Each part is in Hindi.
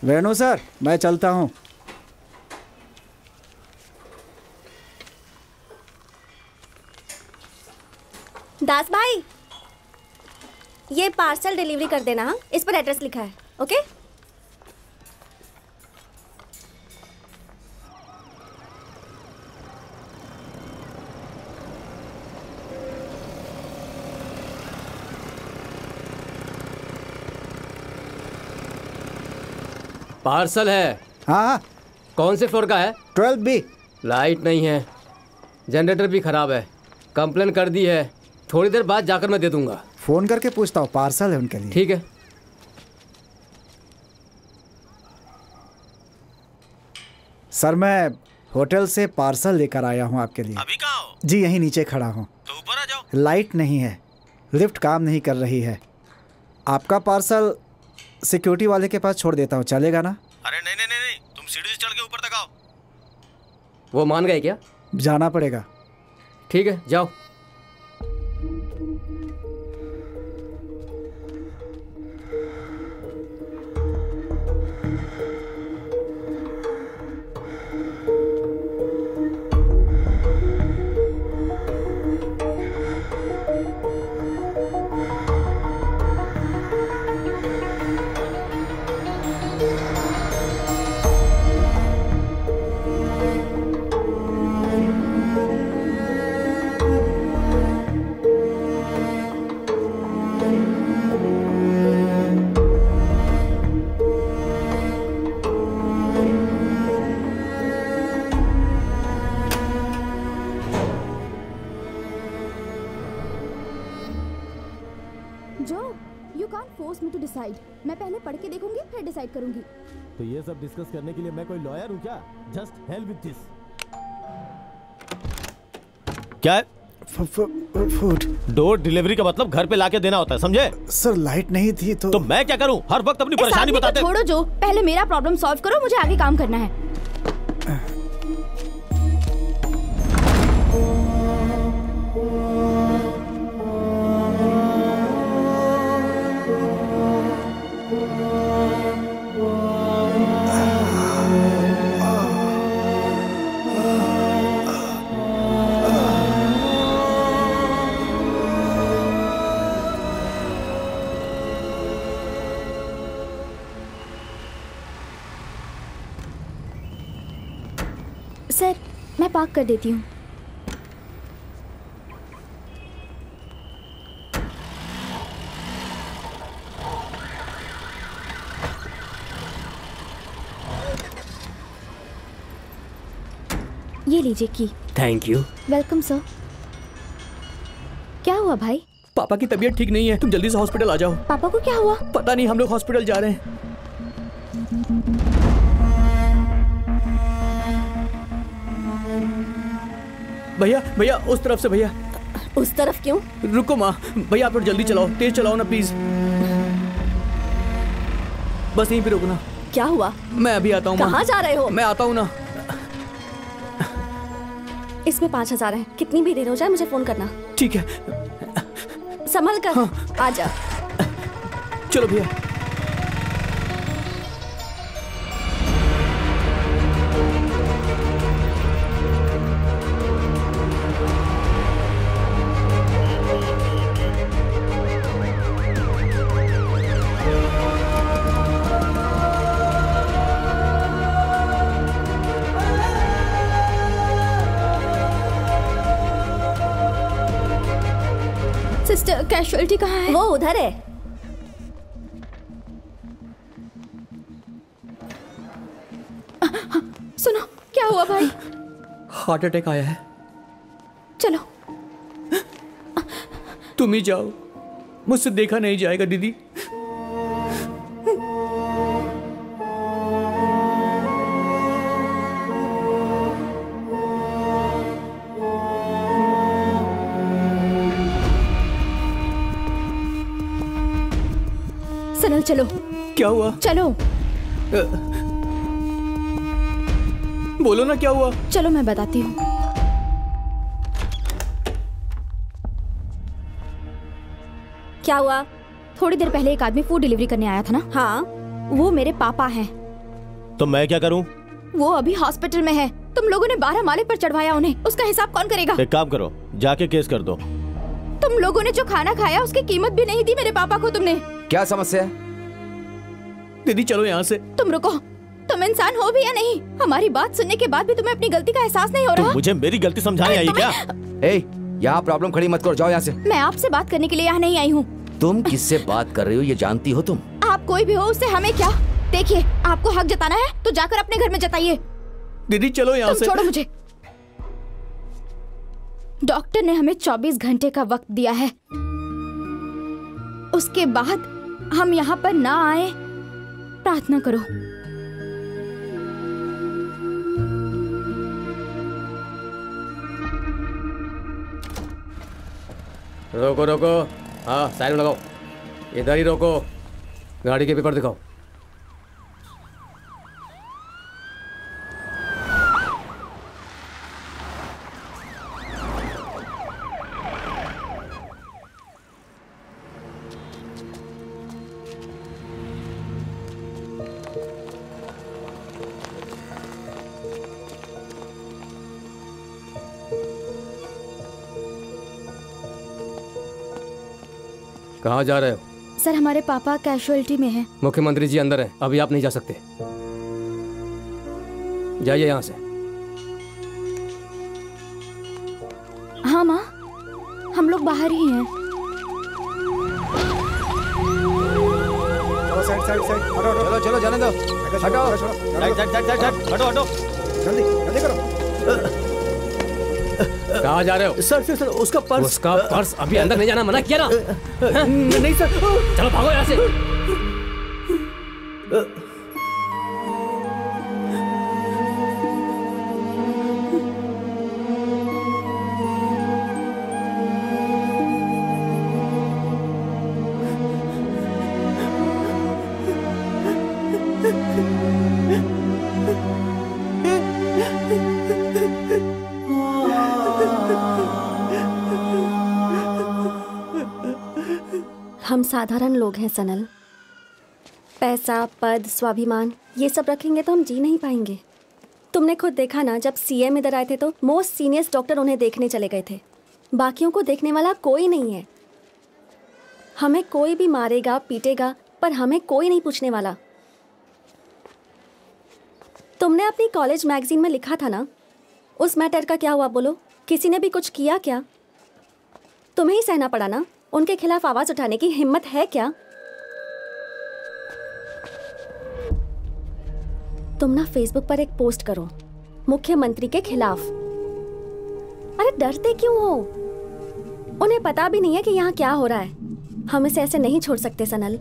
वेणु सर, मैं चलता हूँ। दास भाई, ये पार्सल डिलीवरी कर देना। हाँ, इस पर एड्रेस लिखा है। ओके। पार्सल है। हाँ। कौन से फ्लोर का है? 12B। लाइट नहीं है, जनरेटर भी खराब है। कंप्लेन कर दी है, थोड़ी देर बाद जाकर मैं दे दूंगा। फोन करके पूछता हूँ, पार्सल है उनके लिए। ठीक है। सर, मैं होटल से पार्सल लेकर आया हूँ आपके लिए। अभी कहाँ हो? जी, यहीं नीचे खड़ा हूँ। तो ऊपर आ जाओ। लाइट नहीं है, लिफ्ट काम नहीं कर रही है। आपका पार्सल सिक्योरिटी वाले के पास छोड़ देता हूँ, चलेगा ना? अरे नहीं नहीं नहीं, तुम सीढ़ी से चढ़ के ऊपर तक आओ। वो मान गए क्या? जाना पड़ेगा। ठीक है, जाओ। मैं पहले पढ़ के देखूंगी, फिर डिसाइड करूंगी। तो ये सब डिस्कस करने के लिए मैं कोई लॉयर हूँ क्या? Just help with this. क्या है? फूड। डोर डिलीवरी का मतलब घर पे लाके देना होता है, समझे? सर, लाइट नहीं थी तो मैं क्या करूं? हर वक्त अपनी परेशानी बताते। छोड़ो जो, पहले मेरा प्रॉब्लम सॉल्व करो, मुझे आगे काम करना है। सर, मैं पार्क कर देती हूँ। ये लीजिए की। Thank you. Welcome sir. क्या हुआ भाई? पापा की तबीयत ठीक नहीं है, तुम जल्दी से हॉस्पिटल आ जाओ। पापा को क्या हुआ? पता नहीं, हम लोग हॉस्पिटल जा रहे हैं। भैया भैया, उस तरफ से। भैया उस तरफ क्यों? रुको माँ, भैया आप लोग जल्दी चलाओ, तेज चलाओ ना प्लीज। बस यहीं पे रुकना। क्या हुआ? मैं अभी आता हूँ। कहाँ जा रहे हो? मैं आता हूँ ना। इसमें 5,000 है, कितनी भी देर हो जाए मुझे फोन करना। ठीक है। संभल कर। हाँ। आजा। चलो भैया। सिस्टर, कैजुअलिटी कहाँ है? वो उधर है। सुनो, क्या हुआ भाई? हार्ट अटैक आया है। चलो। तुम ही जाओ, मुझसे देखा नहीं जाएगा दीदी। सनल चलो। क्या हुआ? चलो। बोलो ना क्या हुआ? चलो मैं बताती हूँ। क्या हुआ? थोड़ी देर पहले एक आदमी फूड डिलीवरी करने आया था ना? हाँ। वो मेरे पापा हैं। तो मैं क्या करूं? वो अभी हॉस्पिटल में है। तुम लोगों ने 12 माले पर चढ़वाया उन्हें, उसका हिसाब कौन करेगा? एक काम करो, जाके केस कर दो। तुम लोगों ने जो खाना खाया उसकी कीमत भी नहीं दी मेरे पापा को तुमने। क्या समस्या है? दीदी चलो यहाँ से। तुम रुको, तुम इंसान हो भी या नहीं? हमारी बात सुनने के बाद भी तुम्हें अपनी गलती का एहसास नहीं हो रहा? मुझे मेरी गलती समझाने आई क्या? यहाँ प्रॉब्लम खड़ी मत करो, जाओ यहाँ से। मैं आपसे बात करने के लिए यहाँ नहीं आई हूँ। तुम किससे बात कर रही हो ये जानती हो तुम? आप कोई भी हो, उससे हमें क्या? देखिए, आपको हक जताना है तो जाकर अपने घर में जताइए। दीदी चलो यहाँ से। छोड़ो मुझे। डॉक्टर ने हमें 24 घंटे का वक्त दिया है, उसके बाद हम यहाँ पर ना आए। प्रार्थना करो। रोको रोको, हाँ साइड में लगाओ, इधर ही रोको। गाड़ी के पेपर दिखाओ। कहाँ जा रहे हो? सर, हमारे पापा कैजुअलिटी में हैं। मुख्यमंत्री जी अंदर हैं, अभी आप नहीं जा सकते। जाइए यहाँ से। हाँ माँ, हम लोग बाहर ही हैं। साइड साइड साइड, हटो हटो। चलो चलो जाने दो, हटो हटो हटो, जल्दी जल्दी करो। कहाँ जा रहे हो? सर उसका पर्स। उसका पर्स अभी अंदर नहीं जाना, मना किया ना? नहीं सर। चलो भागो यहाँ से। हम साधारण लोग हैं सनल। पैसा, पद, स्वाभिमान ये सब रखेंगे तो हम जी नहीं पाएंगे। तुमने खुद देखा ना, जब सीएम इधर आए थे तो मोस्ट सीनियर डॉक्टर उन्हें देखने चले गए थे। बाकियों को देखने वाला कोई नहीं है। हमें कोई भी मारेगा पीटेगा पर हमें कोई नहीं पूछने वाला। तुमने अपनी कॉलेज मैगजीन में लिखा था ना, उस मैटर का क्या हुआ बोलो? किसी ने भी कुछ किया क्या? तुम्हें ही सहना पड़ा ना। उनके खिलाफ आवाज उठाने की हिम्मत है क्या? तुम ना फेसबुक पर एक पोस्ट करो मुख्यमंत्री के खिलाफ। अरे डरते क्यों हो? उन्हें पता भी नहीं है कि यहाँ क्या हो रहा है। हम इसे ऐसे नहीं छोड़ सकते सनल।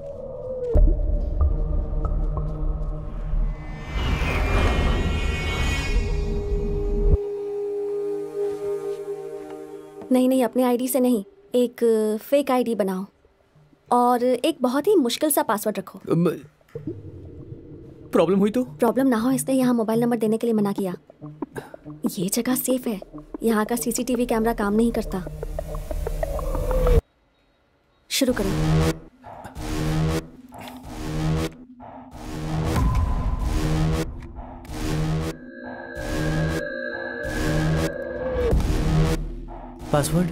नहीं नहीं, अपने आईडी से नहीं, एक फेक आईडी बनाओ और एक बहुत ही मुश्किल सा पासवर्ड रखो। प्रॉब्लम हुई तो? प्रॉब्लम ना हो इसलिए यहाँ मोबाइल नंबर देने के लिए मना किया। ये जगह सेफ है, यहाँ का सीसीटीवी कैमरा काम नहीं करता। शुरू करो। पासवर्ड?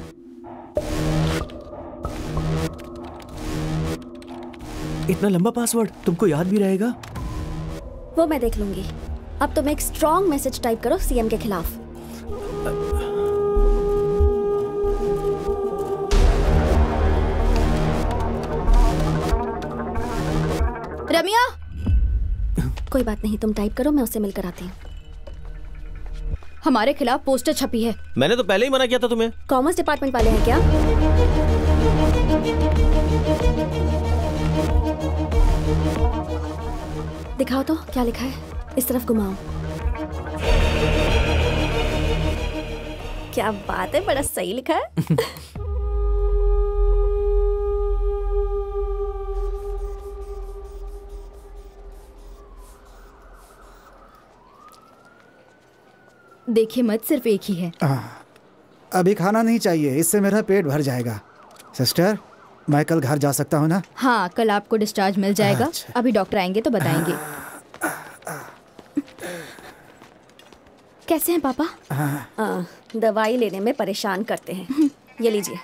इतना लंबा पासवर्ड तुमको याद भी रहेगा? वो मैं देख लूंगी। अब तुम एक स्ट्रॉन्ग मैसेज टाइप करो सीएम के खिलाफ। रमिया, कोई बात नहीं, तुम टाइप करो, मैं उससे मिलकर आती हूँ। हमारे खिलाफ पोस्टर छपी है। मैंने तो पहले ही मना किया था तुम्हें। कॉमर्स डिपार्टमेंट वाले हैं क्या? दिखाओ तो क्या लिखा है। इस तरफ घुमाओ। क्या बात है, बड़ा सही लिखा है। देखिए मत, सिर्फ एक ही है। अभी खाना नहीं चाहिए, इससे मेरा पेट भर जाएगा। सिस्टर, मैं कल घर जा सकता हूँ ना? हाँ, कल आपको डिस्चार्ज मिल जाएगा। अच्छा। अभी डॉक्टर आएंगे तो बताएंगे। कैसे हैं पापा? दवाई लेने में परेशान करते हैं। ये लीजिए।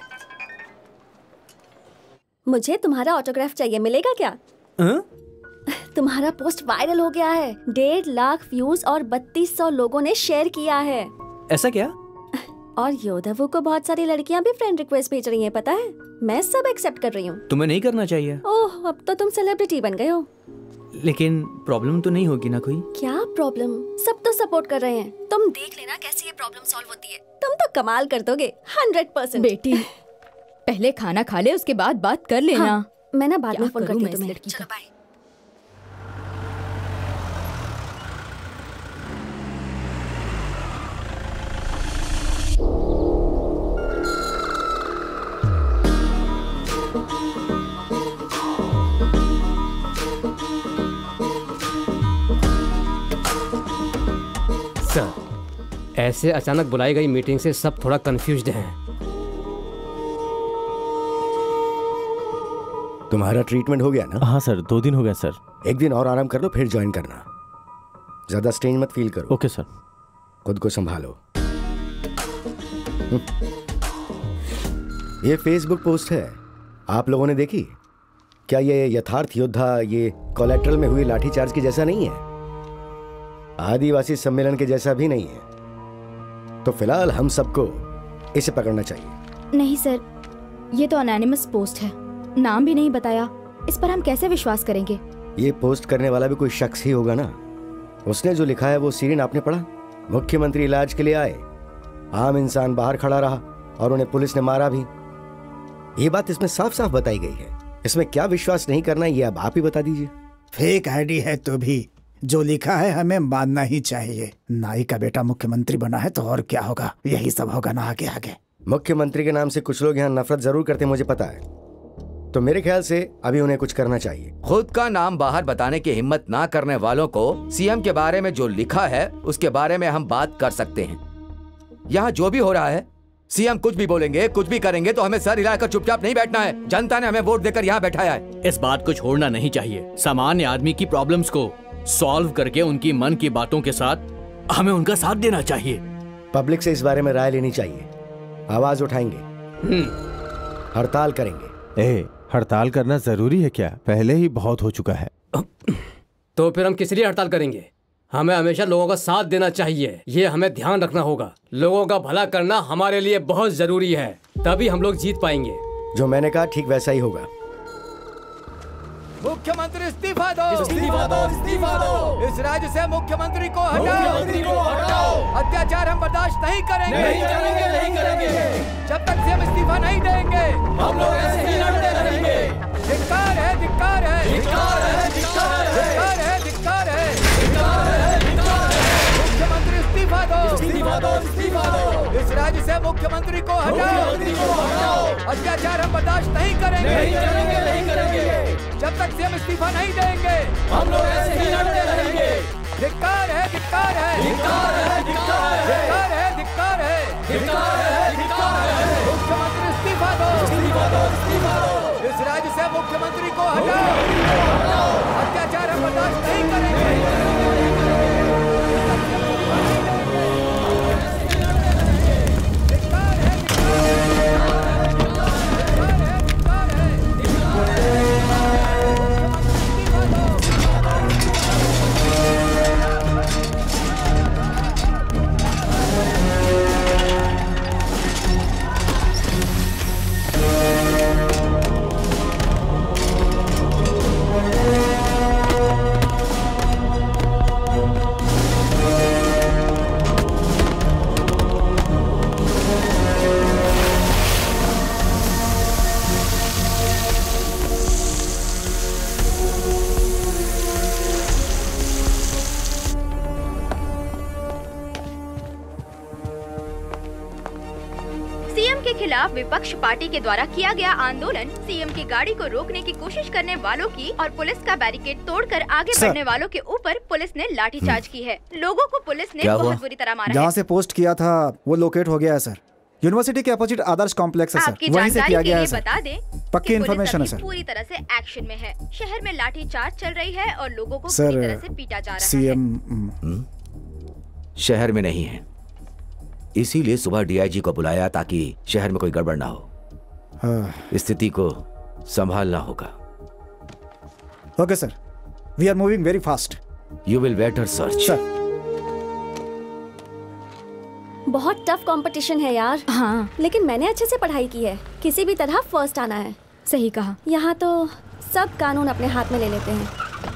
मुझे तुम्हारा ऑटोग्राफ चाहिए, मिलेगा क्या? तुम्हारा पोस्ट वायरल हो गया है। 1.5 लाख व्यूज और 3200 लोगों ने शेयर किया है। ऐसा क्या? और योधवू को बहुत सारी लड़कियां भी फ्रेंड रिक्वेस्ट भेज रही हैं, पता है? मैं सब एक्सेप्ट कर रही हूँ। तुम्हें नहीं करना चाहिए। ओह, अब तो तुम सेलिब्रिटी बन गए हो। लेकिन प्रॉब्लम तो नहीं होगी ना कोई? क्या प्रॉब्लम? सब तो सपोर्ट कर रहे हैं। तुम देख लेना कैसे ये प्रॉब्लम सॉल्व होती है। तुम तो कमाल कर दोगे 100%। बेटी, पहले खाना खा ले, उसके बाद बात कर लेना। हाँ, मैं ना बाद में फोन करती हूँ इस तुम्हें। लड़की चलो बाय। सर, ऐसे अचानक बुलाई गई मीटिंग से सब थोड़ा कंफ्यूज्ड हैं। तुम्हारा ट्रीटमेंट हो गया ना? हाँ सर, 2 दिन हो गए सर। एक दिन और आराम कर लो, फिर ज्वाइन करना। ज्यादा स्ट्रेन मत फील करो। Okay sir. खुद को संभालो। ये फेसबुक पोस्ट है, आप लोगों ने देखी? क्या ये यथार्थ योद्धा ये कोलैटरल में हुई लाठीचार्ज के जैसा नहीं है? आदिवासी सम्मेलन के जैसा भी नहीं है। तो फिलहाल हम सबको इसे पकड़ना चाहिए। नहीं सर, ये तो अनोनिमस पोस्ट है, नाम भी नहीं बताया। इस पर हम कैसे विश्वास करेंगे? ये पोस्ट करने वाला भी कोई शख्स ही होगा ना। उसने जो लिखा है वो सीरियन आपने पढ़ा? मुख्यमंत्री इलाज के लिए आए, आम इंसान बाहर खड़ा रहा और उन्हें पुलिस ने मारा भी। ये बात इसमें साफ साफ बताई गई है। इसमें क्या विश्वास नहीं करना ये अब आप ही बता दीजिए। फेक आईडी है तो भी जो लिखा है हमें मानना ही चाहिए। नाई का बेटा मुख्यमंत्री बना है तो और क्या होगा, यही सब होगा ना आगे आगे। मुख्यमंत्री के नाम से कुछ लोग यहाँ नफरत जरूर करते हैं, मुझे पता है। तो मेरे ख्याल से अभी उन्हें कुछ करना चाहिए। खुद का नाम बाहर बताने की हिम्मत ना करने वालों को सीएम के बारे में जो लिखा है उसके बारे में हम बात कर सकते हैं। यहाँ जो भी हो रहा है, सीएम कुछ भी बोलेंगे, कुछ भी करेंगे तो हमें सर हिलाकर चुपचाप नहीं बैठना है। जनता ने हमें वोट देकर यहाँ बैठाया है। इस बात को छोड़ना नहीं चाहिए। सामान्य आदमी की प्रॉब्लम्स को सॉल्व करके उनकी मन की बातों के साथ हमें उनका साथ देना चाहिए। पब्लिक से इस बारे में राय लेनी चाहिए। आवाज उठाएंगे, हड़ताल करेंगे। हड़ताल करना जरूरी है क्या? पहले ही बहुत हो चुका है। तो फिर हम किस लिए हड़ताल करेंगे? हमें हमेशा लोगों का साथ देना चाहिए, ये हमें ध्यान रखना होगा। लोगों का भला करना हमारे लिए बहुत जरूरी है, तभी हम लोग जीत पाएंगे। जो मैंने कहा ठीक वैसा ही होगा। मुख्यमंत्री इस्तीफा दो, इस्तीफा दो, इस्तीफा दो। इस राज्य से मुख्यमंत्री को हटाओ। अत्याचार हम बर्दाश्त नहीं करेंगे, नहीं करेंगे, नहीं करेंगे। जब तक से हम इस्तीफा नहीं देंगे हम लोग ऐसे ही लड़ते रहेंगे। धिक्कार है, धिक्कार है, धिक्कार है, धिक्कार है, धिक्कार है, धिक्कार है, धिक्कार है, धिक्कार है। मुख्यमंत्री इस्तीफा दो, इस्तीफा दो, इस्तीफा दो। इस राज्य से मुख्यमंत्री को हटाओ। अत्याचार हम बर्दाश्त नहीं करेंगे, नहीं करेंगे, नहीं करेंगे। जब तक से हम इस्तीफा नहीं देंगे हम लोग ऐसे ही लड़ते रहेंगे। धिक्कार है, धिक्कार है, धिक्कार है, धिक्कार है, धिक्कार है, धिक्कार है, धिक्कार है, धिक्कार है। मुख्यमंत्री इस्तीफा दो, इस्तीफा दो, इस्तीफा दो। इस राज्य से मुख्यमंत्री को हटाओ। अत्याचार हम बर्दाश्त नहीं करेंगे। खिलाफ विपक्ष पार्टी के द्वारा किया गया आंदोलन, सीएम की गाड़ी को रोकने की कोशिश करने वालों की और पुलिस का बैरिकेड तोड़कर आगे बढ़ने वालों के ऊपर पुलिस ने लाठीचार्ज की है। लोगों को पुलिस ने बहुत बुरी तरह मारा है। जहाँ से पोस्ट किया था वो लोकेट हो गया है सर। यूनिवर्सिटी के अपोजिट आदर्श कॉम्प्लेक्स है सर, वहीं से किया गया है सर। बता दें, पक्की इन्फॉर्मेशन है सर। पूरी तरह से एक्शन में है। शहर में लाठीचार्ज चल रही है और लोगों को सर, पूरी तरह से पीटा जा रहा है। सीएम शहर में नहीं है, इसीलिए सुबह डीआईजी को बुलाया ताकि शहर में कोई गड़बड़ ना हो। स्थिति को संभालना होगा। Okay sir, we are moving very fast. You will better search. Sir बहुत टफ कंपटीशन है यार। हाँ, लेकिन मैंने अच्छे से पढ़ाई की है, किसी भी तरह फर्स्ट आना है। सही कहा। यहाँ तो सब कानून अपने हाथ में ले लेते हैं।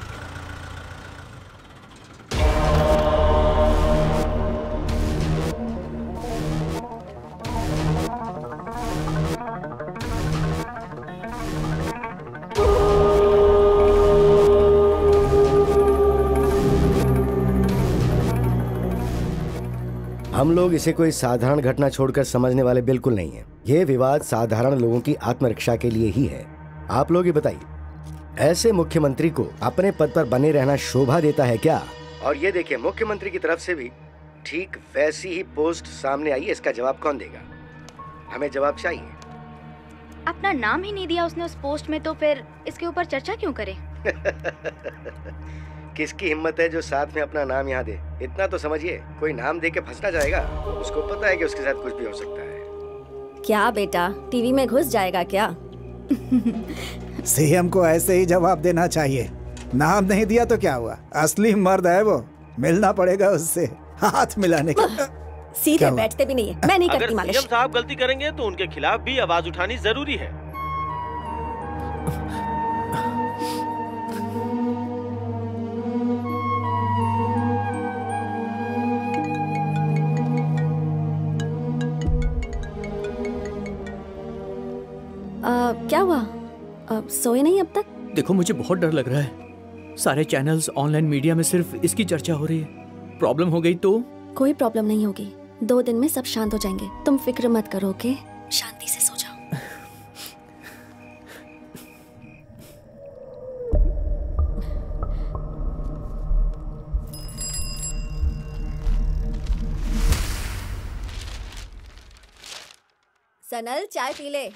हम लोग इसे कोई साधारण घटना छोड़कर समझने वाले बिल्कुल नहीं हैं। ये विवाद साधारण लोगों की आत्मरक्षा के लिए ही है। आप लोग ये बताइए, ऐसे मुख्यमंत्री को अपने पद पर बने रहना शोभा देता है क्या? और ये देखिए, मुख्यमंत्री की तरफ से भी ठीक वैसी ही पोस्ट सामने आई है। इसका जवाब कौन देगा? हमें जवाब चाहिए। अपना नाम ही नहीं दिया उसने उस पोस्ट में, तो फिर इसके ऊपर चर्चा क्यों करें? किसकी हिम्मत है जो साथ में अपना नाम यहाँ दे? इतना तो समझिए, कोई नाम दे के फंसना चाहेगा? उसको पता है कि उसके साथ कुछ भी हो सकता है। क्या बेटा, टीवी में घुस जाएगा क्या? सीएम को ऐसे ही जवाब देना चाहिए। नाम नहीं दिया तो क्या हुआ? असली मर्द है वो, मिलना पड़ेगा उससे, हाथ मिलाने का। सीधे बैठते भी नहीं है। मैं नहीं करती मालिश। सीएम साहब गलती करेंगे तो उनके खिलाफ भी आवाज उठानी जरूरी है। क्या हुआ? सोए नहीं अब तक? देखो, मुझे बहुत डर लग रहा है। सारे चैनल्स, ऑनलाइन मीडिया में सिर्फ इसकी चर्चा हो रही है। प्रॉब्लम हो गई तो? कोई प्रॉब्लम नहीं होगी। 2 दिन में सब शांत हो जाएंगे। तुम फिक्र मत करो, ओके? शांति से सो जाओ। सनल, चाय पी ले।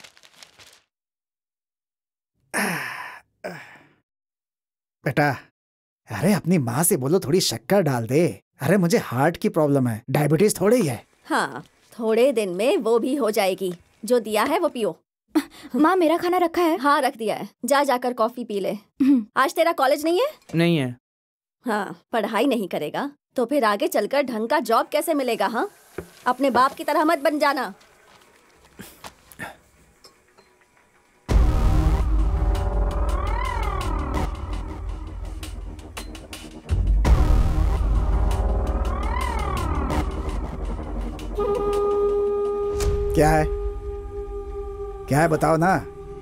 बेटा, अरे अपनी माँ से बोलो थोड़ी शक्कर डाल दे। अरे मुझे हार्ट की प्रॉब्लम है, डायबिटीज थोड़ी है। हाँ, थोड़े दिन में वो भी हो जाएगी। जो दिया है वो पियो। माँ, मेरा खाना रखा है? हाँ, रख दिया है। जा जाकर कॉफी पी ले। आज तेरा कॉलेज नहीं है? नहीं है। हाँ, पढ़ाई नहीं करेगा तो फिर आगे चलकर ढंग का जॉब कैसे मिलेगा? हाँ, अपने बाप की तरह मत बन जाना। क्या है? क्या है बताओ ना।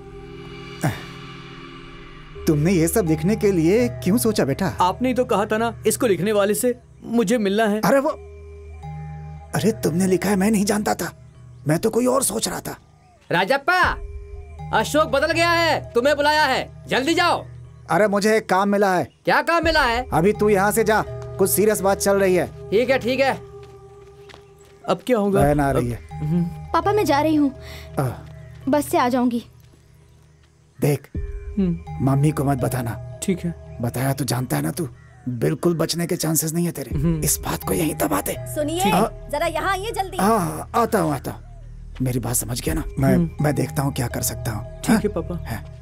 तुमने ये सब लिखने के लिए क्यों सोचा बेटा? आपने ही तो कहा था ना, इसको लिखने वाले से मुझे मिलना है। अरे तुमने लिखा है, मैं नहीं जानता था। मैं तो कोई और सोच रहा था। राजप्पा, अशोक बदल गया है, तुम्हें बुलाया है, जल्दी जाओ। अरे मुझे एक काम मिला है। क्या काम मिला है? अभी तू यहाँ से जा, कुछ सीरियस बात चल रही है। ठीक है ठीक है। अब क्या होगा? बहन आ रही है। पापा, मैं जा रही हूँ, बस से आ जाऊंगी। देख, मम्मी को मत बताना। ठीक है। बताया तो जानता है ना तू, बिल्कुल बचने के चांसेस नहीं है तेरे। इस बात को यहीं दबा दे। सुनिए, जरा यहाँ आइए जल्दी। हाँ, आता हूँ। मेरी बात समझ गया ना? मैं देखता हूँ क्या कर सकता हूँ। ठीक है पापा।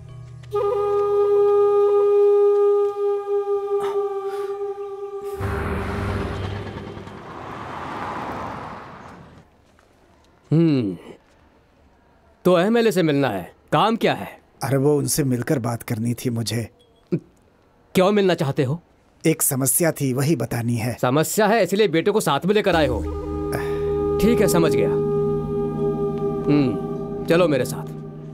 तो एमएलए से मिलना है, काम क्या है? अरे वो उनसे मिलकर बात करनी थी मुझे। क्यों मिलना चाहते हो? एक समस्या थी, वही बतानी है। समस्या है इसलिए बेटे को साथ में लेकर आए हो? ठीक है, समझ गया। चलो मेरे साथ।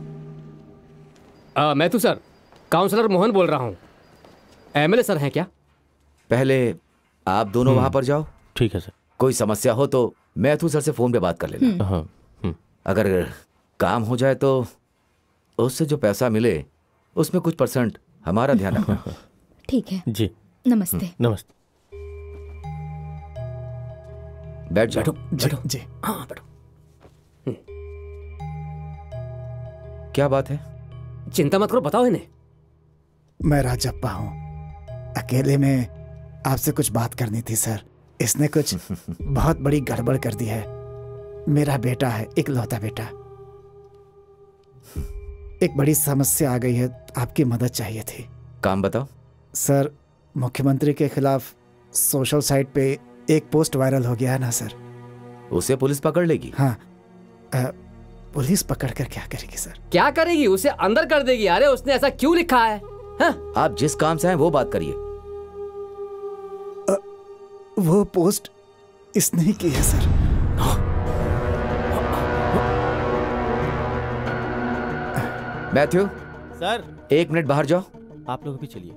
मैं तो सर काउंसलर मोहन बोल रहा हूँ। एमएलए सर हैं क्या? पहले आप दोनों वहां पर जाओ। ठीक है सर। कोई समस्या हो तो मैथ्यू सर से फोन पे बात कर लेना। अगर काम हो जाए तो उससे जो पैसा मिले उसमें कुछ % हमारा ध्यान रखना। ठीक है जी। नमस्ते। नमस्ते। बैठ जाओ। बैठो जी। हाँ बैठो। क्या बात है? चिंता मत करो, बताओ इन्हें। मैं राजप्पा हूँ, अकेले में आपसे कुछ बात करनी थी सर। इसने कुछ बहुत बड़ी गड़बड़ कर दी है। मेरा बेटा है, इकलौता बेटा। एक बड़ी समस्या आ गई है, आपकी मदद चाहिए थी। काम बताओ। सर, मुख्यमंत्री के खिलाफ सोशल साइट पे एक पोस्ट वायरल हो गया है ना सर। उसे पुलिस पकड़ लेगी? हाँ। पुलिस पकड़ कर क्या करेगी सर? क्या करेगी? उसे अंदर कर देगी। अरे उसने ऐसा क्यों लिखा है? हाँ? आप जिस काम से हैं वो बात करिए। वो पोस्ट इसने ही की है सर। मैथ्यू सर, 1 मिनट बाहर जाओ। आप लोग भी चलिए।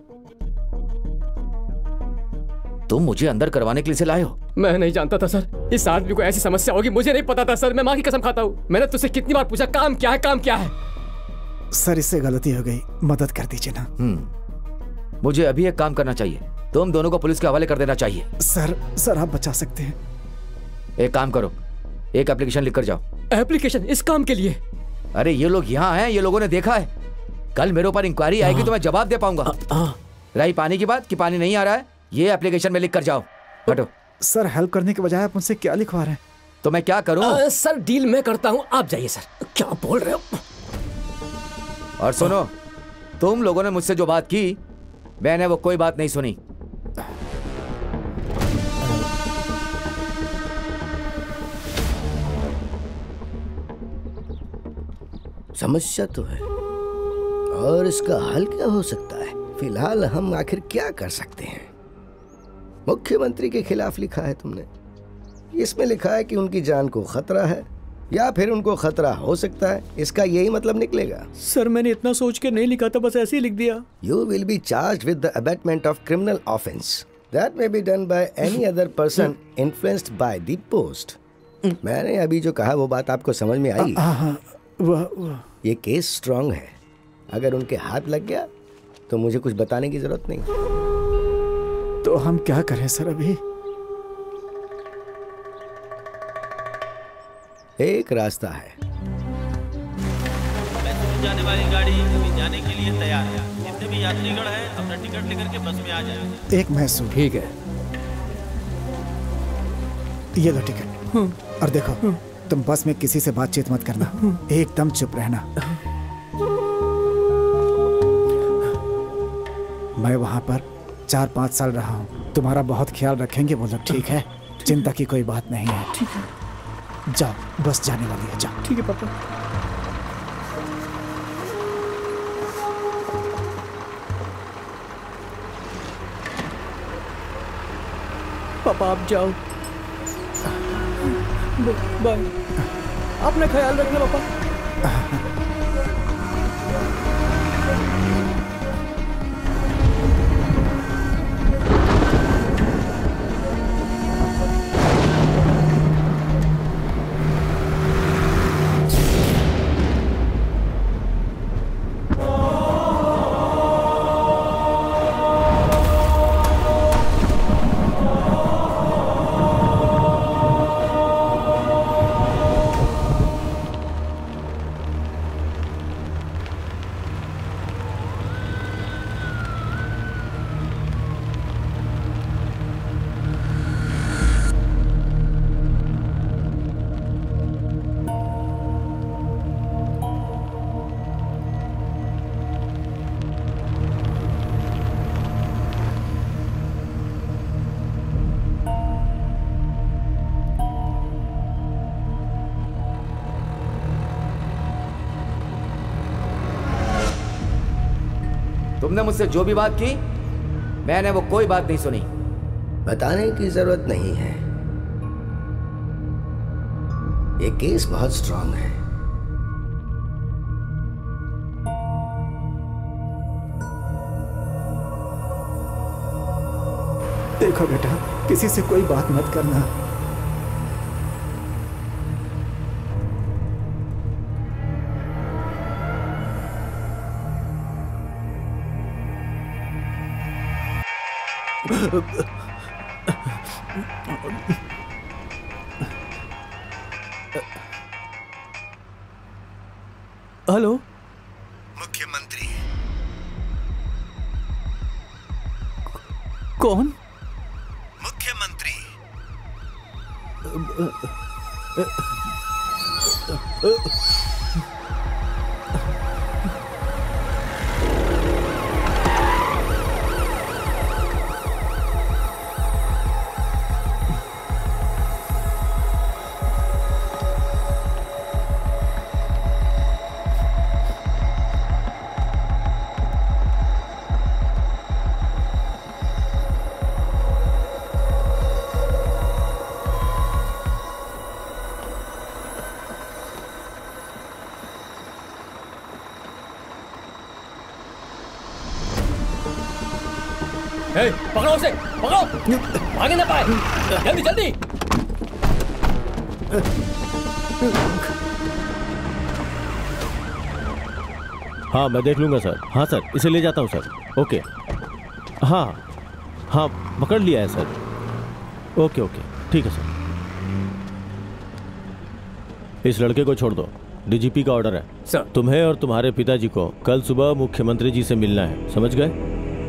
तुम मुझे अंदर करवाने के लिए से लाए हो? मैं नहीं जानता था सर, इस आदमी को ऐसी समस्या होगी, मुझे नहीं पता था सर। मैं माँ की कसम खाता हूँ। मैंने तुझसे कितनी बार पूछा काम क्या है, काम क्या है। सर, इससे गलती हो गई, मदद कर दीजिए ना। मुझे अभी एक काम करना चाहिए। तुम दोनों को पुलिस के हवाले कर देना चाहिए। सर आप बचा सकते हैं। एक काम करो, एक एप्लीकेशन लिख कर जाओ। एप्लीकेशन? इस काम के लिए? अरे ये लोग यहाँ हैं, ये लोगों ने देखा है। कल मेरे ऊपर इंक्वायरी आएगी तो मैं जवाब दे पाऊंगा। रही पानी की बात कि पानी नहीं आ रहा है, ये एप्लीकेशन में लिख कर जाओ। हटो। सर, हेल्प करने के बजाय आप मुझसे क्या लिखवा रहे हैं? तो मैं क्या करूं? सर डील मैं करता हूं, आप जाइए सर। क्या बोल रहे हो? और सुनो, तुम लोगों ने मुझसे जो बात की, मैंने वो कोई बात नहीं सुनी। समस्या तो है, और इसका हल क्या हो सकता है? फिलहाल हम आखिर क्या कर सकते हैं? मुख्यमंत्री के खिलाफ लिखा है तुमने। इसमें लिखा है कि उनकी जान को खतरा है, या फिर उनको खतरा हो सकता है। इसका यही मतलब निकलेगा। सर, मैंने इतना सोच के नहीं लिखा था, बस ऐसे ही लिख दिया। You will be charged with the abatement of criminal offense that may be done by any other person influenced by the post. मैंने अभी जो कहा वो बात आपको समझ में आई? ये केस स्ट्रांग है। अगर उनके हाथ लग गया तो मुझे कुछ बताने की जरूरत नहीं। तो हम क्या करें सर? अभी एक रास्ता है। जाने वाली गाड़ी अभी जाने के लिए तैयार है। जितने भी यात्रीगण हैं अपना टिकट लेकर के बस में आ जाएं। एक महसूस। ठीक है, ये लो टिकट। और देखो, तुम बस में किसी से बातचीत मत करना, एकदम चुप रहना। मैं वहां पर 4-5 साल रहा हूँ। तुम्हारा बहुत ख्याल रखेंगे वो लोग, ठीक है? चिंता की कोई बात नहीं है। ठीक है, जाओ, बस जाने वाली है, जाओ। ठीक है पापा। पापा आप जाओ, बाय। अपना ख्याल रखना पापा। तुमने मुझसे जो भी बात की, मैंने वो कोई बात नहीं सुनी। बताने की जरूरत नहीं है। ये केस बहुत स्ट्रांग है। देखो बेटा, किसी से कोई बात मत करना। हेलो, मुख्यमंत्री। कौन? मुख्यमंत्री। पकड़ो उसे, पकड़ो, भागे ना पाए, जल्दी जल्दी। हाँ मैं देख लूंगा सर। हाँ सर, इसे ले जाता हूँ सर। ओके, हाँ हाँ पकड़ लिया है सर। ओके ओके ठीक है सर। इस लड़के को छोड़ दो, डीजीपी का ऑर्डर है सर। तुम्हें और तुम्हारे पिताजी को कल सुबह मुख्यमंत्री जी से मिलना है, समझ गए?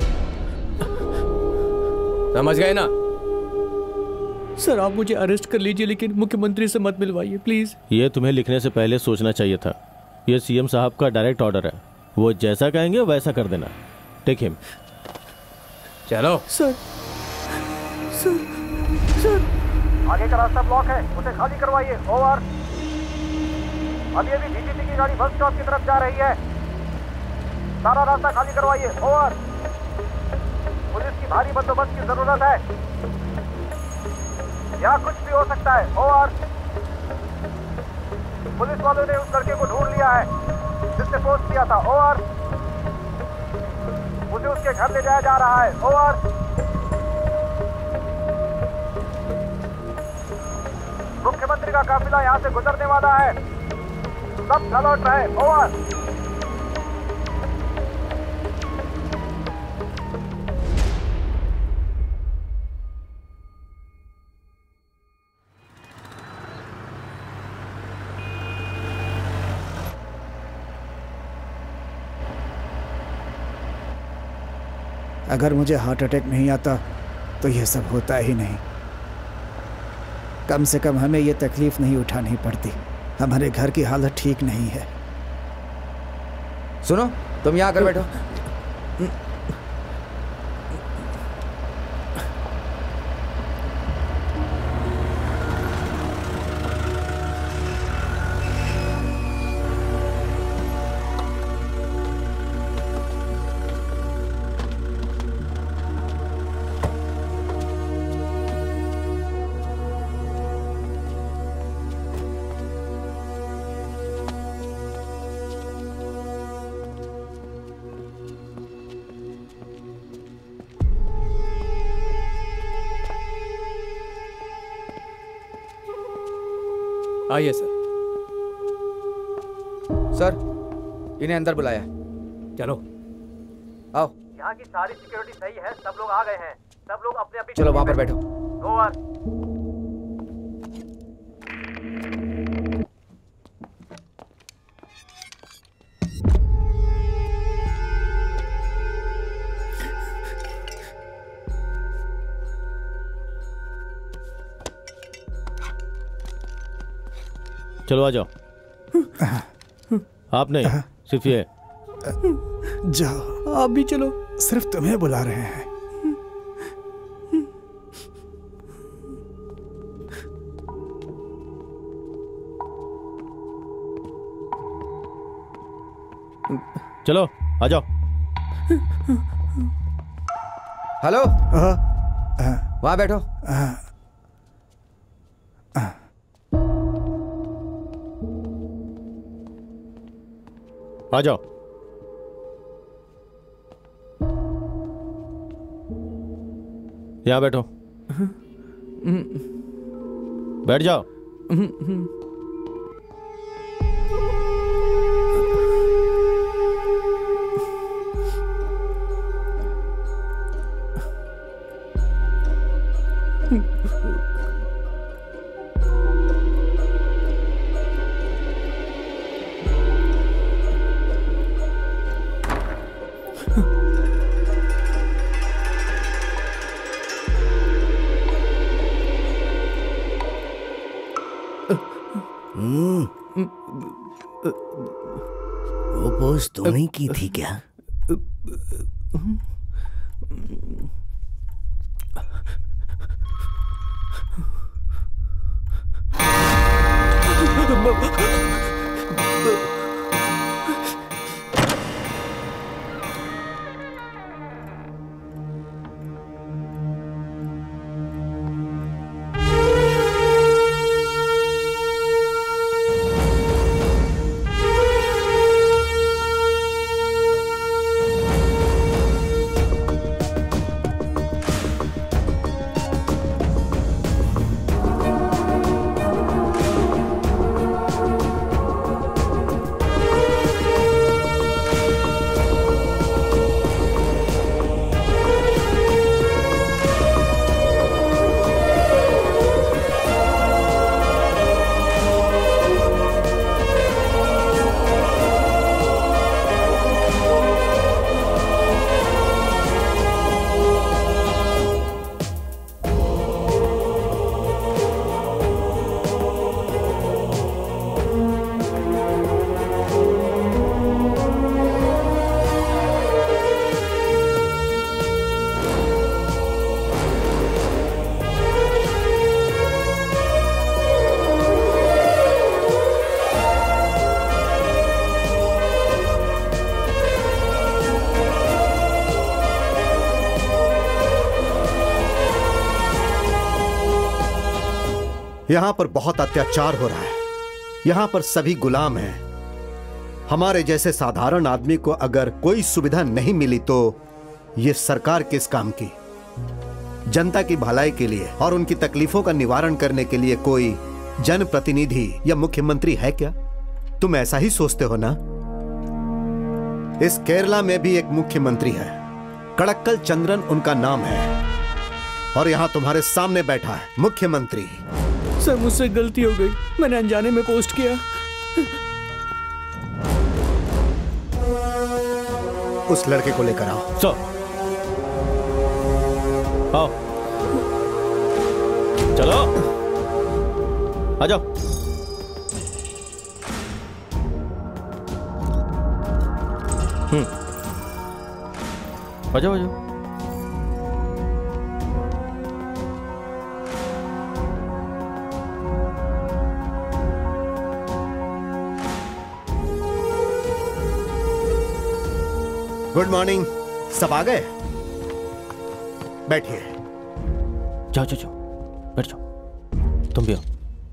समझ गए ना? सर आप मुझे अरेस्ट कर लीजिए लेकिन मुख्यमंत्री से मत मिलवाइए प्लीज। ये तुम्हें लिखने से पहले सोचना चाहिए था। ये सीएम साहब का डायरेक्ट ऑर्डर है, वो जैसा कहेंगे वैसा कर देना। Take him. चलो सर। सर सर आगे का रास्ता ब्लॉक है, उसे खाली करवाइए। ओवर। अभी डीजीपी की गाड़ी बस स्टॉप की तरफ जा रही है, सारा रास्ता खाली करवाइए। ओवर। पुलिस की भारी बंदोबस्त की जरूरत है, यहाँ कुछ भी हो सकता है। ओवर। पुलिस वालों ने उस लड़के को ढूंढ लिया है जिसने पोस्ट किया था। ओवर। उसे उसके घर ले जाया जा रहा है। ओवर। मुख्यमंत्री का काफिला यहाँ से गुजरने वाला है, सब अलर्ट रहे। ओवर। अगर मुझे हार्ट अटैक नहीं आता तो यह सब होता ही नहीं। कम से कम हमें यह तकलीफ नहीं उठानी पड़ती। हमारे घर की हालत ठीक नहीं है। सुनो, तुम यहाँ आकर बैठो। आइए सर। सर इन्हें अंदर बुलाया। चलो आओ। यहाँ की सारी सिक्योरिटी सही है, सब लोग आ गए हैं, सब लोग अपने अपने। चलो वहां पर बैठो। ओवर। चलो आ जाओ। आप नहीं, सिर्फ ये। जाओ। आप भी चलो। सिर्फ तुम्हें बुला रहे हैं। चलो आ जाओ। हेलो, वहां बैठो। आ जाओ। यहाँ बैठो। बैठ जाओ। वो पोस्ट तूने की थी क्या? यहां पर बहुत अत्याचार हो रहा है। यहां पर सभी गुलाम हैं। हमारे जैसे साधारण आदमी को अगर कोई सुविधा नहीं मिली तो ये सरकार किस काम की? जनता की भलाई के लिए और उनकी तकलीफों का निवारण करने के लिए कोई जनप्रतिनिधि या मुख्यमंत्री है क्या? तुम ऐसा ही सोचते हो ना? इस केरला में भी एक मुख्यमंत्री है, कड़क्कल चंद्रन उनका नाम है, और यहां तुम्हारे सामने बैठा है मुख्यमंत्री। सर मुझसे गलती हो गई, मैंने अनजाने में पोस्ट किया। उस लड़के को लेकर आओ। सर आओ, चलो आ जाओ। आ जाओ आ जाओ। Good morning. सब आ गए? बैठिए। जाओ जाओ जाओ, बैठ जाओ। तुम भी आओ।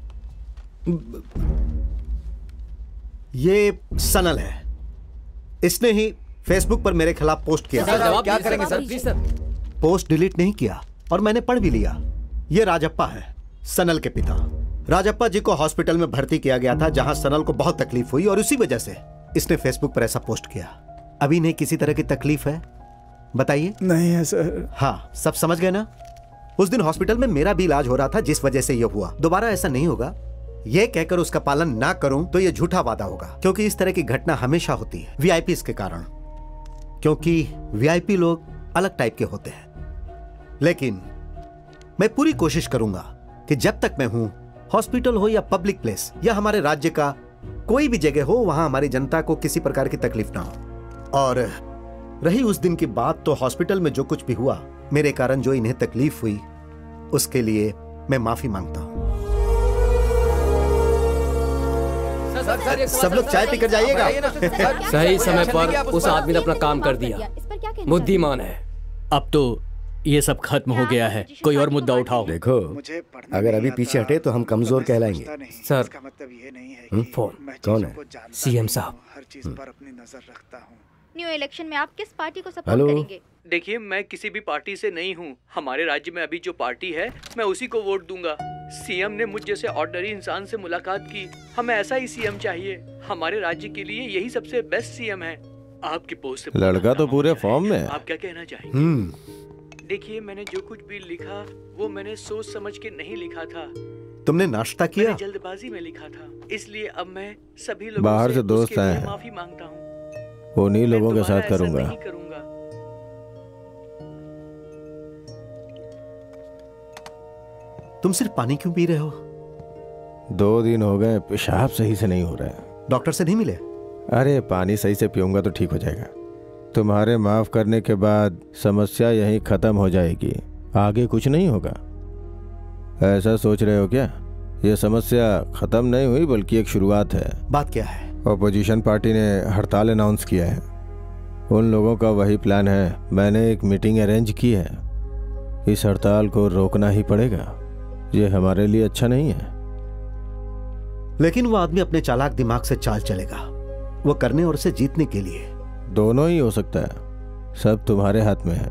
ये सनल है, इसने ही फेसबुक पर मेरे खिलाफ पोस्ट किया। जवाब क्या करेंगे sir? Please sir. Post delete नहीं किया और मैंने पढ़ भी लिया। ये राजप्पा है, सनल के पिता। राजप्पा जी को हॉस्पिटल में भर्ती किया गया था जहां सनल को बहुत तकलीफ हुई और उसी वजह से इसने फेसबुक पर ऐसा पोस्ट किया। अभी नहीं किसी तरह की तकलीफ है? बताइए। नहीं है सर। हाँ, सब समझ गए ना? उस दिन हॉस्पिटल में मेरा भी इलाज हो रहा था जिस वजह से यह हुआ। दोबारा ऐसा नहीं होगा ये कहकर उसका पालन ना करूं तो यह झूठा वादा होगा, क्योंकि इस तरह की घटना हमेशा होती है वीआईपीज़ के कारण, क्योंकि वीआईपी लोग अलग टाइप के होते हैं। लेकिन मैं पूरी कोशिश करूंगा कि जब तक मैं हूं, हॉस्पिटल हो या पब्लिक प्लेस या हमारे राज्य का कोई भी जगह हो, वहां हमारी जनता को किसी प्रकार की तकलीफ ना हो। और रही उस दिन की बात, तो हॉस्पिटल में जो कुछ भी हुआ, मेरे कारण जो इन्हें तकलीफ हुई, उसके लिए मैं माफी मांगता हूं। सब लोग चाय पीकर जाइएगा। सही समय पर उस आदमी ने अपना काम कर दिया, बुद्धिमान है। अब तो ये सब खत्म हो गया है, कोई और मुद्दा उठाओ। देखो, अगर अभी पीछे हटे तो हम कमजोर कहलाएंगे। सर, फोन कौन है? सीएम साहब। हर चीज पर अपनी नजर रखता हूँ। न्यू इलेक्शन में आप किस पार्टी को सपोर्ट करेंगे? देखिए, मैं किसी भी पार्टी से नहीं हूँ। हमारे राज्य में अभी जो पार्टी है, मैं उसी को वोट दूंगा। सीएम ने मुझ जैसे ऑर्डिनरी इंसान से मुलाकात की। हमें ऐसा ही सीएम चाहिए। हमारे राज्य के लिए यही सबसे बेस्ट सीएम है। आपकी पोस्ट से लड़का तो पूरे फॉर्म में है। आप क्या कहना चाहेंगे? देखिए, मैंने जो कुछ भी लिखा वो मैंने सोच समझ के नहीं लिखा था। तुमने नाश्ता किया? मैंने जल्दबाजी में लिखा था, इसलिए अब मैं सभी लोगों बाहर से दोस्त आए हैं, माफी मांगता हूँ। उन्हीं लोगों के साथ करूंगा। तुम सिर्फ पानी क्यों पी रहे हो? 2 दिन हो गए, पेशाब सही से नहीं हो रहा है। डॉक्टर से नहीं मिले? अरे पानी सही से पीऊंगा तो ठीक हो जाएगा। तुम्हारे माफ करने के बाद समस्या यहीं खत्म हो जाएगी, आगे कुछ नहीं होगा। ऐसा सोच रहे हो क्या? यह समस्या खत्म नहीं हुई बल्कि एक शुरुआत है। बात क्या है? अपोजिशन पार्टी ने हड़ताल अनाउंस किया है। उन लोगों का वही प्लान है। मैंने एक मीटिंग अरेंज की है। इस हड़ताल को रोकना ही पड़ेगा। ये हमारे लिए अच्छा नहीं है। लेकिन वो आदमी अपने चालाक दिमाग से चाल चलेगा, वो करने और उसे जीतने के लिए। दोनों ही हो सकता है, सब तुम्हारे हाथ में है।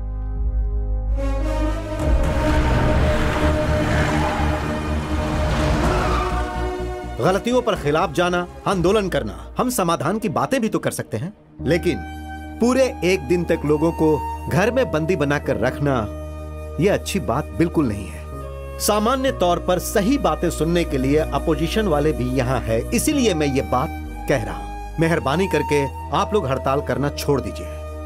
गलतियों पर खिलाफ जाना, आंदोलन करना, हम समाधान की बातें भी तो कर सकते हैं। लेकिन पूरे 1 दिन तक लोगों को घर में बंदी बनाकर रखना, यह अच्छी बात बिल्कुल नहीं है। सामान्य तौर पर सही बातें सुनने के लिए अपोजिशन वाले भी यहाँ है, इसीलिए मैं ये बात कह रहा हूं। मेहरबानी करके आप लोग हड़ताल करना छोड़ दीजिए।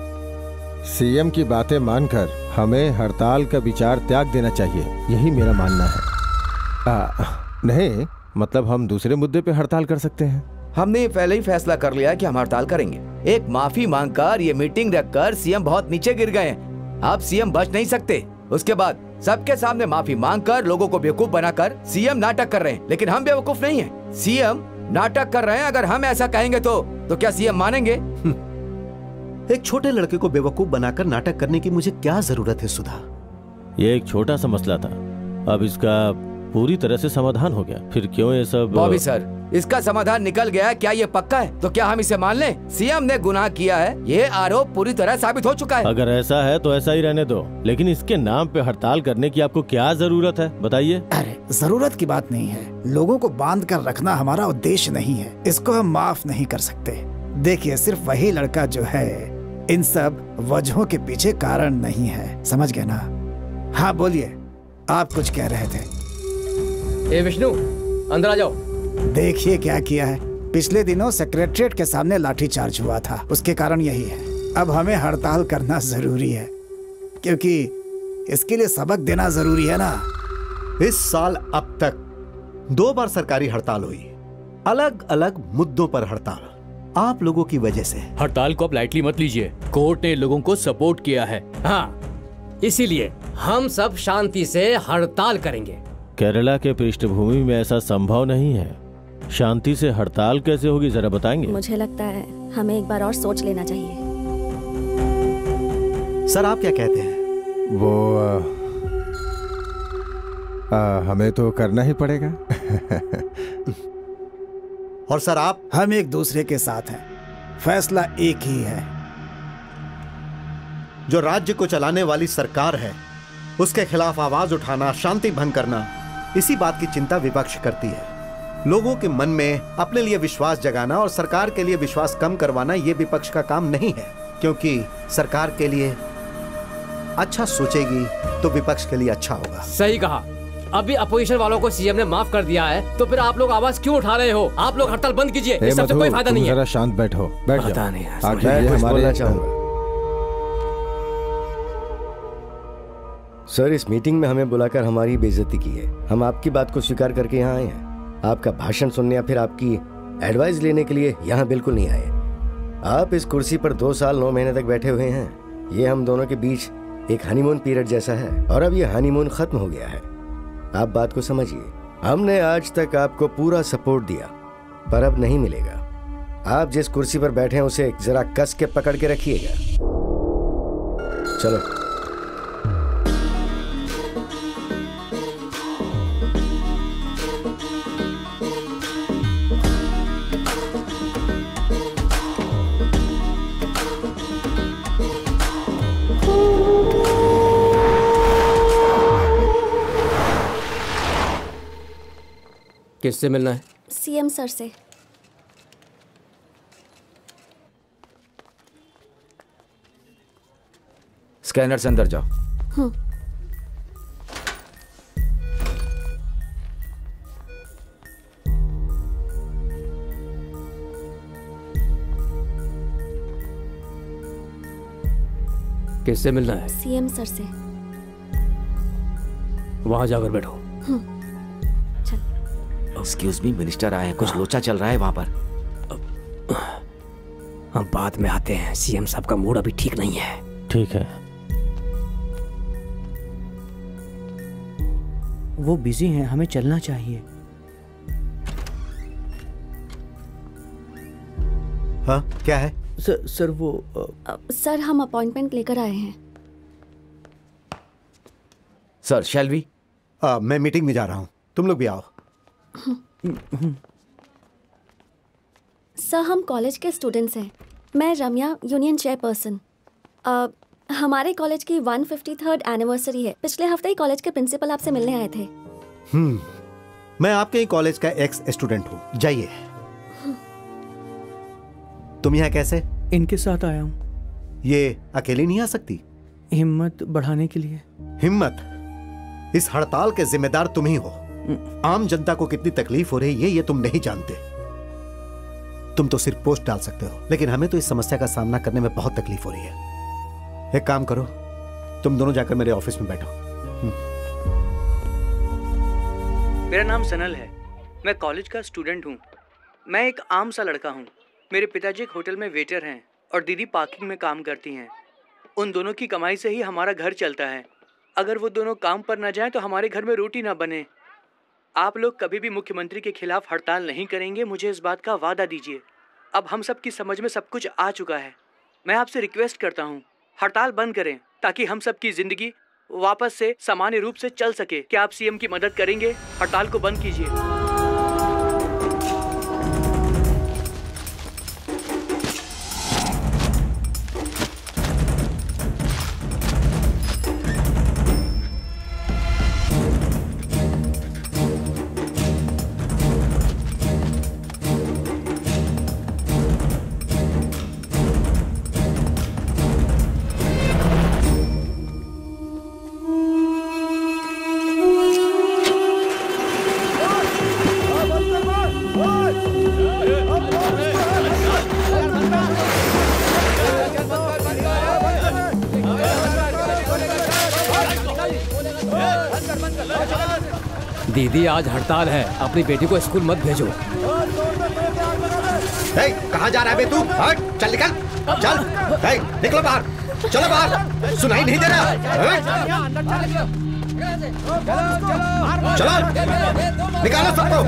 सीएम की बातें मानकर हमें हड़ताल का विचार त्याग देना चाहिए, यही मेरा मानना है। नहीं, मतलब हम दूसरे मुद्दे पे हड़ताल कर सकते हैं। हमने पहले ही फैसला कर लिया कि हम हड़ताल करेंगे। एक माफी मांगकर ये मीटिंग रखकर सीएम बहुत नीचे गिर गए हैं। अब सीएम बच नहीं सकते। उसके बाद सबके सामने माफी मांगकर लोगों को बेवकूफ बनाकर सीएम नाटक कर रहे हैं, लेकिन हम बेवकूफ नहीं हैं। सीएम नाटक कर रहे हैं। अगर हम ऐसा कहेंगे तो क्या सीएम मानेंगे? एक छोटे लड़के को बेवकूफ बनाकर नाटक करने की मुझे क्या जरूरत है सुधा? ये एक छोटा सा मसला था, अब इसका पूरी तरह से समाधान हो गया। फिर क्यों ये सब? बॉबी सर, इसका समाधान निकल गया। क्या ये पक्का है? तो क्या हम इसे मान लें? सीएम ने गुनाह किया है, ये आरोप पूरी तरह साबित हो चुका है। अगर ऐसा है तो ऐसा ही रहने दो, लेकिन इसके नाम पे हड़ताल करने की आपको क्या जरूरत है, बताइए। अरे जरूरत की बात नहीं है। लोगों को बांध कर रखना हमारा उद्देश्य नहीं है। इसको हम माफ नहीं कर सकते। देखिए, सिर्फ वही लड़का जो है इन सब वजहों के पीछे कारण नहीं है, समझ गए ना? हाँ बोलिए, आप कुछ कह रहे थे। ए विष्णु, अंदर आ जाओ। देखिए क्या किया है। पिछले दिनों सेक्रेटरीट के सामने लाठीचार्ज हुआ था, उसके कारण यही है। अब हमें हड़ताल करना जरूरी है, क्योंकि इसके लिए सबक देना जरूरी है ना। इस साल अब तक 2 बार सरकारी हड़ताल हुई, अलग अलग मुद्दों पर हड़ताल, आप लोगों की वजह से। हड़ताल को आप लाइटली मत लीजिए। कोर्ट ने लोगों को सपोर्ट किया है। हाँ, इसीलिए हम सब शांति से हड़ताल करेंगे। केरला के पृष्ठभूमि में ऐसा संभव नहीं है। शांति से हड़ताल कैसे होगी, जरा बताएंगे? मुझे लगता है हमें एक बार और सोच लेना चाहिए। सर आप क्या कहते हैं? वो हमें तो करना ही पड़ेगा। और सर आप? हम एक दूसरे के साथ हैं, फैसला एक ही है। जो राज्य को चलाने वाली सरकार है उसके खिलाफ आवाज उठाना, शांति भंग करना, इसी बात की चिंता विपक्ष करती है। लोगों के मन में अपने लिए विश्वास जगाना और सरकार के लिए विश्वास कम करवाना ये विपक्ष का काम नहीं है, क्योंकि सरकार के लिए अच्छा सोचेगी तो विपक्ष के लिए अच्छा होगा। सही कहा। अभी अपोजिशन वालों को सीएम ने माफ कर दिया है, तो फिर आप लोग आवाज क्यों उठा रहे हो? आप लोग हड़ताल बंद कीजिए, इससे आपसे कोई फायदा नहीं है। जरा शांत बैठो, बैठ जाओ। पता नहीं, आगे हमारे चाहूंगा। सर, इस मीटिंग में हमें बुलाकर हमारी बेइज्जती की है। हम आपकी बात को स्वीकार करके यहाँ आए हैं। आपका भाषण सुनने या फिर आपकी एडवाइस लेने के लिए यहाँ बिल्कुल नहीं आए। आप इस कुर्सी पर 2 साल 9 महीने तक बैठे हुए हैं। ये हम दोनों के बीच एक हनीमून पीरियड जैसा है, और अब ये हनीमून खत्म हो गया है। आप बात को समझिए। हमने आज तक आपको पूरा सपोर्ट दिया, पर अब नहीं मिलेगा। आप जिस कुर्सी पर बैठे हैं उसे जरा कस के पकड़ के रखिएगा। चलो। किससे मिलना है? सीएम सर से। स्कैनर से अंदर जाओ। किससे मिलना है? सीएम सर से। वहां जाकर बैठो। चल। एक्सक्यूज मी, मिनिस्टर आए हैं, कुछ लोचा चल रहा है वहां पर। हम बाद में आते हैं, सीएम साहब का मूड अभी ठीक नहीं है। ठीक है। वो बिजी हैं, हमें चलना चाहिए। हाँ, क्या है? सर वो सर हम अपॉइंटमेंट लेकर आए हैं। Sir shall we? मैं मीटिंग में जा रहा हूँ, तुम लोग भी आओ। सर हम कॉलेज के स्टूडेंट्स हैं। मैं रम्या, यूनियन चेयरपर्सन। हमारे कॉलेज की 153rd एनिवर्सरी है। पिछले हफ्ते ही कॉलेज के प्रिंसिपल आपसे मिलने आए थे। मैं आपके ही कॉलेज का एक्स स्टूडेंट हूँ। जाइए। तुम यहाँ कैसे? इनके साथ आया हूँ। ये अकेली नहीं आ सकती? हिम्मत बढ़ाने के लिए। हिम्मत? इस हड़ताल के जिम्मेदार तुम ही हो। आम जनता को कितनी तकलीफ हो रही है ये तुम नहीं जानते। तुम तो सिर्फ पोस्ट डाल सकते हो, लेकिन हमें तो इस समस्या का सामना करने में बहुत तकलीफ हो रही है। एक काम करो, तुम दोनों जाकर मेरे ऑफिस में बैठो। मेरा नाम सनल है, मैं कॉलेज का स्टूडेंट हूँ। मैं एक आम सा लड़का हूँ। मेरे पिताजी एक होटल में वेटर हैं और दीदी पार्किंग में काम करती हैं। उन दोनों की कमाई से ही हमारा घर चलता है। अगर वो दोनों काम पर ना जाएं तो हमारे घर में रोटी ना बने। आप लोग कभी भी मुख्यमंत्री के खिलाफ हड़ताल नहीं करेंगे, मुझे इस बात का वादा दीजिए। अब हम सब की समझ में सब कुछ आ चुका है। मैं आपसे रिक्वेस्ट करता हूँ, हड़ताल बंद करें ताकि हम सब की जिंदगी वापस से सामान्य रूप से चल सके। क्या आप सीएम की मदद करेंगे? हड़ताल को बंद कीजिए। दीदी आज हड़ताल है, अपनी बेटी को स्कूल मत भेजो। कहाँ जा रहा है बे तू? हट, चल निकल, चल, निकलो बाहर, चलो बाहर, सुनाई नहीं दे रहा। चलो, निकालो सबको।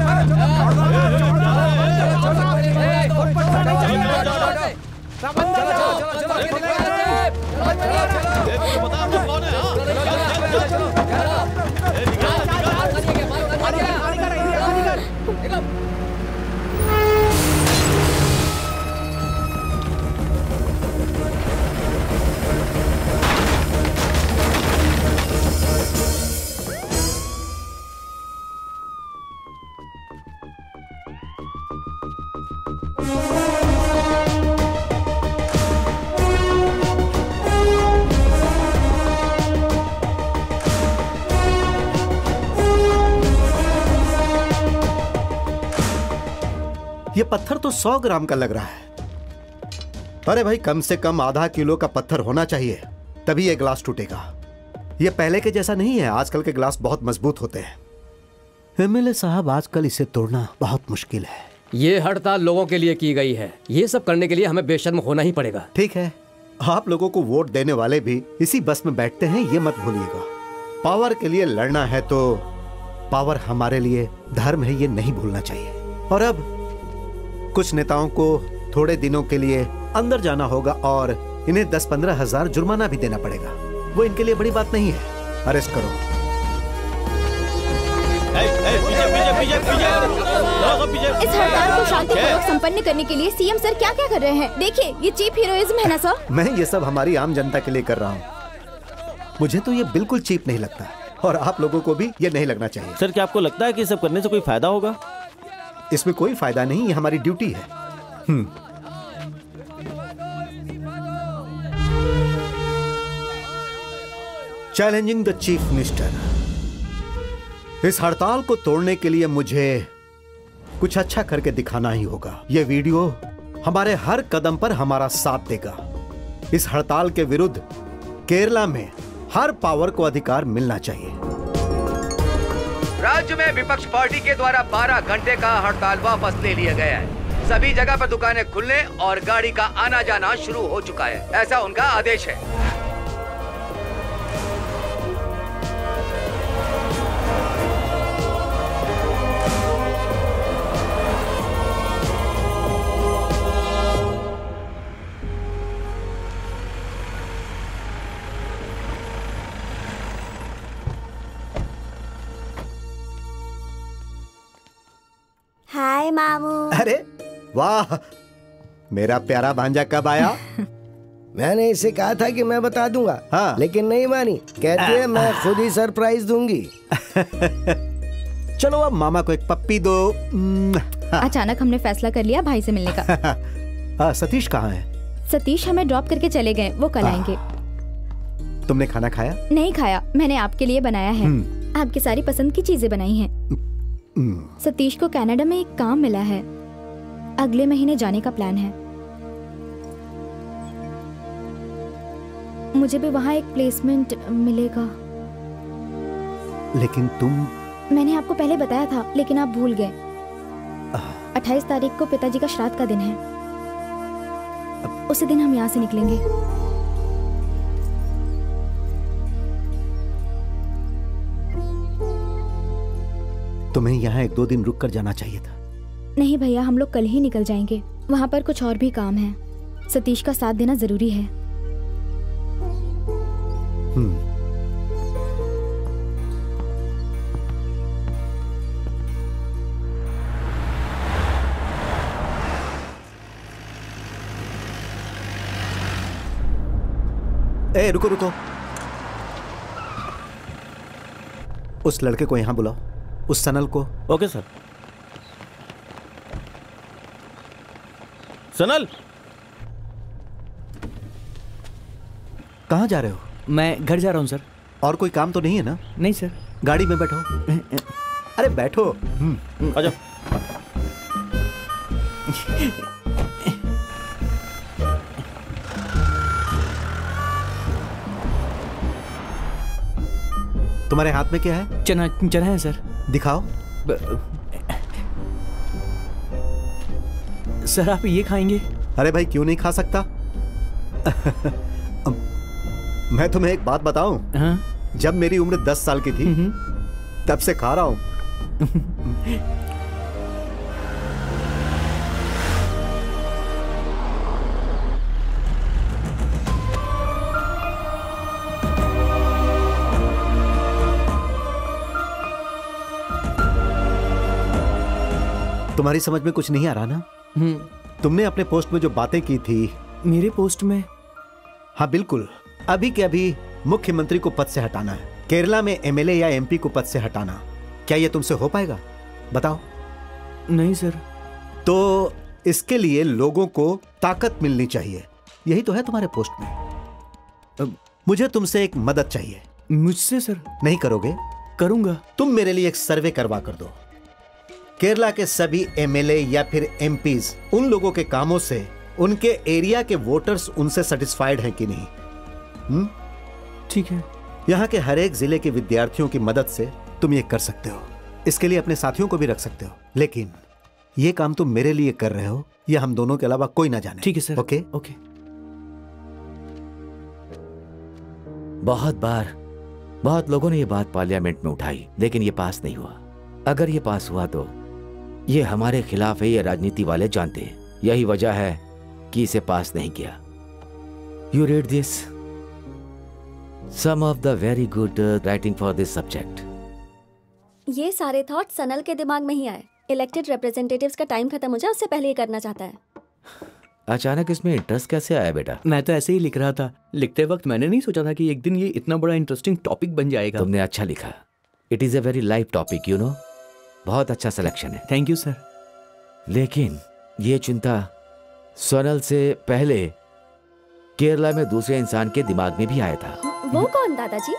ये पत्थर तो 100 ग्राम का लग रहा है। अरे भाई, कम से कम आधा किलो का पत्थर होना चाहिए, तभी ये ग्लास टूटेगा। ये पहले के जैसा नहीं है, आजकल के ग्लास बहुत मजबूत होते हैं। एमएलए साहब, आजकल इसे तोड़ना बहुत मुश्किल है। ये हड़ताल लोगों के लिए की गई है, ये सब करने के लिए हमें बेशर्म होना ही पड़ेगा। ठीक है, आप लोगों को वोट देने वाले भी इसी बस में बैठते हैं, ये मत भूलिएगा। पावर के लिए लड़ना है तो पावर हमारे लिए धर्म है, ये नहीं भूलना चाहिए। और अब कुछ नेताओं को थोड़े दिनों के लिए अंदर जाना होगा और इन्हें 10-15 हजार जुर्माना भी देना पड़ेगा। वो इनके लिए बड़ी बात नहीं है। अरेस्ट करो। इस हड़ताल को शांतिपूर्वक संपन्न करने के लिए सीएम सर क्या क्या कर रहे हैं? देखिए, ये चीप हीरोइज्म है ना सर? मैं ये सब हमारी आम जनता के लिए कर रहा हूँ। मुझे तो ये बिल्कुल चीप नहीं लगता और आप लोगों को भी ये नहीं लगना चाहिए। सर, क्या आपको लगता है कि सब करने से कोई फायदा होगा? इसमें कोई फायदा नहीं, ये हमारी ड्यूटी है। Challenging the chief minister. इस हड़ताल को तोड़ने के लिए मुझे कुछ अच्छा करके दिखाना ही होगा। यह वीडियो हमारे हर कदम पर हमारा साथ देगा। इस हड़ताल के विरुद्ध केरला में हर पावर को अधिकार मिलना चाहिए। राज्य में विपक्ष पार्टी के द्वारा 12 घंटे का हड़ताल वापस ले लिया गया है। सभी जगह पर दुकानें खुलने और गाड़ी का आना जाना शुरू हो चुका है, ऐसा उनका आदेश है। हाय मामू। अरे वाह, मेरा प्यारा भांजा कब आया? मैंने इसे कहा था कि मैं बता दूंगा, हाँ। लेकिन नहीं मानी। कहती है मैं खुद ही सरप्राइज दूंगी। चलो अब मामा को एक पप्पी दो। अचानक हमने फैसला कर लिया भाई से मिलने का। सतीश कहाँ है? सतीश हमें ड्रॉप करके चले गए, वो कल आएंगे। तुमने खाना खाया? नहीं खाया, मैंने आपके लिए बनाया है। आपकी सारी पसंद की चीजें बनाई हैं। सतीश को कनाडा में एक काम मिला है, अगले महीने जाने का प्लान है। मुझे भी वहाँ एक प्लेसमेंट मिलेगा। लेकिन तुम? मैंने आपको पहले बताया था, लेकिन आप भूल गए। 28 तारीख को पिताजी का श्राद्ध का दिन है। उसी दिन हम यहाँ से निकलेंगे। तुम्हें यहाँ 1-2 दिन रुक कर जाना चाहिए था। नहीं भैया, हम लोग कल ही निकल जाएंगे। वहाँ पर कुछ और भी काम है। सतीश का साथ देना जरूरी है। ए, रुको रुको। उस लड़के को यहाँ बुलाओ, उस सनल को। Okay sir. सनल, कहाँ जा रहे हो? मैं घर जा रहा हूँ सर। और कोई काम तो नहीं है ना? नहीं सर। गाड़ी में बैठो। अरे बैठो। आ जाओ। तुम्हारे हाथ में क्या है? चना है सर। दिखाओ। सर आप ये खाएंगे? अरे भाई क्यों नहीं खा सकता? मैं तुम्हें एक बात बताऊं? हाँ? जब मेरी उम्र 10 साल की थी तब से खा रहा हूं। तुम्हारी समझ में कुछ नहीं आ रहा ना? तुमने अपने पोस्ट में जो बातें की थी। मेरे पोस्ट में? हाँ बिल्कुल। अभी के अभी मुख्यमंत्री को पद से हटाना है, केरला में एमएलए या एमपी को पद से हटाना। क्या ये तुमसे हो पाएगा? बताओ। नहीं सर। तो इसके लिए लोगों को ताकत मिलनी चाहिए। यही तो है तुम्हारे पोस्ट में। मुझे तुमसे एक मदद चाहिए। मुझसे सर? नहीं करोगे? करूंगा। तुम मेरे लिए एक सर्वे करवा कर दो। केरला के सभी एमएलए या फिर एमपीज, उन लोगों के कामों से उनके एरिया के वोटर्स उनसे सेटिस्फाइड हैं कि नहीं। ठीक है। यहाँ के हर एक जिले के विद्यार्थियों की मदद से तुम ये कर सकते हो। इसके लिए अपने साथियों को भी रख सकते हो, लेकिन ये काम तुम मेरे लिए कर रहे हो, ये हम दोनों के अलावा कोई ना जाने। ठीक है सर। ओके? ओके। बहुत लोगों ने ये बात पार्लियामेंट में उठाई, लेकिन ये पास नहीं हुआ। अगर ये पास हुआ तो ये हमारे खिलाफ है, ये राजनीति वाले जानते हैं। यही वजह है कि इसे पास नहीं किया। You read this, some of the very good writing for this subject. ये सारे थॉट सनल के दिमाग में ही आए। इलेक्टेड रिप्रेजेंटेटिव्स का टाइम खत्म हो जाए उससे पहले ये करना चाहता है। अचानक इसमें इंटरेस्ट कैसे आया बेटा? मैं तो ऐसे ही लिख रहा था। लिखते वक्त मैंने नहीं सोचा था कि एक दिन ये इतना बड़ा इंटरेस्टिंग टॉपिक बन जाएगा। तुमने अच्छा लिखा। It is a very live topic, you know. बहुत अच्छा सिलेक्शन है। Thank you sir. लेकिन ये चिंता सोनल से पहले केरला में दूसरे इंसान के दिमाग में भी आया था। वो कौन दादाजी?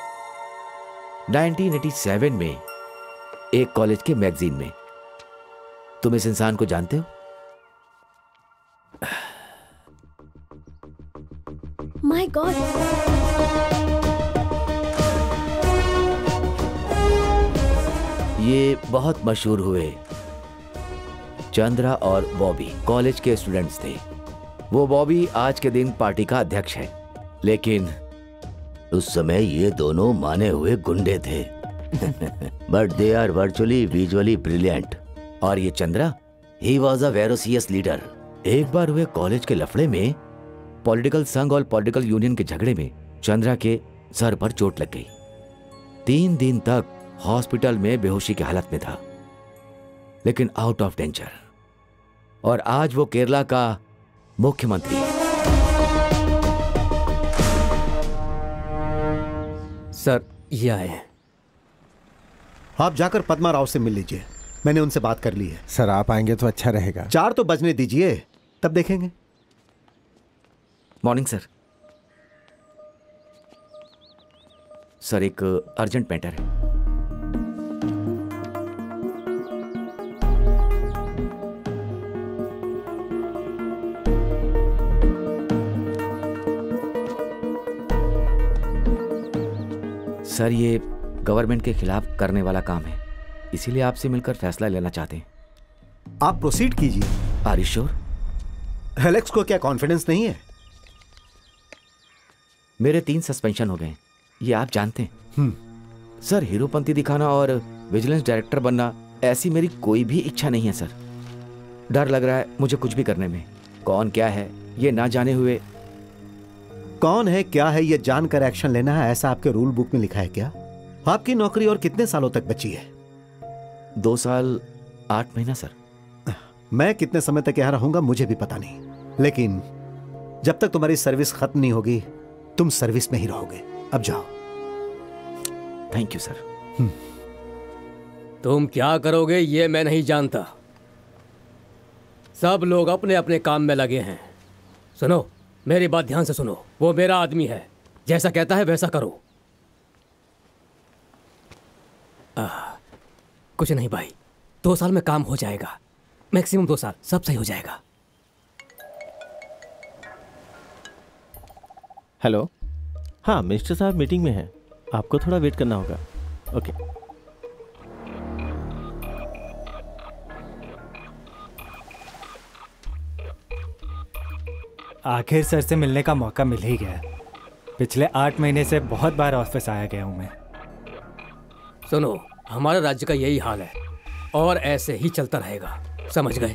1987 में एक कॉलेज के मैगजीन में। तुम इस इंसान को जानते हो? My god. ये बहुत मशहूर हुए। चंद्रा और बॉबी कॉलेज के स्टूडेंट्स थे। वो बॉबी आज के दिन पार्टी का अध्यक्ष है, लेकिन उस समय ये दोनों माने हुए गुंडे थे। But they are virtually visually brilliant. और ये Chandra, he was a voracious leader. एक बार हुए कॉलेज के लफड़े में, पॉलिटिकल संघ और पॉलिटिकल यूनियन के झगड़े में चंद्रा के सर पर चोट लग गई। 3 दिन तक हॉस्पिटल में बेहोशी की हालत में था, लेकिन आउट ऑफ डेंजर। और आज वो केरला का मुख्यमंत्री है। सर, ये आए हैं। आप जाकर पद्मा राव से मिल लीजिए, मैंने उनसे बात कर ली है। सर, आप आएंगे तो अच्छा रहेगा। 4 तो बजने दीजिए, तब देखेंगे। Morning sir. सर, एक अर्जेंट मैटर है। सर, ये गवर्नमेंट के खिलाफ करने वाला काम है, इसीलिए आपसे मिलकर फैसला लेना चाहते हैं। आप प्रोसीड कीजिए। Are you sure? एलेक्स को क्या कॉन्फिडेंस नहीं है? मेरे 3 सस्पेंशन हो गए, ये आप जानते हैं। सर, हीरोपंती दिखाना और विजिलेंस डायरेक्टर बनना, ऐसी मेरी कोई भी इच्छा नहीं है सर। डर लग रहा है मुझे कुछ भी करने में। कौन क्या है ये ना जाने हुए। कौन है क्या है ये जानकर एक्शन लेना है, ऐसा आपके रूल बुक में लिखा है क्या? आपकी नौकरी और कितने सालों तक बची है? 2 साल 8 महीना सर। मैं कितने समय तक यहाँ रहूंगा मुझे भी पता नहीं, लेकिन जब तक तुम्हारी सर्विस खत्म नहीं होगी तुम सर्विस में ही रहोगे। अब जाओ। Thank you sir. तुम क्या करोगे ये मैं नहीं जानता। सब लोग अपने अपने काम में लगे हैं। सुनो, मेरी बात ध्यान से सुनो। वो मेरा आदमी है, जैसा कहता है वैसा करो। कुछ नहीं भाई, 2 साल में काम हो जाएगा, मैक्सिमम 2 साल, सब सही हो जाएगा। हेलो। हाँ, मिनिस्टर साहब मीटिंग में हैं, आपको थोड़ा वेट करना होगा। ओके। आखिर सर से मिलने का मौका मिल ही गया। पिछले 8 महीने से बहुत बार ऑफिस आया गया हूं मैं। सुनो, हमारे राज्य का यही हाल है और ऐसे ही चलता रहेगा, समझ गए?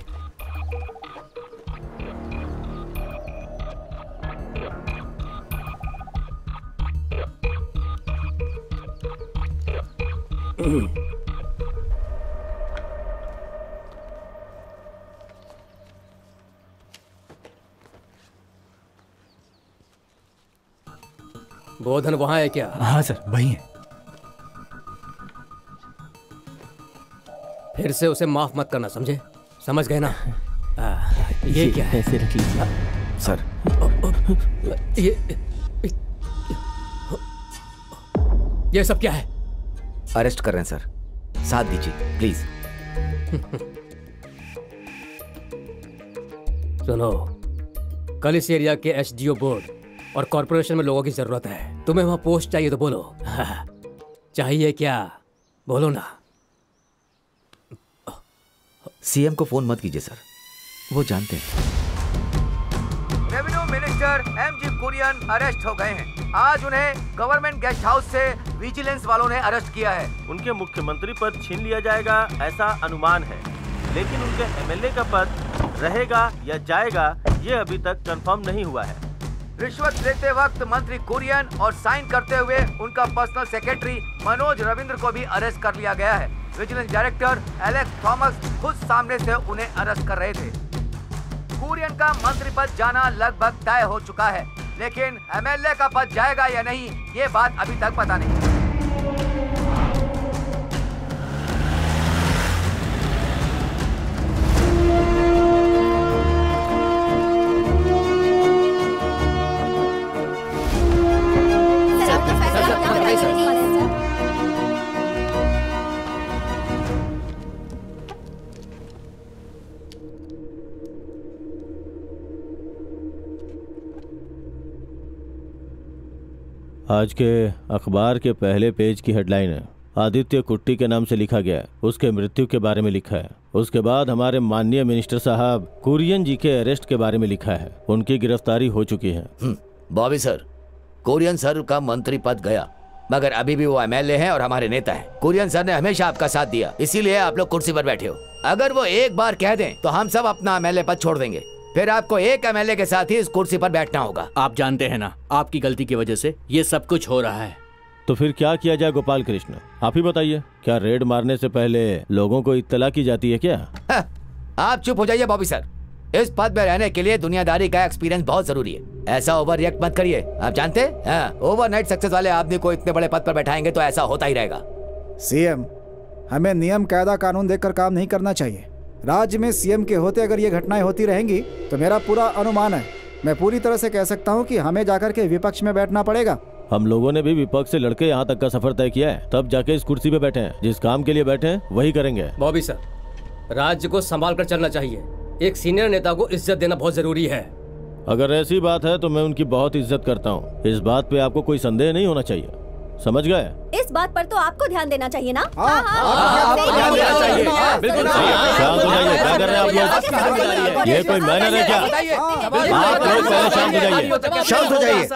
गोधन वहां है क्या? हाँ सर, वही है। फिर से उसे माफ मत करना, समझे? समझ गए ना? ये क्या है? ऐसे रख लीजिए सर। ये सब क्या है? अरेस्ट कर रहे हैं सर, साथ दीजिए प्लीज। सुनो, कल इस एरिया के एसडीओ बोर्ड और कॉर्पोरेशन में लोगों की जरूरत है। तुम्हें वहां पोस्ट चाहिए तो बोलो। चाहिए क्या? बोलो ना। सीएम को फोन मत कीजिए सर, वो जानते हैं। Revenue minister MG Kurian arrest हो गए हैं। आज उन्हें गवर्नमेंट गेस्ट हाउस से विजिलेंस वालों ने अरेस्ट किया है। उनके मुख्यमंत्री पद छीन लिया जाएगा ऐसा अनुमान है, लेकिन उनके एमएलए का पद रहेगा या जाएगा ये अभी तक कंफर्म नहीं हुआ है। रिश्वत लेते वक्त मंत्री कुरियन और साइन करते हुए उनका पर्सनल सेक्रेटरी मनोज रविंद्र को भी अरेस्ट कर लिया गया है। विजिलेंस डायरेक्टर एलेक्स थॉमस खुद सामने से उन्हें अरेस्ट कर रहे थे। कुरियन का मंत्री पद जाना लगभग तय हो चुका है, लेकिन एमएलए का पद जाएगा या नहीं ये बात अभी तक पता नहीं। आज के अखबार के पहले पेज की हेडलाइन है, आदित्य कुट्टी के नाम से लिखा गया है, उसके मृत्यु के बारे में लिखा है। उसके बाद हमारे माननीय मिनिस्टर साहब कुरियन जी के अरेस्ट के बारे में लिखा है, उनकी गिरफ्तारी हो चुकी है। बॉबी सर, कुरियन सर का मंत्री पद गया, मगर अभी भी वो एमएलए हैं और हमारे नेता हैं। कुरियन सर ने हमेशा आपका साथ दिया, इसीलिए आप लोग कुर्सी पर बैठे हो। अगर वो एक बार कह दें तो हम सब अपना एमएलए पद छोड़ देंगे, फिर आपको एक एमएलए के साथ ही इस कुर्सी पर बैठना होगा। आप जानते हैं ना, आपकी गलती की वजह से ये सब कुछ हो रहा है। तो फिर क्या किया जाए गोपाल कृष्ण, आप ही बताइए। क्या रेड मारने से पहले लोगों को इत्तला की जाती है क्या? आप चुप हो जाइए बॉबी सर। इस पद में रहने के लिए दुनियादारी का एक्सपीरियंस बहुत जरूरी है। ऐसा ओवर रिएक्ट मत करिए। आप जानते हैं, ओवरनाइट सक्सेस वाले आदमी को इतने बड़े पद पर बैठाएंगे तो ऐसा होता ही रहेगा। सीएम, हमें नियम कायदा कानून देखकर काम नहीं करना चाहिए। राज्य में सीएम के होते अगर ये घटनाएं होती रहेंगी तो मेरा पूरा अनुमान है, मैं पूरी तरह से कह सकता हूँ कि हमें जाकर के विपक्ष में बैठना पड़ेगा। हम लोगों ने भी विपक्ष से लड़के यहाँ तक का सफर तय किया है, तब जाके इस कुर्सी पे बैठे हैं। जिस काम के लिए बैठे हैं वही करेंगे। बॉबी सर, राज्य को संभाल कर चलना चाहिए। एक सीनियर नेता को इज्जत देना बहुत जरूरी है। अगर ऐसी बात है तो मैं उनकी बहुत इज्जत करता हूँ, इस बात पे आपको कोई संदेह नहीं होना चाहिए। समझ गए? इस बात पर तो आपको ध्यान देना चाहिए ना। शांत हो जाइए। क्या कर रहे हैं आप लोग? ये कोई मैनर है क्या? आप लोग पहले शांत हो जाइए। शांत हो जाइए।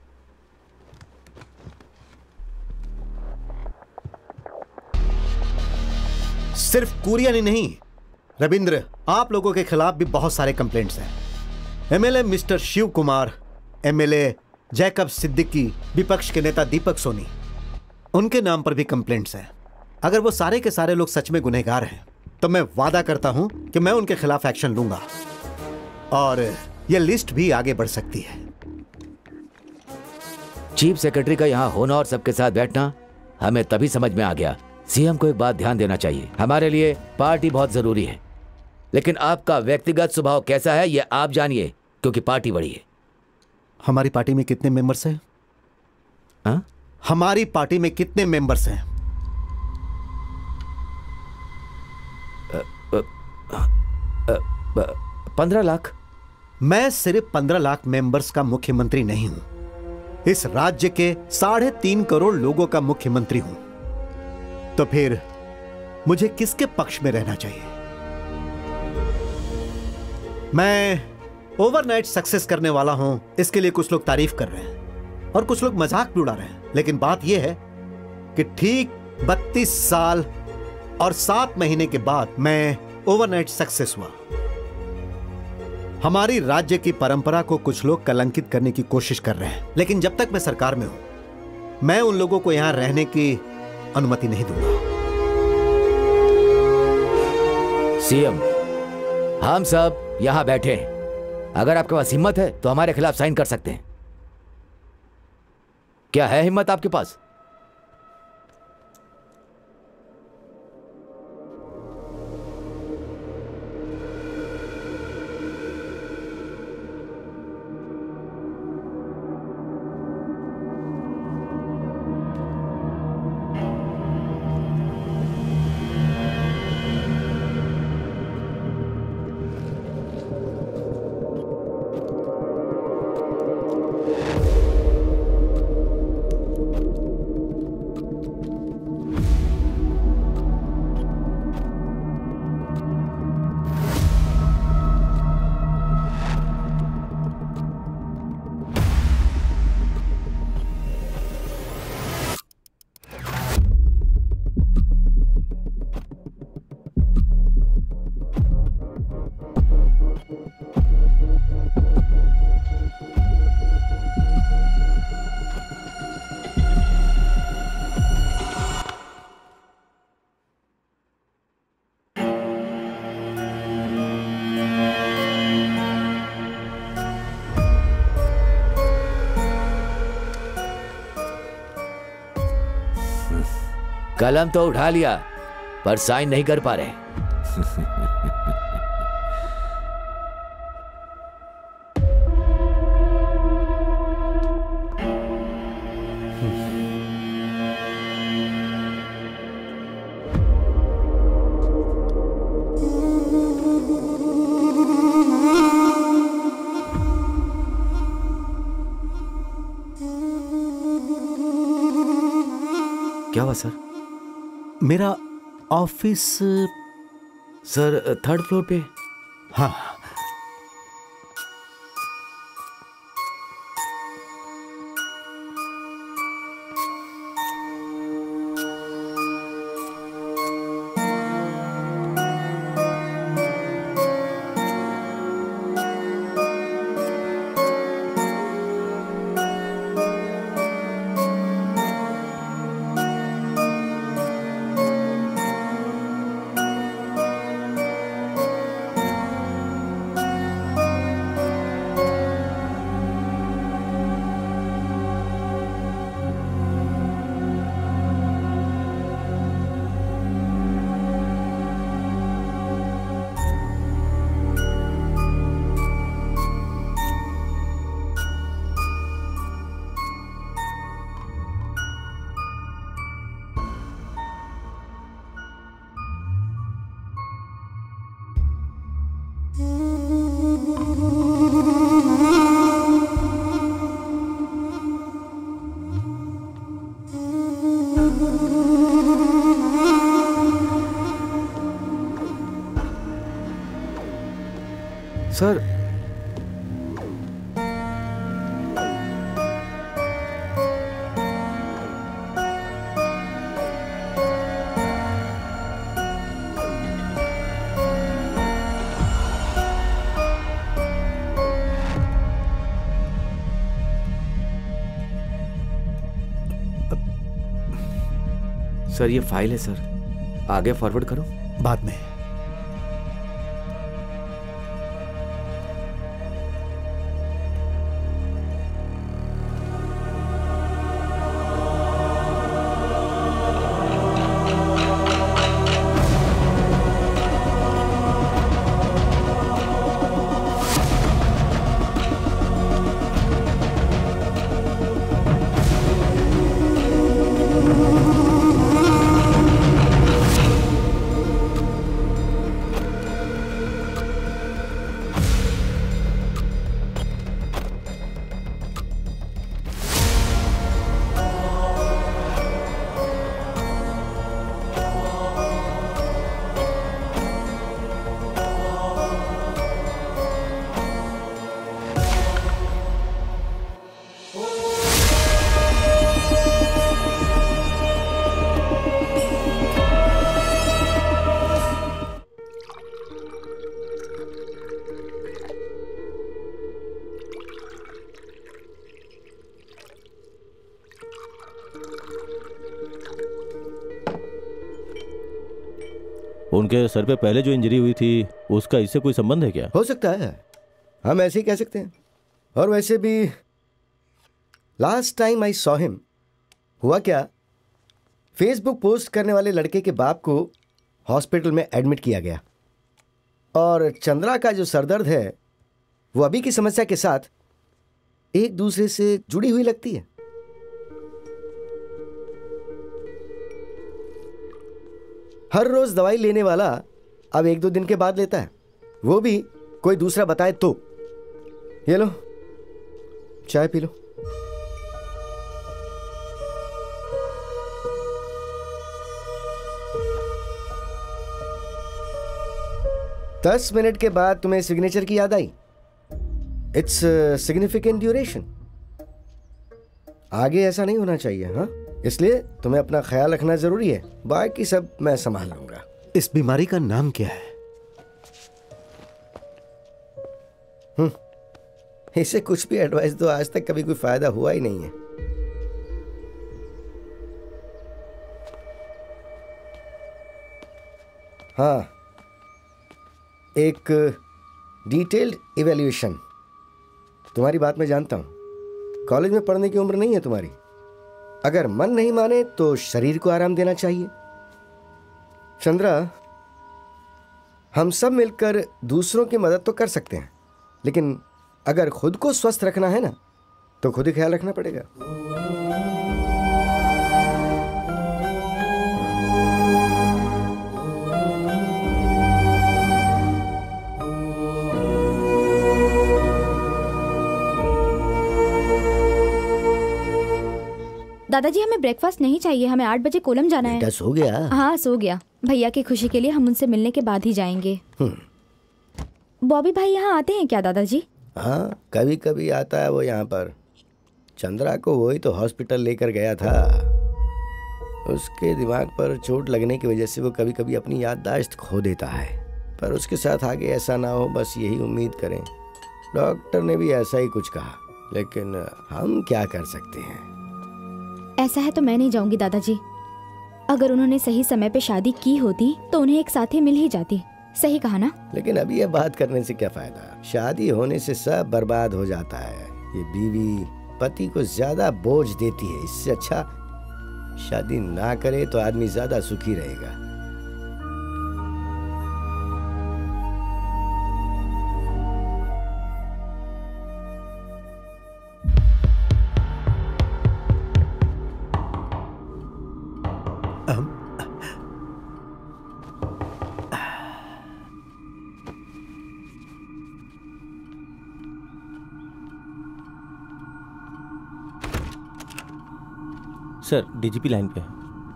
सिर्फ कुरियन ही नहीं, रविंद्र, आप लोगों के खिलाफ भी बहुत सारे कंप्लेंट्स हैं। MLA mister Shiv Kumar, MLA Jacob Siddiqui, विपक्ष के नेता दीपक सोनी, उनके नाम पर भी कंप्लेंट्स हैं। अगर वो सारे के सारे लोग सच में गुनहगार हैं तो मैं वादा करता हूं कि मैं उनके खिलाफ एक्शन लूंगा और यह लिस्ट भी आगे बढ़ सकती है। चीफ सेक्रेटरी का यहाँ होना और सबके साथ बैठना हमें तभी समझ में आ गया। सीएम को एक बात ध्यान देना चाहिए, हमारे लिए पार्टी बहुत जरूरी है, लेकिन आपका व्यक्तिगत स्वभाव कैसा है ये आप जानिए, क्योंकि पार्टी बड़ी है। हमारी पार्टी में कितने मेंबर्स हैं? हाँ? हमारी पार्टी में कितने मेंबर्स हैं? 15 लाख। मैं सिर्फ 15 लाख मेंबर्स का मुख्यमंत्री नहीं हूं, इस राज्य के 3.5 करोड़ लोगों का मुख्यमंत्री हूं। तो फिर मुझे किसके पक्ष में रहना चाहिए? मैं ओवरनाइट सक्सेस करने वाला हूं, इसके लिए कुछ लोग तारीफ कर रहे हैं और कुछ लोग मजाक भी उड़ा रहे हैं, लेकिन बात यह है कि ठीक 32 साल और 7 महीने के बाद मैं ओवरनाइट सक्सेस हुआ। हमारी राज्य की परंपरा को कुछ लोग कलंकित करने की कोशिश कर रहे हैं, लेकिन जब तक मैं सरकार में हूं, मैं उन लोगों को यहां रहने की अनुमति नहीं दूंगा। सीएम, हम सब यहां बैठे हैं, अगर आपके पास हिम्मत है तो हमारे खिलाफ साइन कर सकते हैं। क्या है हिम्मत आपके पास? कलम तो उठा लिया पर साइन नहीं कर पा रहे। क्या हुआ सर? मेरा ऑफिस सर 3rd फ्लोर पे। हाँ। सर सर ये फाइल है सर, आगे फॉरवर्ड करो। बाद में। उनके सर पे पहले जो इंजरी हुई थी उसका इससे कोई संबंध है क्या? हो सकता है, हम ऐसे ही कह सकते हैं। और वैसे भी last time I saw him, हुआ क्या, फेसबुक पोस्ट करने वाले लड़के के बाप को हॉस्पिटल में एडमिट किया गया और चंद्रा का जो सरदर्द है वो अभी की समस्या के साथ एक दूसरे से जुड़ी हुई लगती है। हर रोज दवाई लेने वाला अब 1-2 दिन के बाद लेता है, वो भी कोई दूसरा बताए तो। ये लो चाय पी लो। दस मिनट के बाद तुम्हें सिग्नेचर की याद आई। It's significant duration. आगे ऐसा नहीं होना चाहिए, हाँ? इसलिए तुम्हें अपना ख्याल रखना जरूरी है, बाकी सब मैं संभाल लूंगा। इस बीमारी का नाम क्या है? इसे कुछ भी एडवाइस दो, आज तक कभी कोई फायदा हुआ ही नहीं है। हाँ, एक डिटेल्ड इवैल्यूएशन। तुम्हारी बात मैं जानता हूं, कॉलेज में पढ़ने की उम्र नहीं है तुम्हारी। अगर मन नहीं माने तो शरीर को आराम देना चाहिए। चंद्रा, हम सब मिलकर दूसरों की मदद तो कर सकते हैं, लेकिन अगर खुद को स्वस्थ रखना है ना तो खुद ही ख्याल रखना पड़ेगा। दादाजी हमें ब्रेकफास्ट नहीं चाहिए, हमें 8 बजे कोलम जाना है। सो गया? हाँ सो गया। भैया की खुशी के लिए हम उनसे मिलने के बाद ही जाएंगे। बॉबी भाई यहाँ आते हैं क्या दादाजी? हाँ कभी कभी आता है वो यहाँ पर। चंद्रा को वही तो हॉस्पिटल लेकर गया था। उसके दिमाग पर चोट लगने की वजह से वो कभी कभी अपनी याददाश्त खो देता है, पर उसके साथ आगे ऐसा ना हो, बस यही उम्मीद करें। डॉक्टर ने भी ऐसा ही कुछ कहा, लेकिन हम क्या कर सकते हैं। ऐसा है तो मैं नहीं जाऊंगी दादाजी। अगर उन्होंने सही समय पे शादी की होती तो उन्हें एक साथी मिल ही जाती। सही कहा ना? लेकिन अभी ये बात करने से क्या फायदा, शादी होने से सब बर्बाद हो जाता है। ये बीवी पति को ज्यादा बोझ देती है, इससे अच्छा शादी ना करे तो आदमी ज्यादा सुखी रहेगा। सर डीजीपी लाइन पे है।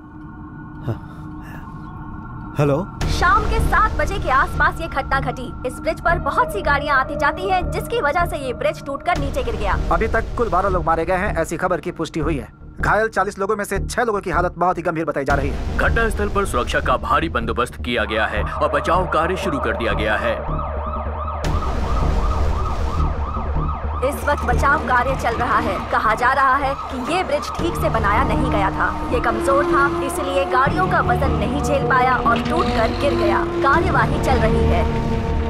हेलो। शाम के 7 बजे के आसपास ये घटना घटी। इस ब्रिज पर बहुत सी गाड़ियां आती जाती हैं, जिसकी वजह से ये ब्रिज टूटकर नीचे गिर गया। अभी तक कुल 12 लोग मारे गए हैं, ऐसी खबर की पुष्टि हुई है। घायल 40 लोगों में से 6 लोगों की हालत बहुत ही गंभीर बताई जा रही है। घटनास्थल पर सुरक्षा का भारी बंदोबस्त किया गया है और बचाव कार्य शुरू कर दिया गया है। इस वक्त बचाव कार्य चल रहा है। कहा जा रहा है कि ये ब्रिज ठीक से बनाया नहीं गया था। ये कमजोर था, इसलिए गाड़ियों का वजन नहीं झेल पाया और टूटकर गिर गया। कार्यवाही चल रही है।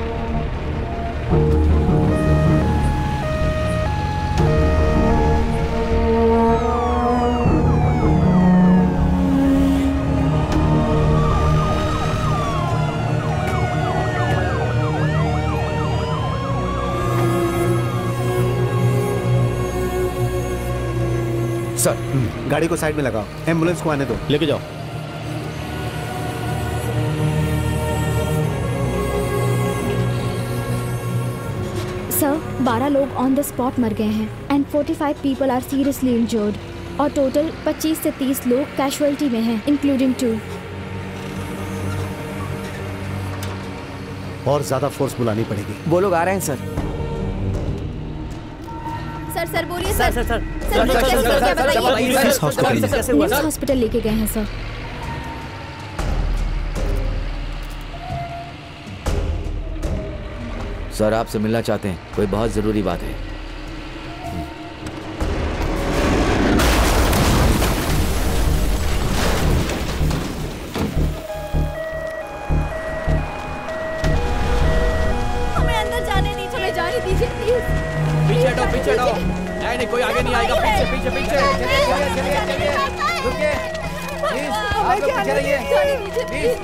सर गाड़ी को साइड में लगाओ, एम्बुलेंस को आने दो। लेके जाओ। सर 12 लोग ऑन द स्पॉट मर गए हैं and 45 people are seriously injured और टोटल 25 से 30 लोग कैजुअलिटी में हैं, इंक्लूडिंग 2। और ज्यादा फोर्स बुलानी पड़ेगी। वो लोग आ रहे हैं सर। सर बोलिए सर। सर हॉस्पिटल लेके गए हैं सर। सर आपसे मिलना चाहते हैं, कोई बहुत जरूरी बात है। हमें अंदर जाने नहीं, चले जाने दीजिए प्लीज। पीछे हटो। नहीं कोई आगे नहीं आएगा। पीछे चलिए। रुकिए प्लीज, आप लोग पीछे रहिए प्लीज।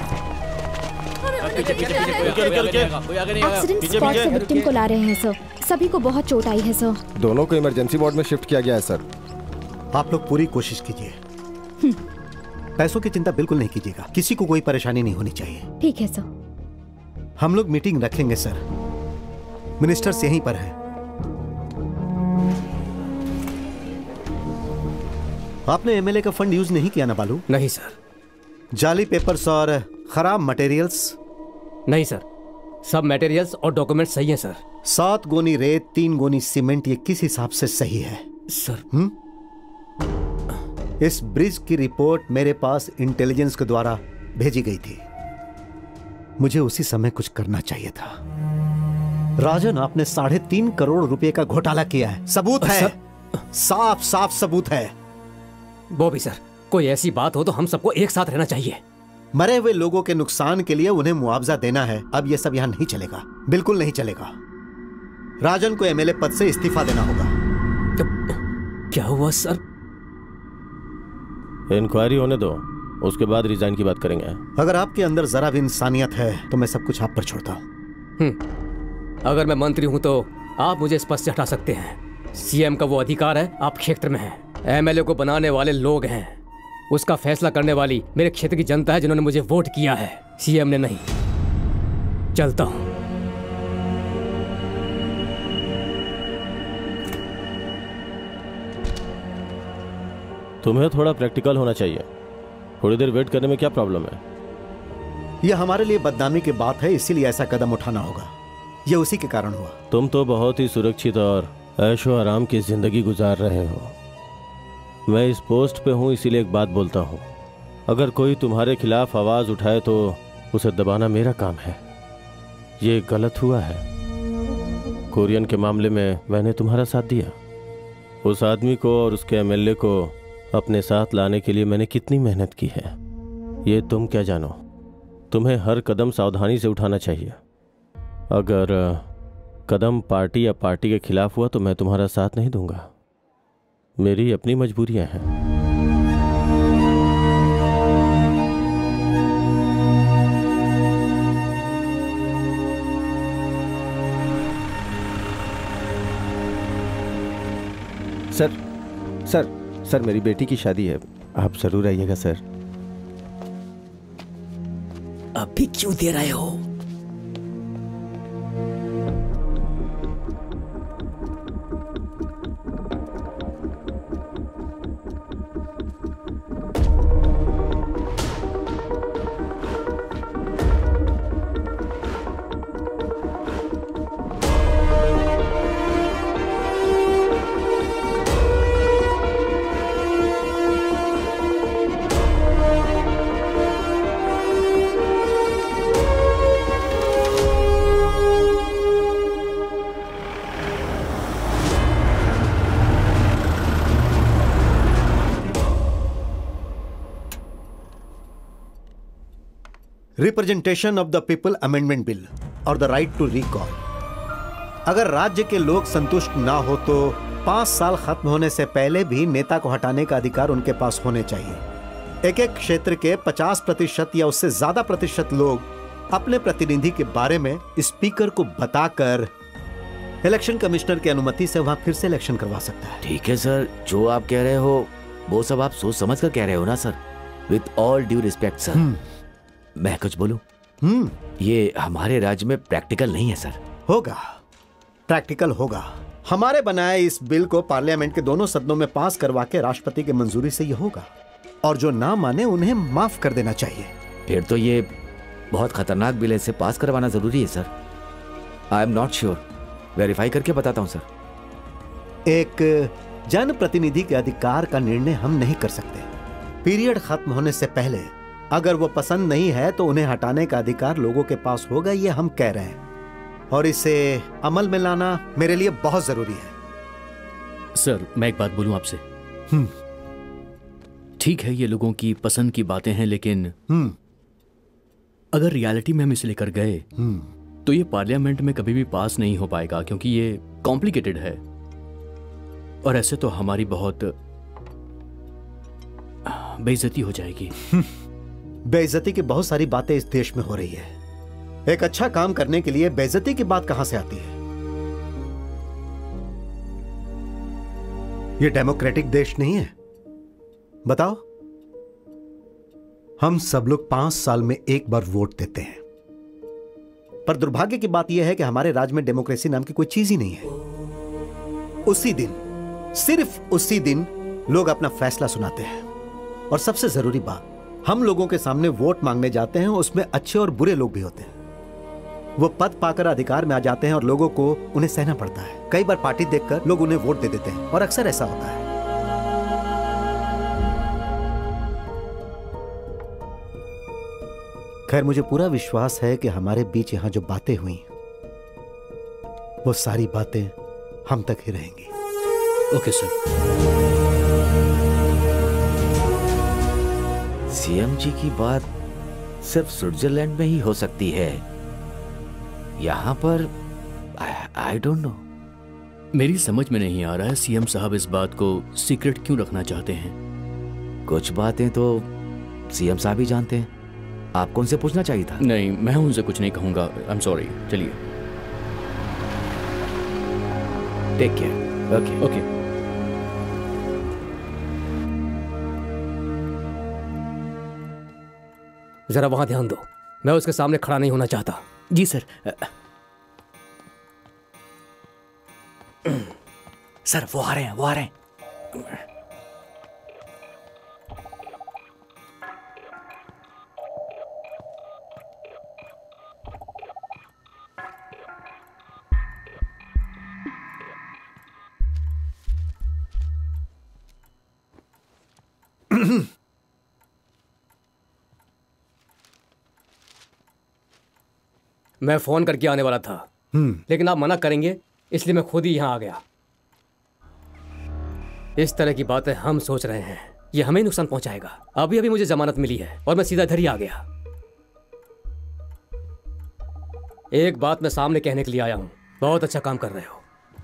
कोई आगे नहीं आएगा। एक्सीडेंट स्पॉट से विक्टिम को ला रहे हैं सर। सभी को बहुत चोट आई है सर। दोनों को इमरजेंसी वार्ड में शिफ्ट किया गया है सर। आप लोग पूरी कोशिश कीजिए। पैसों की चिंता बिल्कुल नहीं कीजिएगा, किसी को कोई परेशानी नहीं होनी चाहिए। ठीक है सर। हम लोग मीटिंग रखेंगे सर। मिनिस्टर्स यहीं पर हैं। आपने एमएलए का फंड यूज नहीं किया ना बालू? नहीं सर। जाली पेपर्स और खराब मटेरियल्स? नहीं सर, सब मटेरियल्स और डॉक्यूमेंट सही हैं सर। 7 गोनी रेत, 3 गोनी सीमेंट, ये किस हिसाब से सही है सर? इस ब्रिज की रिपोर्ट मेरे पास इंटेलिजेंस के द्वारा भेजी गई थी। मुझे उसी समय कुछ करना चाहिए था। राजन, आपने 3.5 करोड़ रुपए का घोटाला किया है। सबूत है, साफ साफ सबूत है। बॉबी सर, कोई ऐसी बात हो तो हम सबको एक साथ रहना चाहिए। मरे हुए लोगों के नुकसान के लिए उन्हें मुआवजा देना है। अब यह सब यहाँ नहीं चलेगा, बिल्कुल नहीं चलेगा। राजन को एमएलए पद से इस्तीफा देना होगा। क्या हुआ सर? इंक्वायरी होने दो, उसके बाद रिजाइन की बात करेंगे। अगर आपके अंदर जरा भी इंसानियत है तो मैं सब कुछ आप पर छोड़ता हूँ। अगर मैं मंत्री हूं तो आप मुझे इस पद से हटा सकते हैं। सीएम का वो अधिकार है, आप क्षेत्र में हैं। एमएलए को बनाने वाले लोग हैं, उसका फैसला करने वाली मेरे क्षेत्र की जनता है, जिन्होंने मुझे वोट किया है, सीएम ने नहीं। चलता हूं। तुम्हें थोड़ा प्रैक्टिकल होना चाहिए। थोड़ी देर वेट करने में क्या प्रॉब्लम है? यह हमारे लिए बदनामी की बात है, इसीलिए ऐसा कदम उठाना होगा। यह उसी के कारण हुआ। तुम तो बहुत ही सुरक्षित और ऐशो आराम की जिंदगी गुजार रहे हो। मैं इस पोस्ट पे हूँ, इसीलिए एक बात बोलता हूँ। अगर कोई तुम्हारे खिलाफ आवाज उठाए तो उसे दबाना मेरा काम है। ये गलत हुआ है। कुरियन के मामले में मैंने तुम्हारा साथ दिया। उस आदमी को और उसके एमएलए को अपने साथ लाने के लिए मैंने कितनी मेहनत की है, ये तुम क्या जानो। तुम्हें हर कदम सावधानी से उठाना चाहिए। अगर कदम पार्टी या पार्टी के खिलाफ हुआ तो मैं तुम्हारा साथ नहीं दूंगा। मेरी अपनी मजबूरियां हैं। सर मेरी बेटी की शादी है, आप जरूर आइएगा सर। अभी क्यों दे रहे हो? Representation of the people amendment bill और द राइट टू रिकॉल। अगर राज्य के लोग संतुष्ट ना हो तो 5 साल खत्म होने से पहले भी नेता को हटाने का अधिकार उनके पास होने चाहिए। एक एक क्षेत्र के 50% या उससे ज्यादा प्रतिशत लोग अपने प्रतिनिधि के बारे में स्पीकर को बताकर इलेक्शन कमिश्नर की अनुमति से वहां फिर से इलेक्शन करवा सकता है। ठीक है सर, जो आप कह रहे हो वो सब आप सोच समझ कर कह रहे हो ना sir. With all due respect sir, मैं कुछ बोलूं? ये हमारे राज्य में प्रैक्टिकल नहीं है सर। होगा, प्रैक्टिकल होगा। हमारे बनाए इस बिल को पार्लियामेंट के दोनों सदनों में पास करवा के राष्ट्रपति की मंजूरी से यह होगा, और जो ना माने उन्हें माफ कर देना चाहिए। फिर तो ये बहुत खतरनाक बिल है, इसे पास करवाना जरूरी है sir. I am not sure, verify करके बताता हूं सर। एक जनप्रतिनिधि के अधिकार का निर्णय हम नहीं कर सकते। पीरियड खत्म होने से पहले अगर वो पसंद नहीं है तो उन्हें हटाने का अधिकार लोगों के पास होगा, ये हम कह रहे हैं, और इसे अमल में लाना मेरे लिए बहुत जरूरी है। सर मैं एक बात बोलूं आपसे? ठीक है, ये लोगों की पसंद की बातें हैं, लेकिन अगर रियलिटी में हम इसे लेकर गए तो ये पार्लियामेंट में कभी भी पास नहीं हो पाएगा, क्योंकि ये कॉम्प्लिकेटेड है, और ऐसे तो हमारी बहुत बेइज्जती हो जाएगी। बेइज्जती की बहुत सारी बातें इस देश में हो रही है। एक अच्छा काम करने के लिए बेइज्जती की बात कहां से आती है? यह डेमोक्रेटिक देश नहीं है। बताओ, हम सब लोग 5 साल में एक बार वोट देते हैं, पर दुर्भाग्य की बात यह है कि हमारे राज्य में डेमोक्रेसी नाम की कोई चीज ही नहीं है। उसी दिन, सिर्फ उसी दिन लोग अपना फैसला सुनाते हैं, और सबसे जरूरी बात, हम लोगों के सामने वोट मांगने जाते हैं, उसमें अच्छे और बुरे लोग भी होते हैं। वो पद पाकर अधिकार में आ जाते हैं और लोगों को उन्हें सहना पड़ता है। कई बार पार्टी देखकर लोग उन्हें वोट दे देते हैं, और अक्सर ऐसा होता है। खैर, मुझे पूरा विश्वास है कि हमारे बीच यहां जो बातें हुई वो सारी बातें हम तक ही रहेंगी। Okay sir. सीएम जी की बात सिर्फ स्विट्जरलैंड में ही हो सकती है, यहां पर आई डोंट नो। मेरी समझ में नहीं आ रहा है सीएम साहब इस बात को सीक्रेट क्यों रखना चाहते हैं। कुछ बातें तो सीएम साहब ही जानते हैं, आपको उनसे पूछना चाहिए था। नहीं, मैं उनसे कुछ नहीं कहूंगा। I am sorry. चलिए, टेक केयर। Okay okay. जरा वहां ध्यान दो, मैं उसके सामने खड़ा नहीं होना चाहता। जी सर। सर वो आ रहे हैं, वो आ रहे हैं। मैं फोन करके आने वाला था, लेकिन आप मना करेंगे इसलिए मैं खुद ही यहाँ आ गया। इस तरह की बातें हम सोच रहे हैं, ये हमें नुकसान पहुंचाएगा। अभी अभी मुझे जमानत मिली है और मैं सीधा इधर ही आ गया। एक बात मैं सामने कहने के लिए आया हूं, बहुत अच्छा काम कर रहे हो,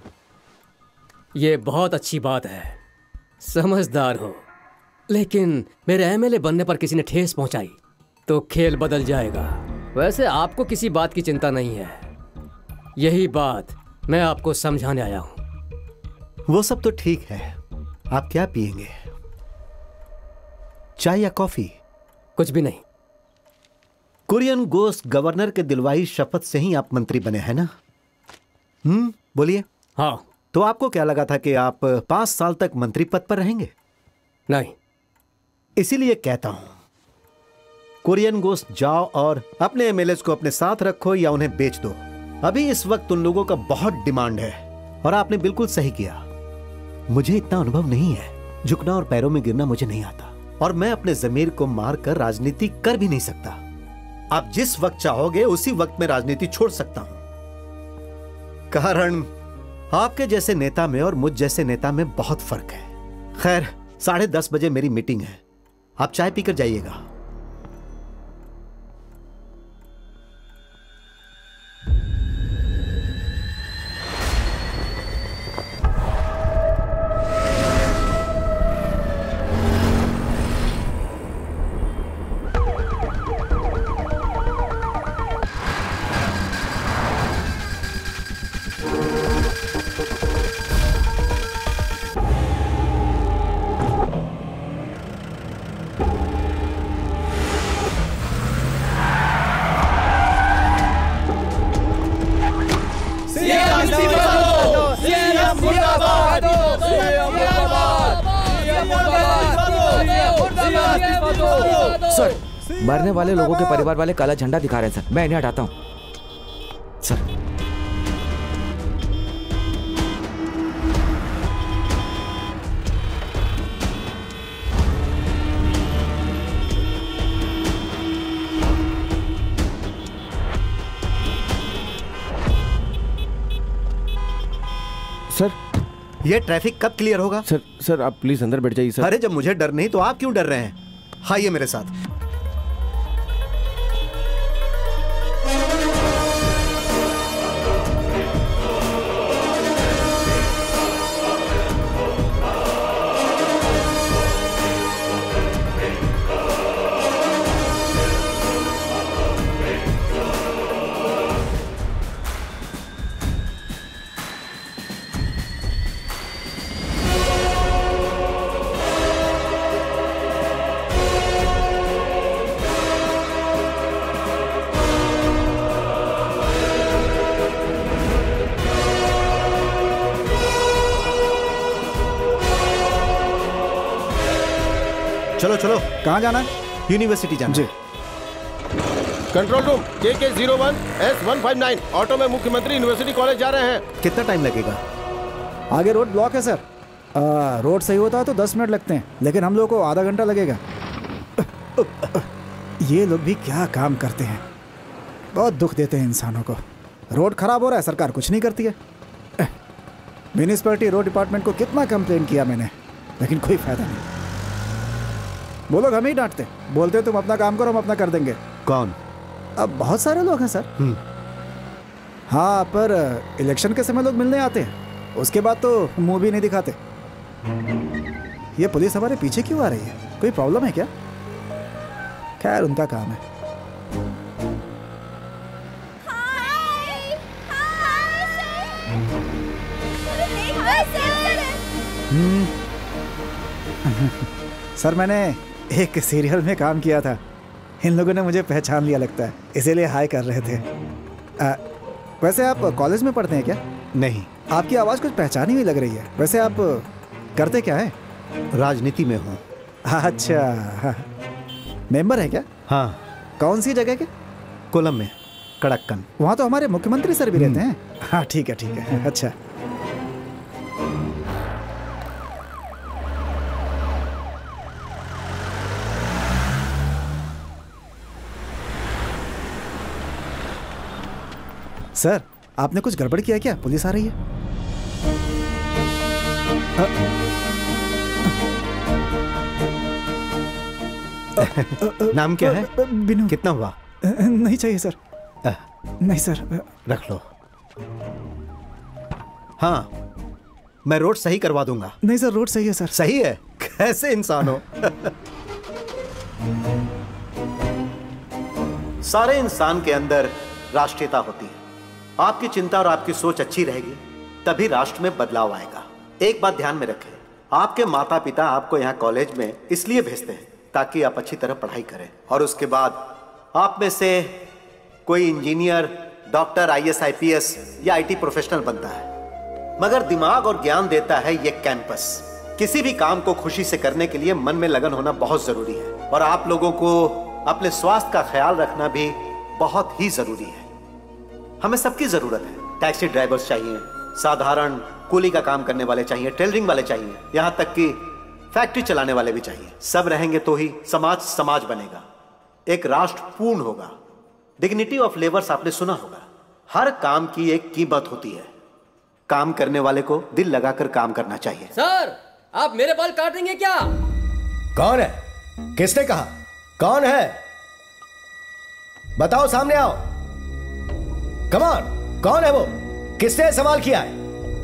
ये बहुत अच्छी बात है, समझदार हो, लेकिन मेरे एमएलए बनने पर किसी ने ठेस पहुंचाई तो खेल बदल जाएगा। वैसे आपको किसी बात की चिंता नहीं है, यही बात मैं आपको समझाने आया हूं। वो सब तो ठीक है, आप क्या पिएंगे, चाय या कॉफी? कुछ भी नहीं। कुरियन गोस्ट गवर्नर के दिलवाई शपथ से ही आप मंत्री बने हैं ना? बोलिए। हाँ। तो आपको क्या लगा था कि आप 5 साल तक मंत्री पद पर रहेंगे? नहीं। इसीलिए कहता हूं, कुरियन गोस्ट जाओ और अपने एमएलएस को अपने साथ रखो या उन्हें बेच दो। अभी इस वक्त उन लोगों का बहुत डिमांड है और आपने बिल्कुल सही किया। मुझे इतना अनुभव नहीं है, झुकना और पैरों में गिरना मुझे नहीं आता, और मैं अपने जमीर को मारकर राजनीति कर भी नहीं सकता। आप जिस वक्त चाहोगे उसी वक्त मैं राजनीति छोड़ सकता हूं, कारण आपके जैसे नेता में और मुझ जैसे नेता में बहुत फर्क है। खैर, 10:30 बजे मेरी मीटिंग है, आप चाय पीकर जाइएगा। सर, मरने वाले लोगों के परिवार वाले काला झंडा दिखा रहे हैं सर, मैं इन्हें हटाता हूं। सर, सर, ये ट्रैफिक कब क्लियर होगा? सर आप प्लीज अंदर बैठ जाइए सर। अरे जब मुझे डर नहीं तो आप क्यों डर रहे हैं? आइए मेरे साथ। चलो चलो, कहाँ जाना है? यूनिवर्सिटी जाना जी। Control room KK01 S159, auto में मुख्यमंत्री यूनिवर्सिटी कॉलेज जा रहे हैं। कितना टाइम लगेगा? आगे रोड ब्लॉक है सर। रोड सही होता है तो 10 मिनट लगते हैं, लेकिन हम लोग को आधा घंटा लगेगा। ये लोग भी क्या काम करते हैं, बहुत दुख देते हैं इंसानों को। रोड खराब हो रहा है, सरकार कुछ नहीं करती है। म्यूनिसिपैलिटी रोड डिपार्टमेंट को कितना कंप्लेन किया मैंने, लेकिन कोई फायदा नहीं। वो लोग हमें ही डांटते, बोलते तुम अपना काम करो, हम अपना कर देंगे। कौन? अब बहुत सारे लोग हैं सर। हाँ, पर इलेक्शन के समय लोग मिलने आते हैं, उसके बाद तो मुंह भी नहीं दिखाते। ये पुलिस हमारे पीछे क्यों आ रही है, कोई प्रॉब्लम है क्या? खैर, उनका काम है। सर, मैंने एक सीरियल में काम किया था, इन लोगों ने मुझे पहचान लिया लगता है, इसीलिए हाय कर रहे थे। वैसे आप कॉलेज में पढ़ते हैं क्या? नहीं। आपकी आवाज़ कुछ पहचानी हुई लग रही है। वैसे आप करते क्या है? राजनीति में हूँ। अच्छा, मेंबर है क्या? हाँ। कौन सी जगह के? कोलम में, कड़क्कन। वहाँ तो हमारे मुख्यमंत्री सर भी रहते हैं। हाँ ठीक है, ठीक है। अच्छा, सर, आपने कुछ गड़बड़ किया क्या? पुलिस आ रही है। नाम क्या है? बिनू। कितना हुआ? नहीं चाहिए सर। नहीं सर। रख लो। हाँ, मैं रोड सही करवा दूंगा। नहीं सर, रोड सही है सर। सही है? कैसे इंसान हो? सारे इंसान के अंदर राष्ट्रीयता होती है। आपकी चिंता और आपकी सोच अच्छी रहेगी तभी राष्ट्र में बदलाव आएगा। एक बात ध्यान में रखें, आपके माता पिता आपको यहाँ कॉलेज में इसलिए भेजते हैं ताकि आप अच्छी तरह पढ़ाई करें और उसके बाद आप में से कोई इंजीनियर, डॉक्टर, IAS, IPS या IT प्रोफेशनल बनता है। मगर दिमाग और ज्ञान देता है ये कैंपस। किसी भी काम को खुशी से करने के लिए मन में लगन होना बहुत जरूरी है और आप लोगों को अपने स्वास्थ्य का ख्याल रखना भी बहुत ही जरूरी है। हमें सबकी जरूरत है। टैक्सी ड्राइवर्स चाहिए, साधारण कूली का काम करने वाले चाहिए, टेलरिंग वाले चाहिए, यहां तक कि फैक्ट्री चलाने वाले भी चाहिए। सब रहेंगे तो ही समाज बनेगा, एक राष्ट्र पूर्ण होगा। डिग्निटी ऑफ लेबर्स आपने सुना होगा। हर काम की एक कीमत होती है। काम करने वाले को दिल लगाकर काम करना चाहिए। सर, आप मेरे बाल काटेंगे क्या? कौन है? किसने कहा? कौन है? बताओ, सामने आओ। कम ऑन, कौन है वो? किसने सवाल किया है?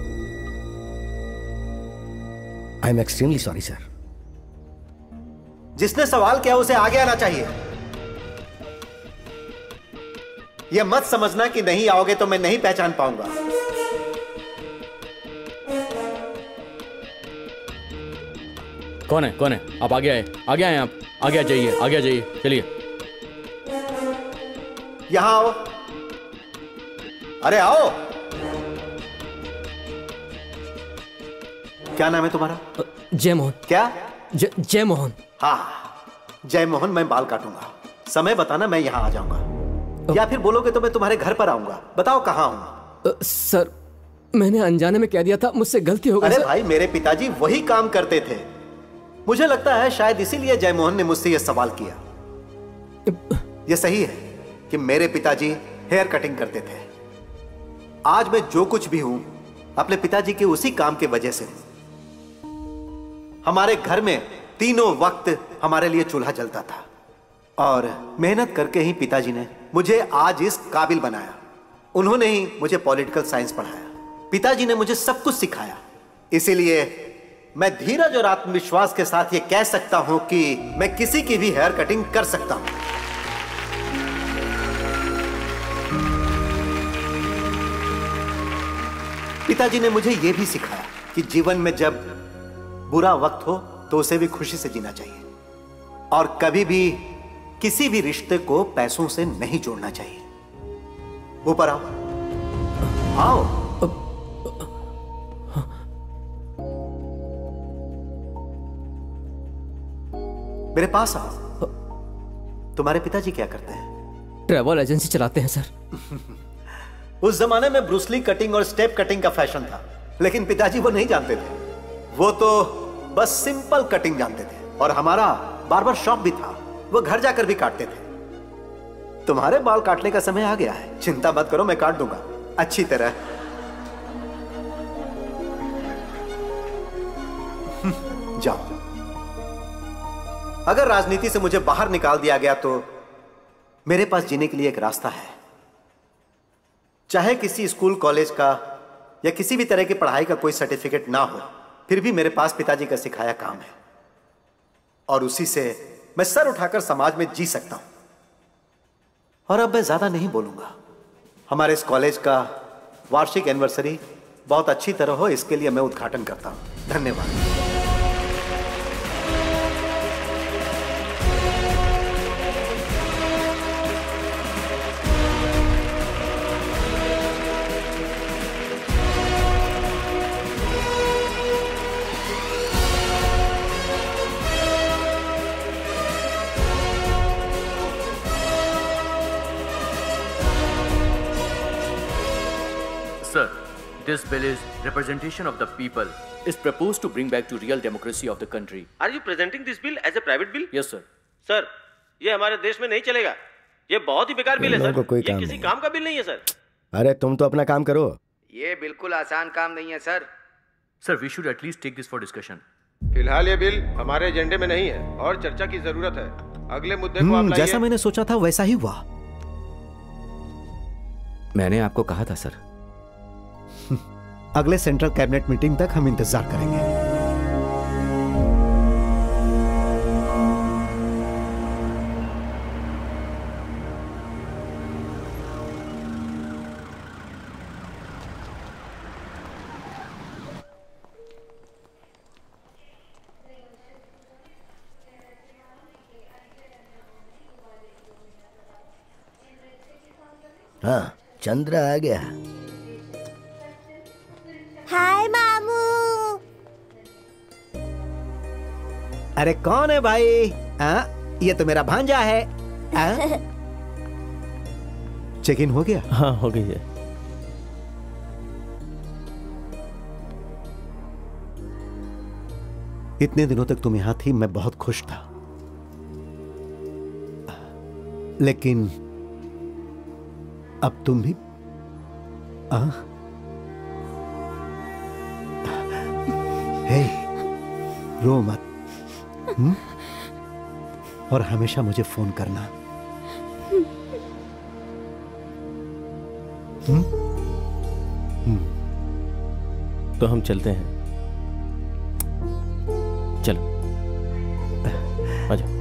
I am extremely sorry sir. जिसने सवाल किया उसे आगे आना चाहिए। यह मत समझना कि नहीं आओगे तो मैं नहीं पहचान पाऊंगा। कौन है? कौन है? आप आगे आए, आगे आए, आप आगे आ जाइए, आगे आ जाइए, चलिए। यहां आओ। अरे आओ। क्या नाम है तुम्हारा? जय मोहन। क्या? जय मोहन। हाँ, जय मोहन। मैं बाल काटूंगा, समय बताना, मैं यहां आ जाऊंगा। या फिर बोलोगे तो मैं तुम्हारे घर पर आऊंगा। बताओ कहां हूं? सर, मैंने अनजाने में कह दिया था, मुझसे गलती हो गई। अरे भाई, मेरे पिताजी वही काम करते थे। मुझे लगता है शायद इसीलिए जय मोहन ने मुझसे यह सवाल किया। यह सही है कि मेरे पिताजी हेयर कटिंग करते थे। आज मैं जो कुछ भी हूं अपने पिताजी के उसी काम की वजह से हूं। हमारे घर में तीनों वक्त हमारे लिए चूल्हा जलता था और मेहनत करके ही पिताजी ने मुझे आज इस काबिल बनाया। उन्होंने ही मुझे पॉलिटिकल साइंस पढ़ाया। पिताजी ने मुझे सब कुछ सिखाया। इसीलिए मैं धीरज और आत्मविश्वास के साथ ये कह सकता हूं कि मैं किसी की भी हेयर कटिंग कर सकता हूं। पिताजी ने मुझे यह भी सिखाया कि जीवन में जब बुरा वक्त हो तो उसे भी खुशी से जीना चाहिए और कभी भी किसी भी रिश्ते को पैसों से नहीं जोड़ना चाहिए। ऊपर आओ, आओ। मेरे पास आओ। तुम्हारे पिताजी क्या करते हैं? ट्रैवल एजेंसी चलाते हैं सर। उस जमाने में ब्रूसली कटिंग और स्टेप कटिंग का फैशन था, लेकिन पिताजी वो नहीं जानते थे। वो तो बस सिंपल कटिंग जानते थे और हमारा बार्बर शॉप भी था, वो घर जाकर भी काटते थे। तुम्हारे बाल काटने का समय आ गया है, चिंता मत करो, मैं काट दूंगा अच्छी तरह। जाओ। अगर राजनीति से मुझे बाहर निकाल दिया गया तो मेरे पास जीने के लिए एक रास्ता है। चाहे किसी स्कूल कॉलेज का या किसी भी तरह की पढ़ाई का कोई सर्टिफिकेट ना हो, फिर भी मेरे पास पिताजी का सिखाया काम है और उसी से मैं सर उठाकर समाज में जी सकता हूं। और अब मैं ज्यादा नहीं बोलूंगा। हमारे इस कॉलेज का वार्षिक एनिवर्सरी बहुत अच्छी तरह हो, इसके लिए मैं उद्घाटन करता हूं। धन्यवाद। This bill is representation of the people. Is proposed to bring back to real democracy of the country. Are you presenting this bill as a private bill? Yes, sir. Sir, ये हमारे देश में नहीं चलेगा। ये बहुत ही बेकार बिल है सर। ये किसी काम का बिल नहीं है सर। अरे तुम तो अपना काम करो। ये बिल्कुल आसान काम नहीं है sir. Sir we should at least take this for discussion. फिलहाल ये बिल हमारे एजेंडे में नहीं है और चर्चा की जरूरत है। अगले मुद्दे को आप लाइए। जैसा मैंने सोचा था वैसा ही हुआ। मैंने आपको कहा था सर। अगले सेंट्रल कैबिनेट मीटिंग तक हम इंतजार करेंगे। हाँ, चंद्रा आ गया। हाय मामू। अरे कौन है भाई? ये तो मेरा भांजा है। चेक इन हो गया? हाँ हो गई है। इतने दिनों तक तुम यहां थी, मैं बहुत खुश था, लेकिन अब तुम भी हे, रो मत। और हमेशा मुझे फोन करना। तो हम चलते हैं। चलो आजा।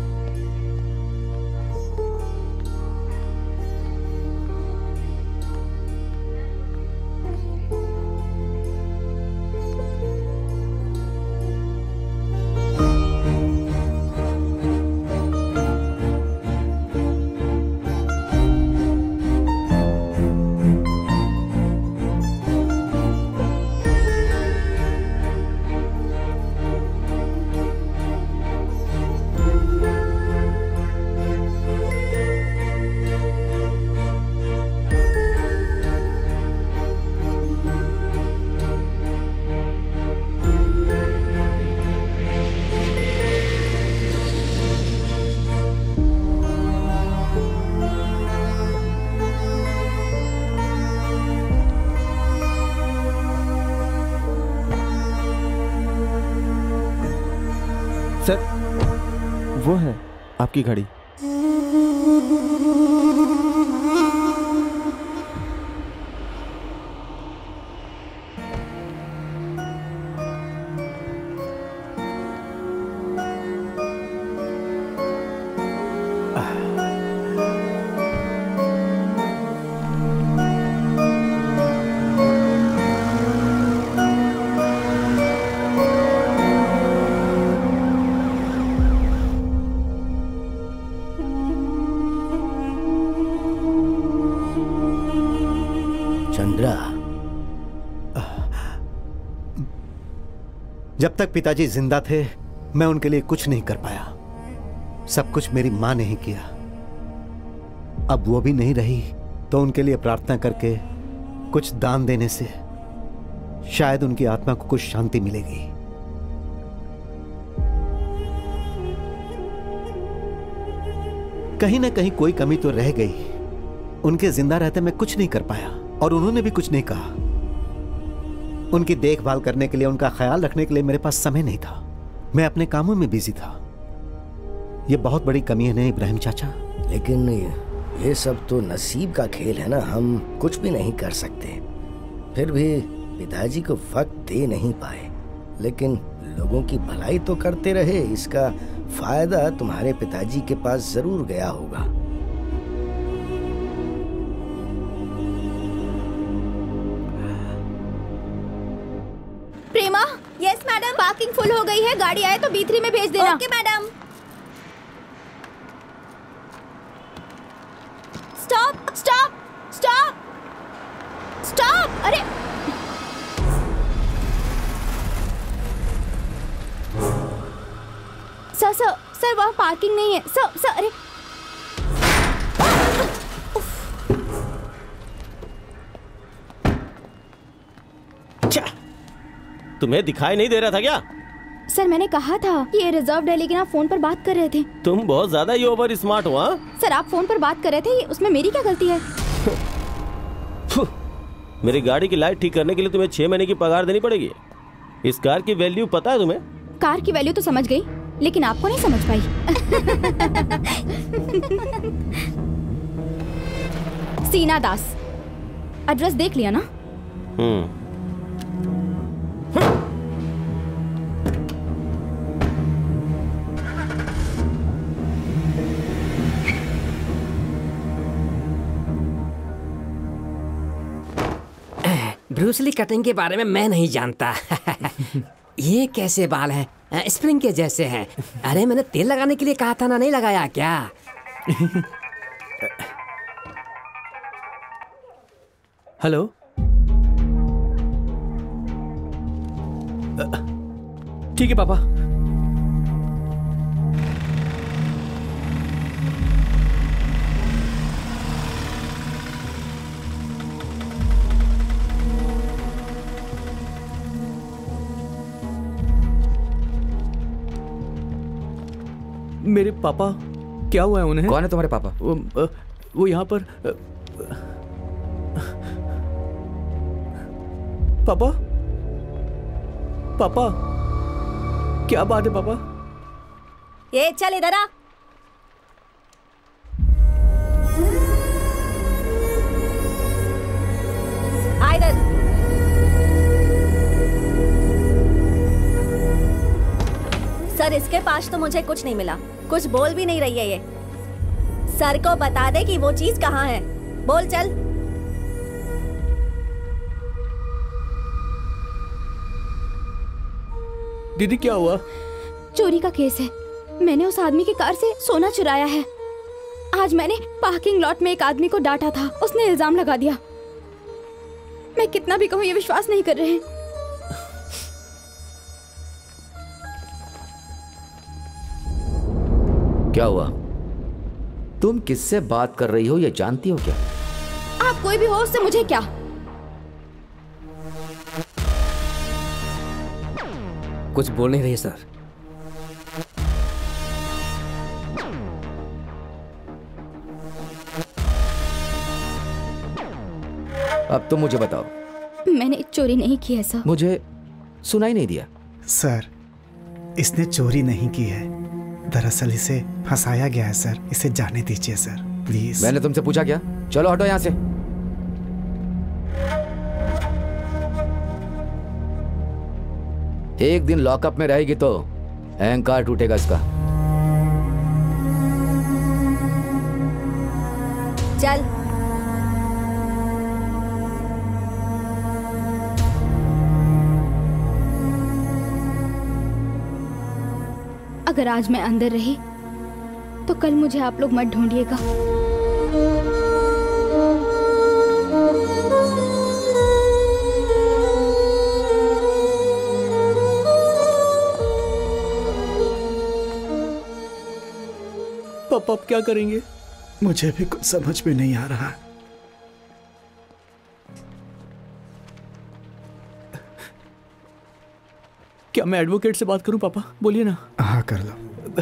सर वो है आपकी गाड़ी। जब तक पिताजी जिंदा थे मैं उनके लिए कुछ नहीं कर पाया। सब कुछ मेरी मां ने ही किया। अब वो भी नहीं रही तो उनके लिए प्रार्थना करके कुछ दान देने से शायद उनकी आत्मा को कुछ शांति मिलेगी। कहीं ना कहीं कोई कमी तो रह गई। उनके जिंदा रहते मैं कुछ नहीं कर पाया और उन्होंने भी कुछ नहीं कहा। उनकी देखभाल करने के लिए, उनका ख्याल रखने के लिए मेरे पास समय नहीं था। मैं अपने कामों में बिजी था। यह बहुत बड़ी कमी है ना इब्राहिम चाचा? लेकिन ये सब तो नसीब का खेल है ना, हम कुछ भी नहीं कर सकते। फिर भी पिताजी को वक्त दे नहीं पाए, लेकिन लोगों की भलाई तो करते रहे। इसका फायदा तुम्हारे पिताजी के पास जरूर गया होगा। Prema. Yes madam. Parking full हो गई है, गाड़ी आए तो B3 में भेज देना। Okay madam. Stop stop stop stop. अरे सर वहाँ पार्किंग नहीं है सर। अरे तुम्हें दिखाई नहीं दे रहा था क्या? सर मैंने कहा था कि ये रिजर्व है, लेकिन आप फोन पर बात कर रहे थे। तुम बहुत ज्यादा ही ओवर स्मार्ट हो। सर आप फोन पर बात कर रहे थे, उसमें मेरी क्या गलती है? मेरी गाड़ी की लाइट ठीक करने के लिए तुम्हें 6 महीने की पगार देनी पड़ेगी। इस कार की वैल्यू पता है तुम्हें? कार की वैल्यू तो समझ गई, लेकिन आपको नहीं समझ पाई। सीना दास, एड्रेस देख लिया ना? ब्रूसली कटिंग के बारे में मैं नहीं जानता। ये कैसे बाल हैं? स्प्रिंग के जैसे हैं। अरे मैंने तेल लगाने के लिए कहा था ना, नहीं लगाया क्या? हेलो, ठीक है पापा। मेरे पापा, क्या हुआ है उन्हें? कौन है तुम्हारे पापा? वो यहाँ पर। पापा, पापा, क्या बात है पापा? ये चल इधर आ। इधर। सर, इसके पास तो मुझे कुछ नहीं मिला, कुछ बोल भी नहीं रही है ये। सर को बता दे कि वो चीज कहाँ है। बोल चल। दीदी क्या हुआ? चोरी का केस है। मैंने उस आदमी की कार से सोना चुराया है। आज मैंने पार्किंग लॉट में एक आदमी को डांटा था, उसने इल्जाम लगा दिया। मैं कितना भी कहूँ ये विश्वास नहीं कर रहे हैं। क्या हुआ? तुम किससे बात कर रही हो ये जानती हो क्या? आप कोई भी हो, उससे मुझे क्या? कुछ बोल नहीं रही सर। अब तुम मुझे बताओ। मैंने चोरी नहीं की है सर। मुझे सुनाई नहीं दिया। सर, इसने चोरी नहीं की है, दरअसल इसे फंसाया गया है सर। इसे जाने दीजिए सर, प्लीज। मैंने तुमसे पूछा क्या? चलो हटो यहाँ से। एक दिन लॉकअप में रहेगी तो अहंकार टूटेगा इसका। चल। अगर आज मैं अंदर रही तो कल मुझे आप लोग मत ढूंढिएगा। पापा अब क्या करेंगे? मुझे भी कुछ समझ में नहीं आ रहा। क्या मैं एडवोकेट से बात करूं पापा? बोलिए ना। हाँ कर लो।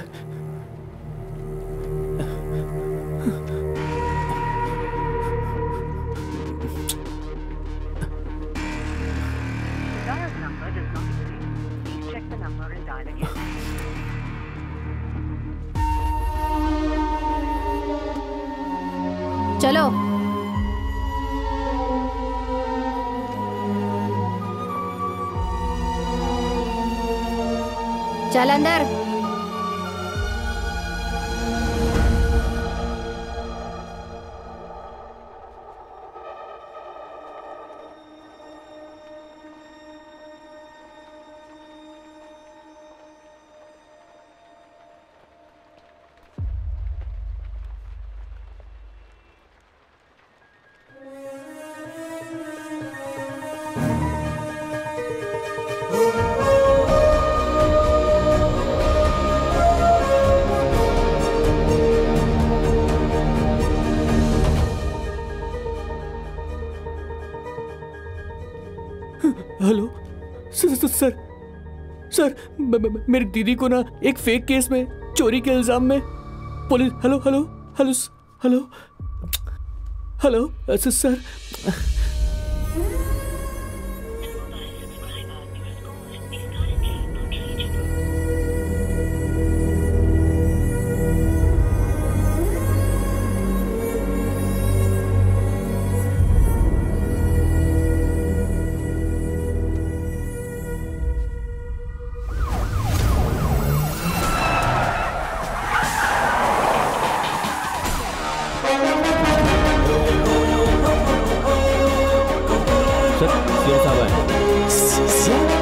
चलो। चल अंदर। हेलो सर, सर मेरी दीदी को ना एक फेक केस में चोरी के इल्जाम में पुलिस। Hello hello hello hello hello sir sir CM साहब आए।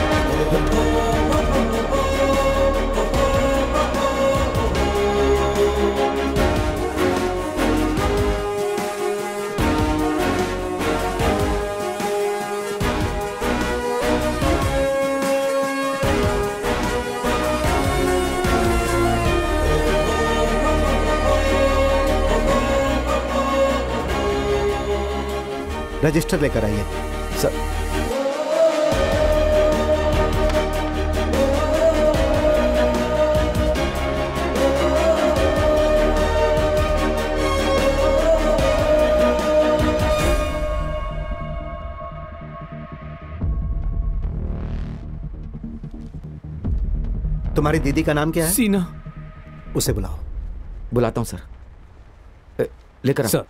रजिस्टर लेकर आइए सर। तुम्हारी दीदी का नाम क्या है? सीना। उसे बुलाओ। बुलाता हूं सर। लेकर सर।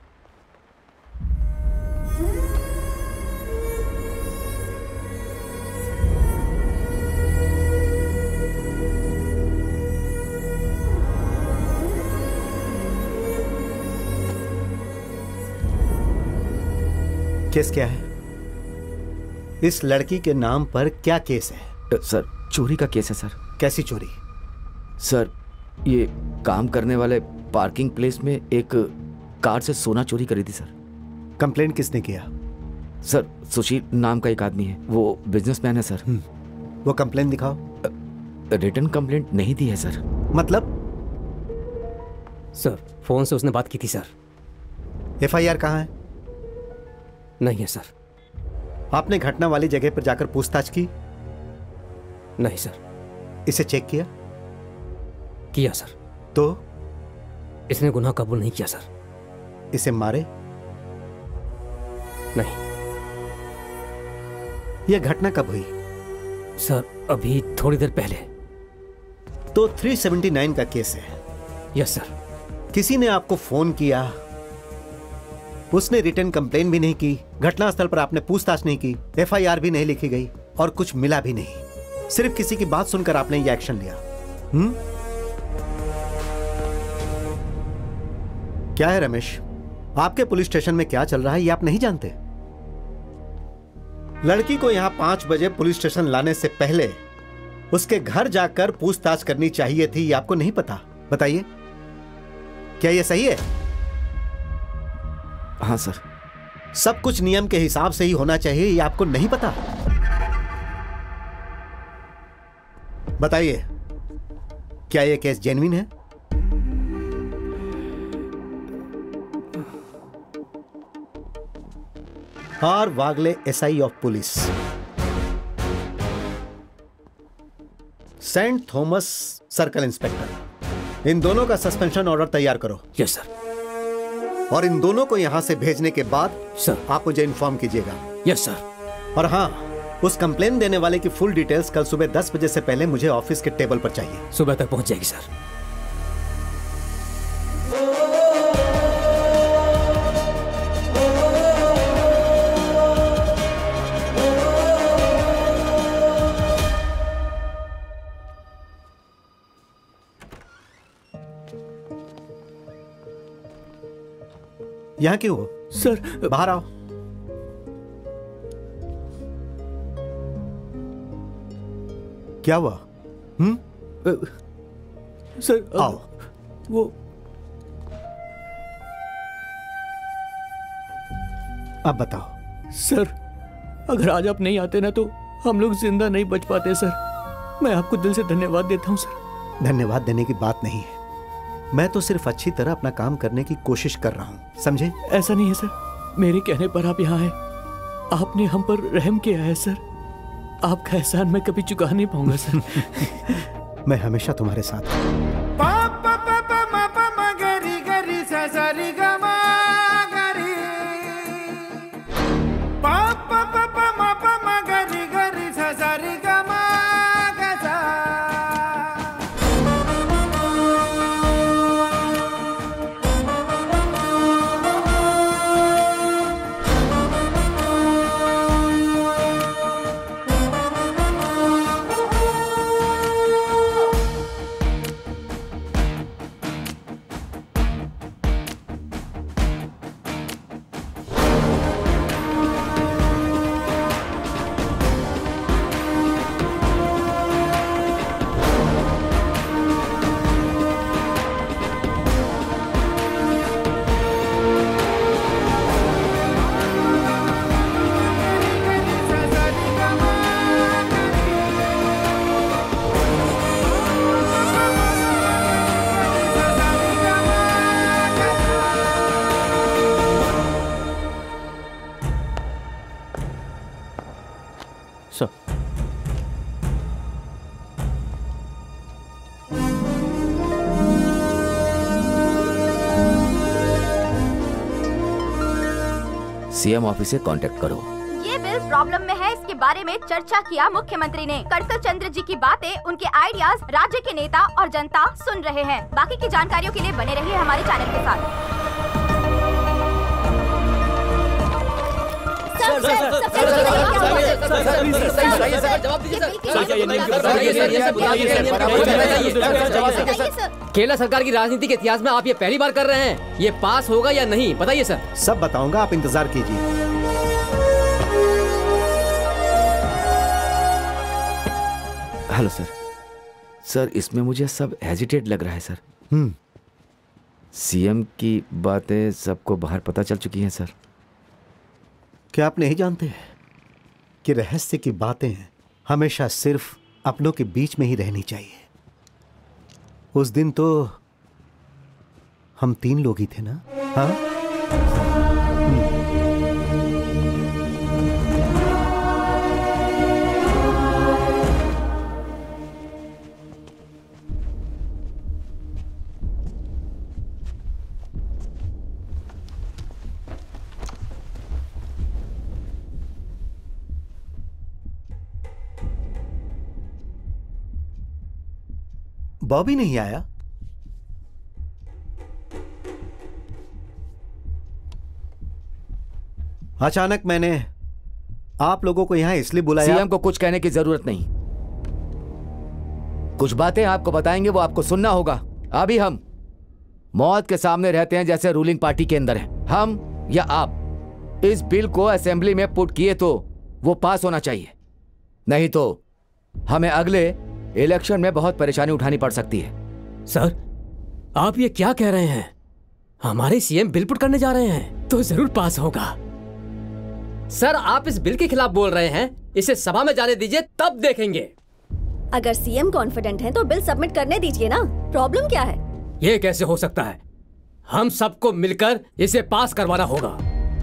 केस क्या है? इस लड़की के नाम पर क्या केस है? सर चोरी का केस है सर। कैसी चोरी? सर ये काम करने वाले पार्किंग प्लेस में एक कार से सोना चोरी करी थी सर। कंप्लेंट किसने किया? सर सुशील नाम का एक आदमी है, वो बिजनेसमैन है सर। वो कंप्लेंट दिखाओ। रिटर्न कंप्लेंट नहीं दी है सर। मतलब? सर फोन से उसने बात की थी सर। एफआईआर कहाँ है? नहीं है सर। आपने घटना वाली जगह पर जाकर पूछताछ की? नहीं सर। इसे चेक किया? किया सर। तो इसने गुनाह कबूल नहीं किया सर। इसे मारे? नहीं। यह घटना कब हुई? सर अभी थोड़ी देर पहले। तो 379 का केस है। Yes sir. किसी ने आपको फोन किया, उसने रिटर्न कंप्लेन भी नहीं की, घटनास्थल पर आपने पूछताछ नहीं की, एफआईआर भी नहीं लिखी गई और कुछ मिला भी नहीं। सिर्फ किसी की बात सुनकर आपने ये एक्शन लिया। क्या है रमेश, आपके पुलिस स्टेशन में क्या चल रहा है ये आप नहीं जानते? लड़की को यहां 5 बजे पुलिस स्टेशन लाने से पहले उसके घर जाकर पूछताछ करनी चाहिए थी, ये आपको नहीं पता? बताइए, क्या यह सही है? हाँ सर। सब कुछ नियम के हिसाब से ही होना चाहिए, ये आपको नहीं पता? बताइए, क्या यह केस जेन्युइन है? R Wagle SI of police, Saint Thomas circle inspector, इन दोनों का सस्पेंशन ऑर्डर तैयार करो। Yes sir. और इन दोनों को यहां से भेजने के बाद सर आप मुझे इन्फॉर्म कीजिएगा। Yes sir. और हाँ, उस कंप्लेन देने वाले की फुल डिटेल्स कल सुबह 10 बजे से पहले मुझे ऑफिस के टेबल पर चाहिए। सुबह तक पहुंच जाएगी सर। यहां क्यों हो? सर बाहर आओ। क्या हुआ? सर आओ। वो अब बताओ। सर अगर आज आप नहीं आते ना तो हम लोग जिंदा नहीं बच पाते सर। मैं आपको दिल से धन्यवाद देता हूं सर। धन्यवाद देने की बात नहीं है, मैं तो सिर्फ अच्छी तरह अपना काम करने की कोशिश कर रहा हूं, समझे? ऐसा नहीं है सर, मेरे कहने पर आप यहाँ हैं। आपने हम पर रहम किया है सर। आपका एहसान मैं कभी चुका नहीं पाऊंगा सर। मैं हमेशा तुम्हारे साथ हूं। सर। सीएम ऑफिस से कांटेक्ट करो। ये बिल प्रॉब्लम में है, इसके बारे में चर्चा किया मुख्यमंत्री ने। कड़कल चंद्र जी की बातें, उनके आइडियाज राज्य के नेता और जनता सुन रहे हैं। बाकी की जानकारियों के लिए बने रहिए हमारे चैनल के साथ। केरला सरकार की राजनीति के इतिहास में आप ये पहली बार कर रहे हैं। ये पास होगा या नहीं बताइए सर। सब बताऊंगा, आप इंतजार कीजिए। Hello sir. सर इसमें मुझे सब हेजिटेट लग रहा है सर। सीएम की बातें सबको बाहर पता चल चुकी हैं सर। क्या आप नहीं जानते कि रहस्य की बातें हमेशा सिर्फ अपनों के बीच में ही रहनी चाहिए? उस दिन तो हम 3 लोग ही थे ना? हाँ? बॉबी नहीं आया? अचानक मैंने आप लोगों को यहां इसलिए बुलाया। सीएम को कुछ कहने की जरूरत नहीं। कुछ बातें आपको बताएंगे, वो आपको सुनना होगा। अभी हम मौत के सामने रहते हैं जैसे रूलिंग पार्टी के अंदर है। हम या आप इस बिल को असेंबली में पुट किए तो वो पास होना चाहिए, नहीं तो हमें अगले इलेक्शन में बहुत परेशानी उठानी पड़ सकती है। सर आप ये क्या कह रहे हैं? हमारे सीएम बिल पुट करने जा रहे हैं तो जरूर पास होगा। सर आप इस बिल के खिलाफ बोल रहे हैं, इसे सभा में जाने दीजिए तब देखेंगे। अगर सीएम कॉन्फिडेंट हैं तो बिल सबमिट करने दीजिए ना, प्रॉब्लम क्या है? ये कैसे हो सकता है? हम सबको मिलकर इसे पास करवाना होगा।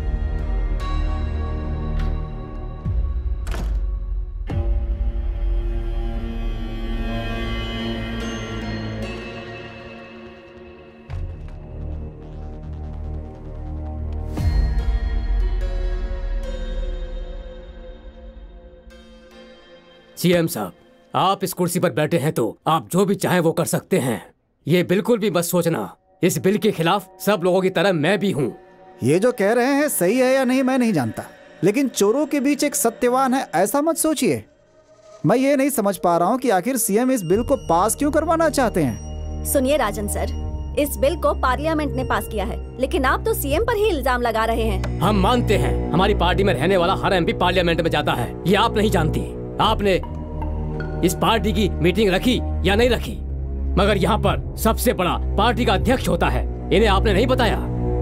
सीएम साहब आप इस कुर्सी पर बैठे हैं तो आप जो भी चाहें वो कर सकते हैं। ये बिल्कुल भी मत सोचना, इस बिल के खिलाफ सब लोगों की तरह मैं भी हूँ। ये जो कह रहे हैं सही है या नहीं मैं नहीं जानता, लेकिन चोरों के बीच एक सत्यवान है ऐसा मत सोचिए। मैं ये नहीं समझ पा रहा हूँ कि आखिर सीएम इस बिल को पास क्यों करवाना चाहते हैं। सुनिए राजन सर, इस बिल को पार्लियामेंट ने पास किया है, लेकिन आप तो सीएम पर ही इल्जाम लगा रहे हैं। हम मानते हैं हमारी पार्टी में रहने वाला हर एमपी पार्लियामेंट में जाता है, ये आप नहीं जानती। आपने इस पार्टी की मीटिंग रखी या नहीं रखी, मगर यहाँ पर सबसे बड़ा पार्टी का अध्यक्ष होता है, इन्हें आपने नहीं बताया।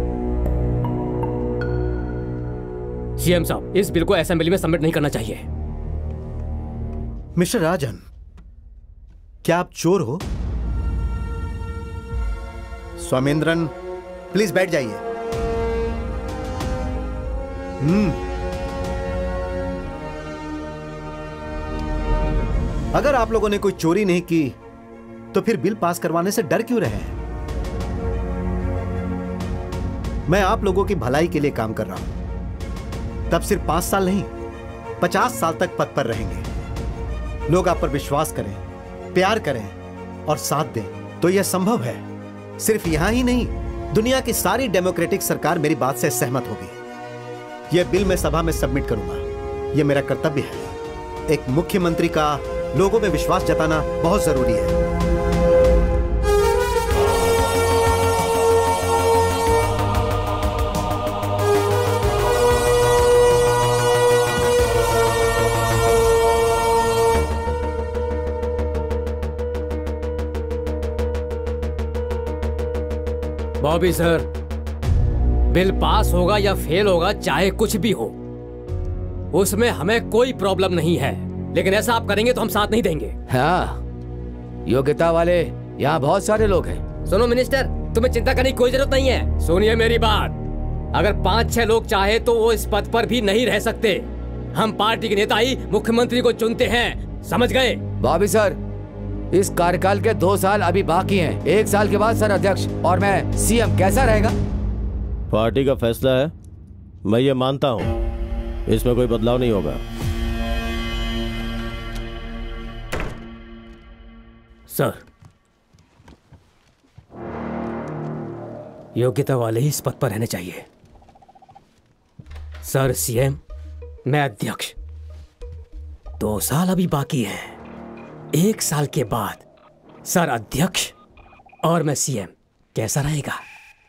सीएम साहब इस बिल को असेंबली में सबमिट नहीं करना चाहिए। मिस्टर राजन, क्या आप चोर हो? स्वामेंद्रन प्लीज बैठ जाइए। अगर आप लोगों ने कोई चोरी नहीं की तो फिर बिल पास करवाने से डर क्यों रहे हैं? मैं आप लोगों की भलाई के लिए काम कर रहा हूं। तब सिर्फ 5 साल नहीं 50 साल तक पद पर रहेंगे। लोग आप पर विश्वास करें, प्यार करें और साथ दें तो यह संभव है। सिर्फ यहां ही नहीं, दुनिया की सारी डेमोक्रेटिक सरकार मेरी बात से सहमत होगी। यह बिल मैं सभा में सबमिट करूंगा। यह मेरा कर्तव्य है। एक मुख्यमंत्री का लोगों में विश्वास जताना बहुत जरूरी है। बॉबी सर, बिल पास होगा या फेल होगा, चाहे कुछ भी हो, उसमें हमें कोई प्रॉब्लम नहीं है, लेकिन ऐसा आप करेंगे तो हम साथ नहीं देंगे। हाँ, योग्यता वाले यहाँ बहुत सारे लोग हैं। सुनो मिनिस्टर, तुम्हें चिंता करने की कोई जरूरत नहीं है। सुनिए मेरी बात, अगर 5-6 लोग चाहे तो वो इस पद पर भी नहीं रह सकते। हम पार्टी के नेता ही मुख्यमंत्री को चुनते हैं, समझ गए? बॉबी सर, इस कार्यकाल के 2 साल अभी बाकी हैं। 1 साल के बाद सर अध्यक्ष और मैं सीएम, कैसा रहेगा? पार्टी का फैसला है, मैं ये मानता हूं, इसमें कोई बदलाव नहीं होगा। सर, योग्यता वाले ही इस पद पर रहने चाहिए। सर सीएम, मैं अध्यक्ष। 2 साल अभी बाकी हैं। 1 साल के बाद सर अध्यक्ष और मैं सीएम, कैसा रहेगा?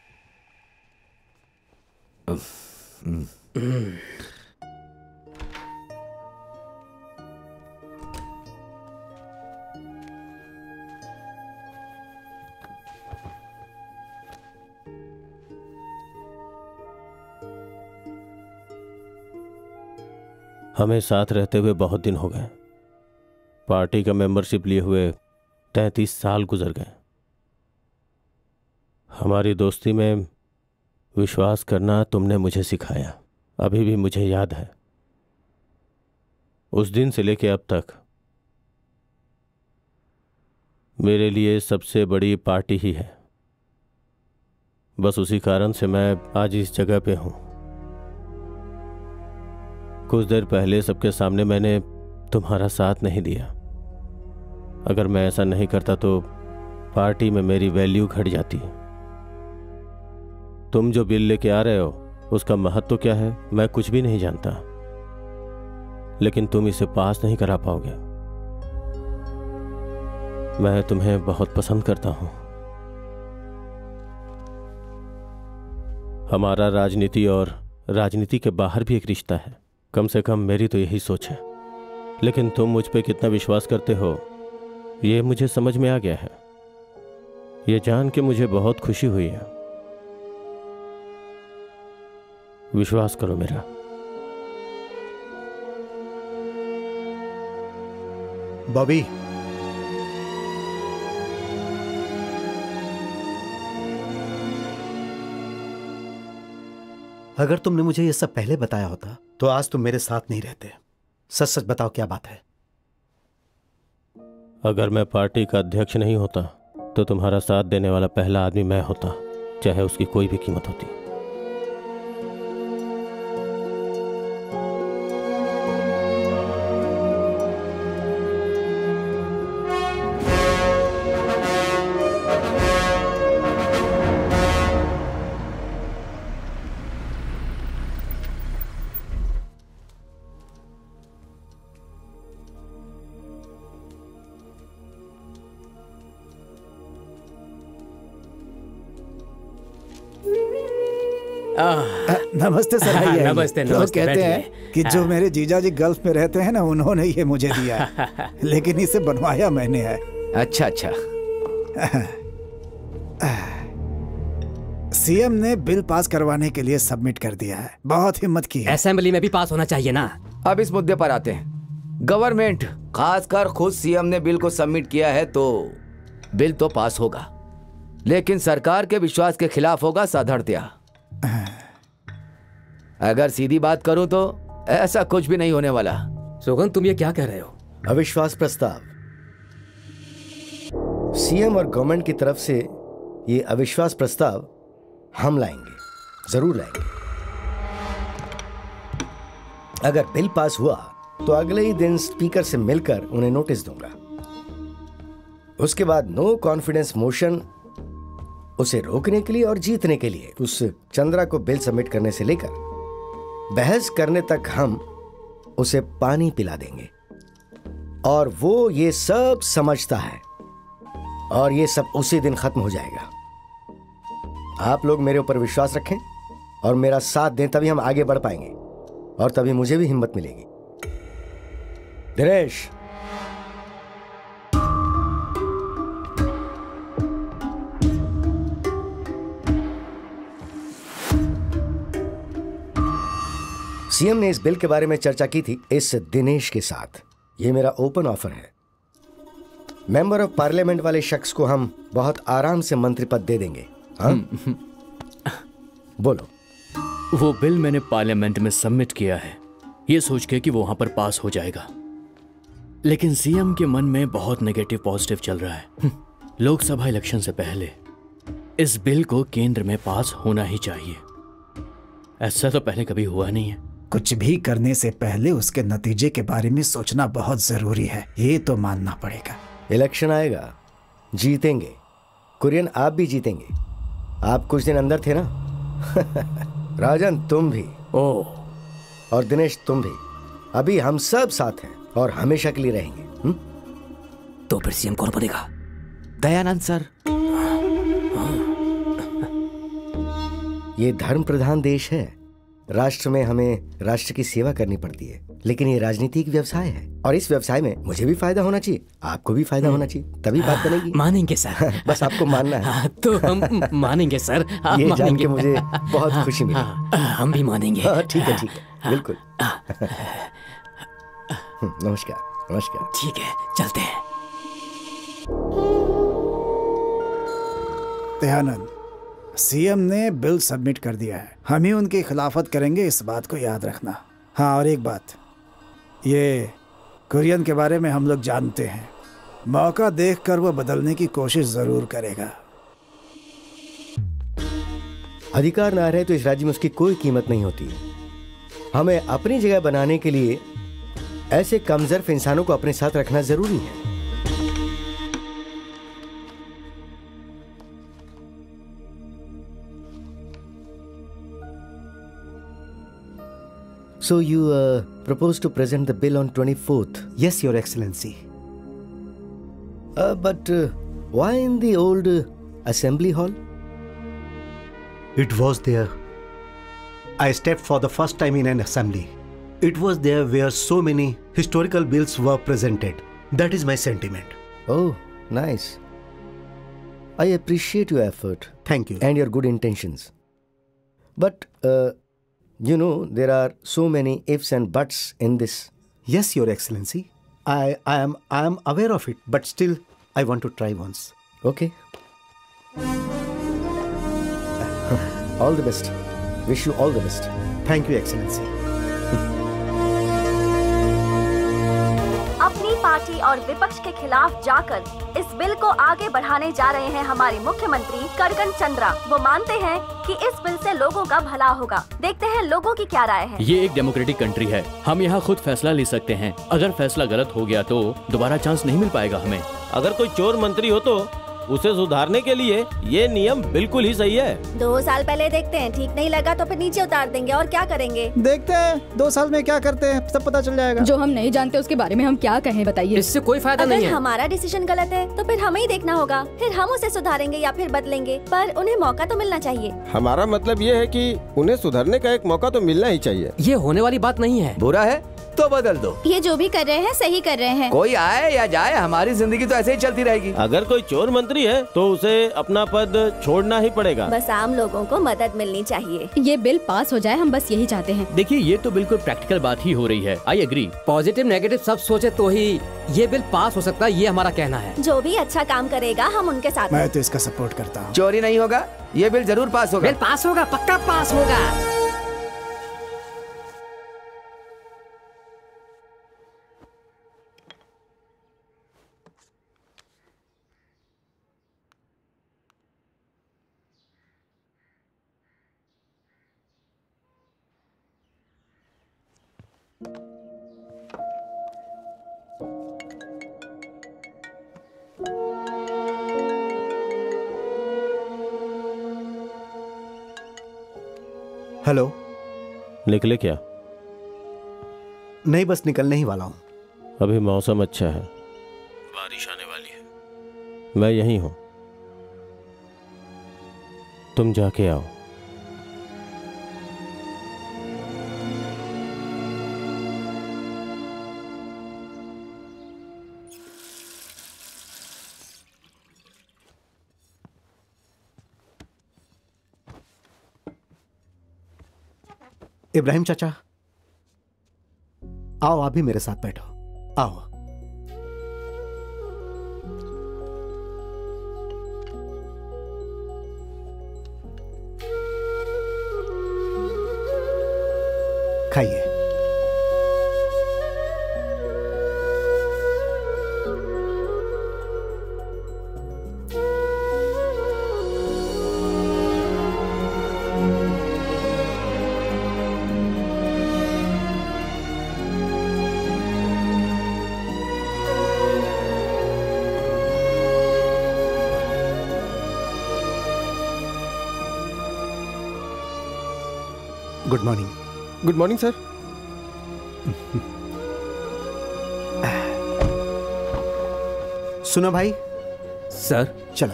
हमें साथ रहते हुए बहुत दिन हो गए। पार्टी का मेंबरशिप लिए हुए 33 साल गुजर गए। हमारी दोस्ती में विश्वास करना तुमने मुझे सिखाया, अभी भी मुझे याद है। उस दिन से लेकर अब तक मेरे लिए सबसे बड़ी पार्टी ही है। बस उसी कारण से मैं आज इस जगह पे हूं। कुछ देर पहले सबके सामने मैंने तुम्हारा साथ नहीं दिया। अगर मैं ऐसा नहीं करता तो पार्टी में मेरी वैल्यू घट जाती। तुम जो बिल लेके आ रहे हो उसका महत्व क्या है मैं कुछ भी नहीं जानता, लेकिन तुम इसे पास नहीं करा पाओगे। मैं तुम्हें बहुत पसंद करता हूं। हमारा राजनीति और राजनीति के बाहर भी एक रिश्ता है, कम से कम मेरी तो यही सोच है। लेकिन तुम मुझ पे कितना विश्वास करते हो ये मुझे समझ में आ गया है। ये जान के मुझे बहुत खुशी हुई है। विश्वास करो मेरा। बॉबी, अगर तुमने मुझे ये सब पहले बताया होता तो आज तुम मेरे साथ नहीं रहते। सच सच बताओ, क्या बात है? अगर मैं पार्टी का अध्यक्ष नहीं होता तो तुम्हारा साथ देने वाला पहला आदमी मैं होता, चाहे उसकी कोई भी कीमत होती। नमस्ते सर। आइए। नमस्ते, लोग नमस्ते, कहते बैठिए। हैं कि जो मेरे जीजा जी गल्फ में रहते हैं ना, उन्होंने ये मुझे दिया है। लेकिन इसे बनवाया मैंने है। अच्छा अच्छा। सीएम ने बिल पास करवाने के लिए सबमिट कर दिया है। बहुत हिम्मत की है। असेंबली में भी पास होना चाहिए ना। अब इस मुद्दे पर आते हैं। गवर्नमेंट, खासकर खुद सीएम ने बिल को सबमिट किया है तो बिल तो पास होगा, लेकिन सरकार के विश्वास के खिलाफ होगा साधर्त्या। अगर सीधी बात करूं तो ऐसा कुछ भी नहीं होने वाला। सुगंध, तुम ये क्या कह रहे हो? अविश्वास प्रस्ताव सीएम और गवर्नमेंट की तरफ से ये अविश्वास प्रस्ताव हम लाएंगे, जरूर लाएंगे। अगर बिल पास हुआ तो अगले ही दिन स्पीकर से मिलकर उन्हें नोटिस दूंगा। उसके बाद नो कॉन्फिडेंस मोशन उसे रोकने के लिए और जीतने के लिए उस चंद्रा को बिल सबमिट करने से लेकर बहस करने तक हम उसे पानी पिला देंगे, और वो ये सब समझता है, और ये सब उसी दिन खत्म हो जाएगा। आप लोग मेरे ऊपर विश्वास रखें और मेरा साथ दें, तभी हम आगे बढ़ पाएंगे और तभी मुझे भी हिम्मत मिलेगी। दिनेश, सीएम ने इस बिल के बारे में चर्चा की थी इस दिनेश के साथ। ये मेरा ओपन ऑफर है। मेंबर ऑफ पार्लियामेंट वाले शख्स को हम बहुत आराम से मंत्री पद दे देंगे। हाँ? बोलो। वो बिल मैंने पार्लियामेंट में सबमिट किया है। ये सोच के कि वो वहां पर पास हो जाएगा, लेकिन सीएम के मन में बहुत नेगेटिव पॉजिटिव चल रहा है। लोकसभा इलेक्शन से पहले इस बिल को केंद्र में पास होना ही चाहिए। ऐसा तो पहले कभी हुआ नहीं है। कुछ भी करने से पहले उसके नतीजे के बारे में सोचना बहुत जरूरी है, ये तो मानना पड़ेगा। इलेक्शन आएगा, जीतेंगे। कुरियन आप भी जीतेंगे। आप कुछ दिन अंदर थे ना। राजन तुम भी, और दिनेश तुम भी। अभी हम सब साथ हैं और हमेशा के लिए रहेंगे। तो फिर सीएम कौन बनेगा? दयानंद सर। ये धर्म प्रधान देश है। राष्ट्र में हमें राष्ट्र की सेवा करनी पड़ती है, लेकिन ये राजनीतिक व्यवसाय है और इस व्यवसाय में मुझे भी फायदा होना चाहिए, आपको भी फायदा होना चाहिए, तभी बात बनेगी। मानेंगे सर। बस आपको मानना है। तो हम मानेंगे सर। ये जान के मुझे बहुत खुशी मिली। हम भी मानेंगे। ठीक है, ठीक है, बिल्कुल। नमस्कार। नमस्कार। ठीक है, चलते हैं। दयानंद, सीएम ने बिल सबमिट कर दिया है, हम ही उनकी खिलाफत करेंगे, इस बात को याद रखना। हाँ, और एक बात, ये कुरियन के बारे में हम लोग जानते हैं, मौका देखकर वो बदलने की कोशिश जरूर करेगा। अधिकार ना रहे तो इस राज्य में उसकी कोई कीमत नहीं होती। हमें अपनी जगह बनाने के लिए ऐसे कमजोर इंसानों को अपने साथ रखना जरूरी है। So you propose to present the bill on 24th? Yes, Your Excellency. But why in the old assembly hall? It was there. I stepped for the first time in an assembly. It was there where so many historical bills were presented. That is my sentiment. Oh, nice. I appreciate your effort. Thank you. And your good intentions. But you know, there are so many ifs and buts in this. Yes, Your Excellency. I am aware of it, but still, I want to try once. Okay. All the best. Wish you all the best. Thank you, Excellency. अपनी पार्टी और विपक्ष के खिलाफ जाकर इस बिल को आगे बढ़ाने जा रहे हैं हमारे मुख्यमंत्री करकन चंद्रा। वो मानते हैं कि इस बिल से लोगों का भला होगा। देखते हैं लोगों की क्या राय है। ये एक डेमोक्रेटिक कंट्री है, हम यहाँ खुद फैसला ले सकते हैं। अगर फैसला गलत हो गया तो दोबारा चांस नहीं मिल पाएगा हमें। अगर कोई चोर मंत्री हो तो उसे सुधारने के लिए ये नियम बिल्कुल ही सही है। 2 साल पहले देखते हैं, ठीक नहीं लगा तो फिर नीचे उतार देंगे। और क्या करेंगे? देखते हैं 2 साल में क्या करते हैं, सब पता चल जाएगा। जो हम नहीं जानते उसके बारे में हम क्या कहें, बताइए। इससे कोई फायदा नहीं है। अगर हमारा डिसीजन गलत है तो फिर हमें ही देखना होगा, फिर हम उसे सुधारेंगे या फिर बदलेंगे, पर उन्हें मौका तो मिलना चाहिए। हमारा मतलब ये है कि उन्हें सुधरने का एक मौका तो मिलना ही चाहिए। ये होने वाली बात नहीं है। बुरा है तो बदल दो। ये जो भी कर रहे हैं सही कर रहे हैं। कोई आए या जाए, हमारी जिंदगी तो ऐसे ही चलती रहेगी। अगर कोई चोर मंत्री है तो उसे अपना पद छोड़ना ही पड़ेगा। बस आम लोगों को मदद मिलनी चाहिए। ये बिल पास हो जाए, हम बस यही चाहते हैं। देखिए, ये तो बिल्कुल प्रैक्टिकल बात ही हो रही है। I agree. पॉजिटिव नेगेटिव सब सोचे तो ही ये बिल पास हो सकता है, ये हमारा कहना है। जो भी अच्छा काम करेगा हम उनके साथ। मैं तो इसका सपोर्ट करता हूँ। चोरी नहीं होगा, ये बिल जरूर पास होगा। बिल पास होगा, पक्का पास होगा। हेलो। निकले क्या? नहीं, बस निकलने ही वाला हूँ। अभी मौसम अच्छा है, बारिश आने वाली है। मैं यहीं हूँ, तुम जाके आओ। इब्राहिम चाचा, आओ, आप भी मेरे साथ बैठो। आओ। खाइए। Good morning. Good morning sir. सुनो भाई। सर। चलो।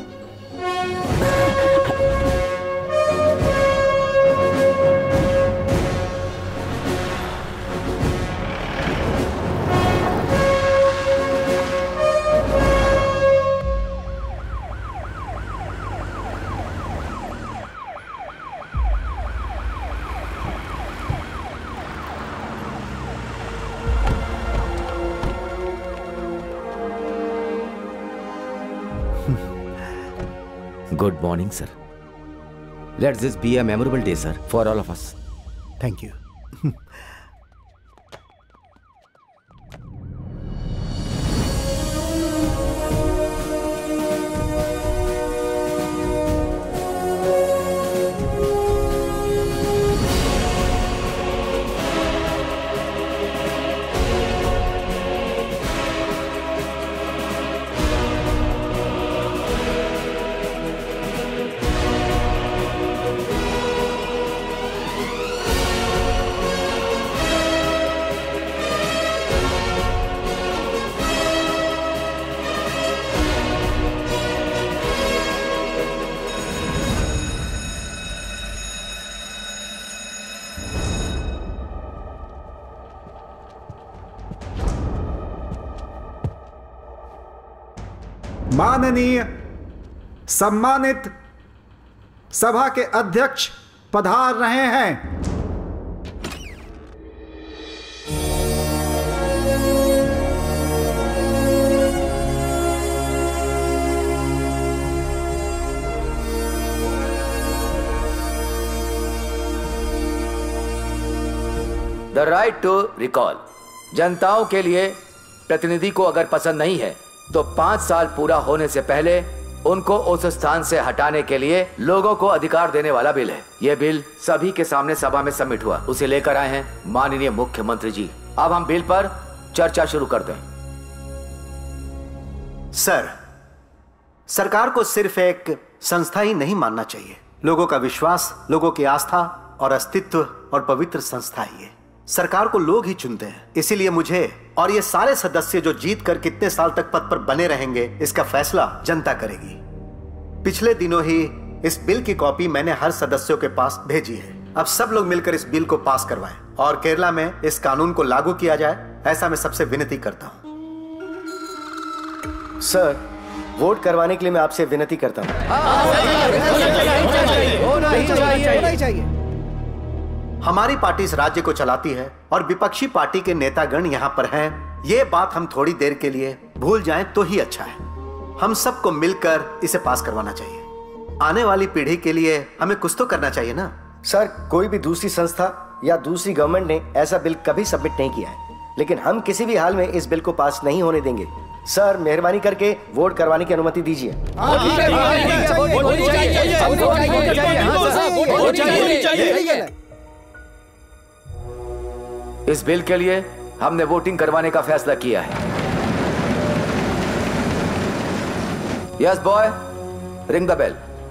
Good morning, sir. Let this be a memorable day, sir, for all of us. Thank you. माननीय सम्मानित सभा के अध्यक्ष पधार रहे हैं। The right to recall. जनताओं के लिए प्रतिनिधि को अगर पसंद नहीं है तो 5 साल पूरा होने से पहले उनको उस स्थान से हटाने के लिए लोगों को अधिकार देने वाला बिल है। यह बिल सभी के सामने सभा में सबमिट हुआ, उसे लेकर आए हैं माननीय मुख्यमंत्री जी। अब हम बिल पर चर्चा शुरू करते हैं। सर, सरकार को सिर्फ एक संस्था ही नहीं मानना चाहिए। लोगों का विश्वास, लोगों की आस्था और अस्तित्व और पवित्र संस्था ही है। सरकार को लोग ही चुनते हैं, इसीलिए मुझे और ये सारे सदस्य जो जीत कर कितने साल तक पद पर बने रहेंगे, इसका फैसला जनता करेगी। पिछले दिनों ही इस बिल की कॉपी मैंने हर सदस्यों के पास भेजी है। अब सब लोग मिलकर इस बिल को पास करवाएं और केरला में इस कानून को लागू किया जाए, ऐसा मैं सबसे विनती करता हूं। सर, वोट करवाने के लिए मैं आपसे विनती करता हूं। होना ही चाहिए। हमारी पार्टी इस राज्य को चलाती है और विपक्षी पार्टी के नेतागण यहाँ पर हैं। ये बात हम थोड़ी देर के लिए भूल जाएं तो ही अच्छा है। हम सबको मिलकर इसे पास करवाना चाहिए। आने वाली पीढ़ी के लिए हमें कुछ तो करना चाहिए ना। सर, कोई भी दूसरी संस्था या दूसरी गवर्नमेंट ने ऐसा बिल कभी सबमिट नहीं किया है, लेकिन हम किसी भी हाल में इस बिल को पास नहीं होने देंगे। सर, मेहरबानी करके वोट करवाने की अनुमति दीजिए। इस बिल के लिए हमने वोटिंग करवाने का फैसला किया है। Yes boy, ring the bell.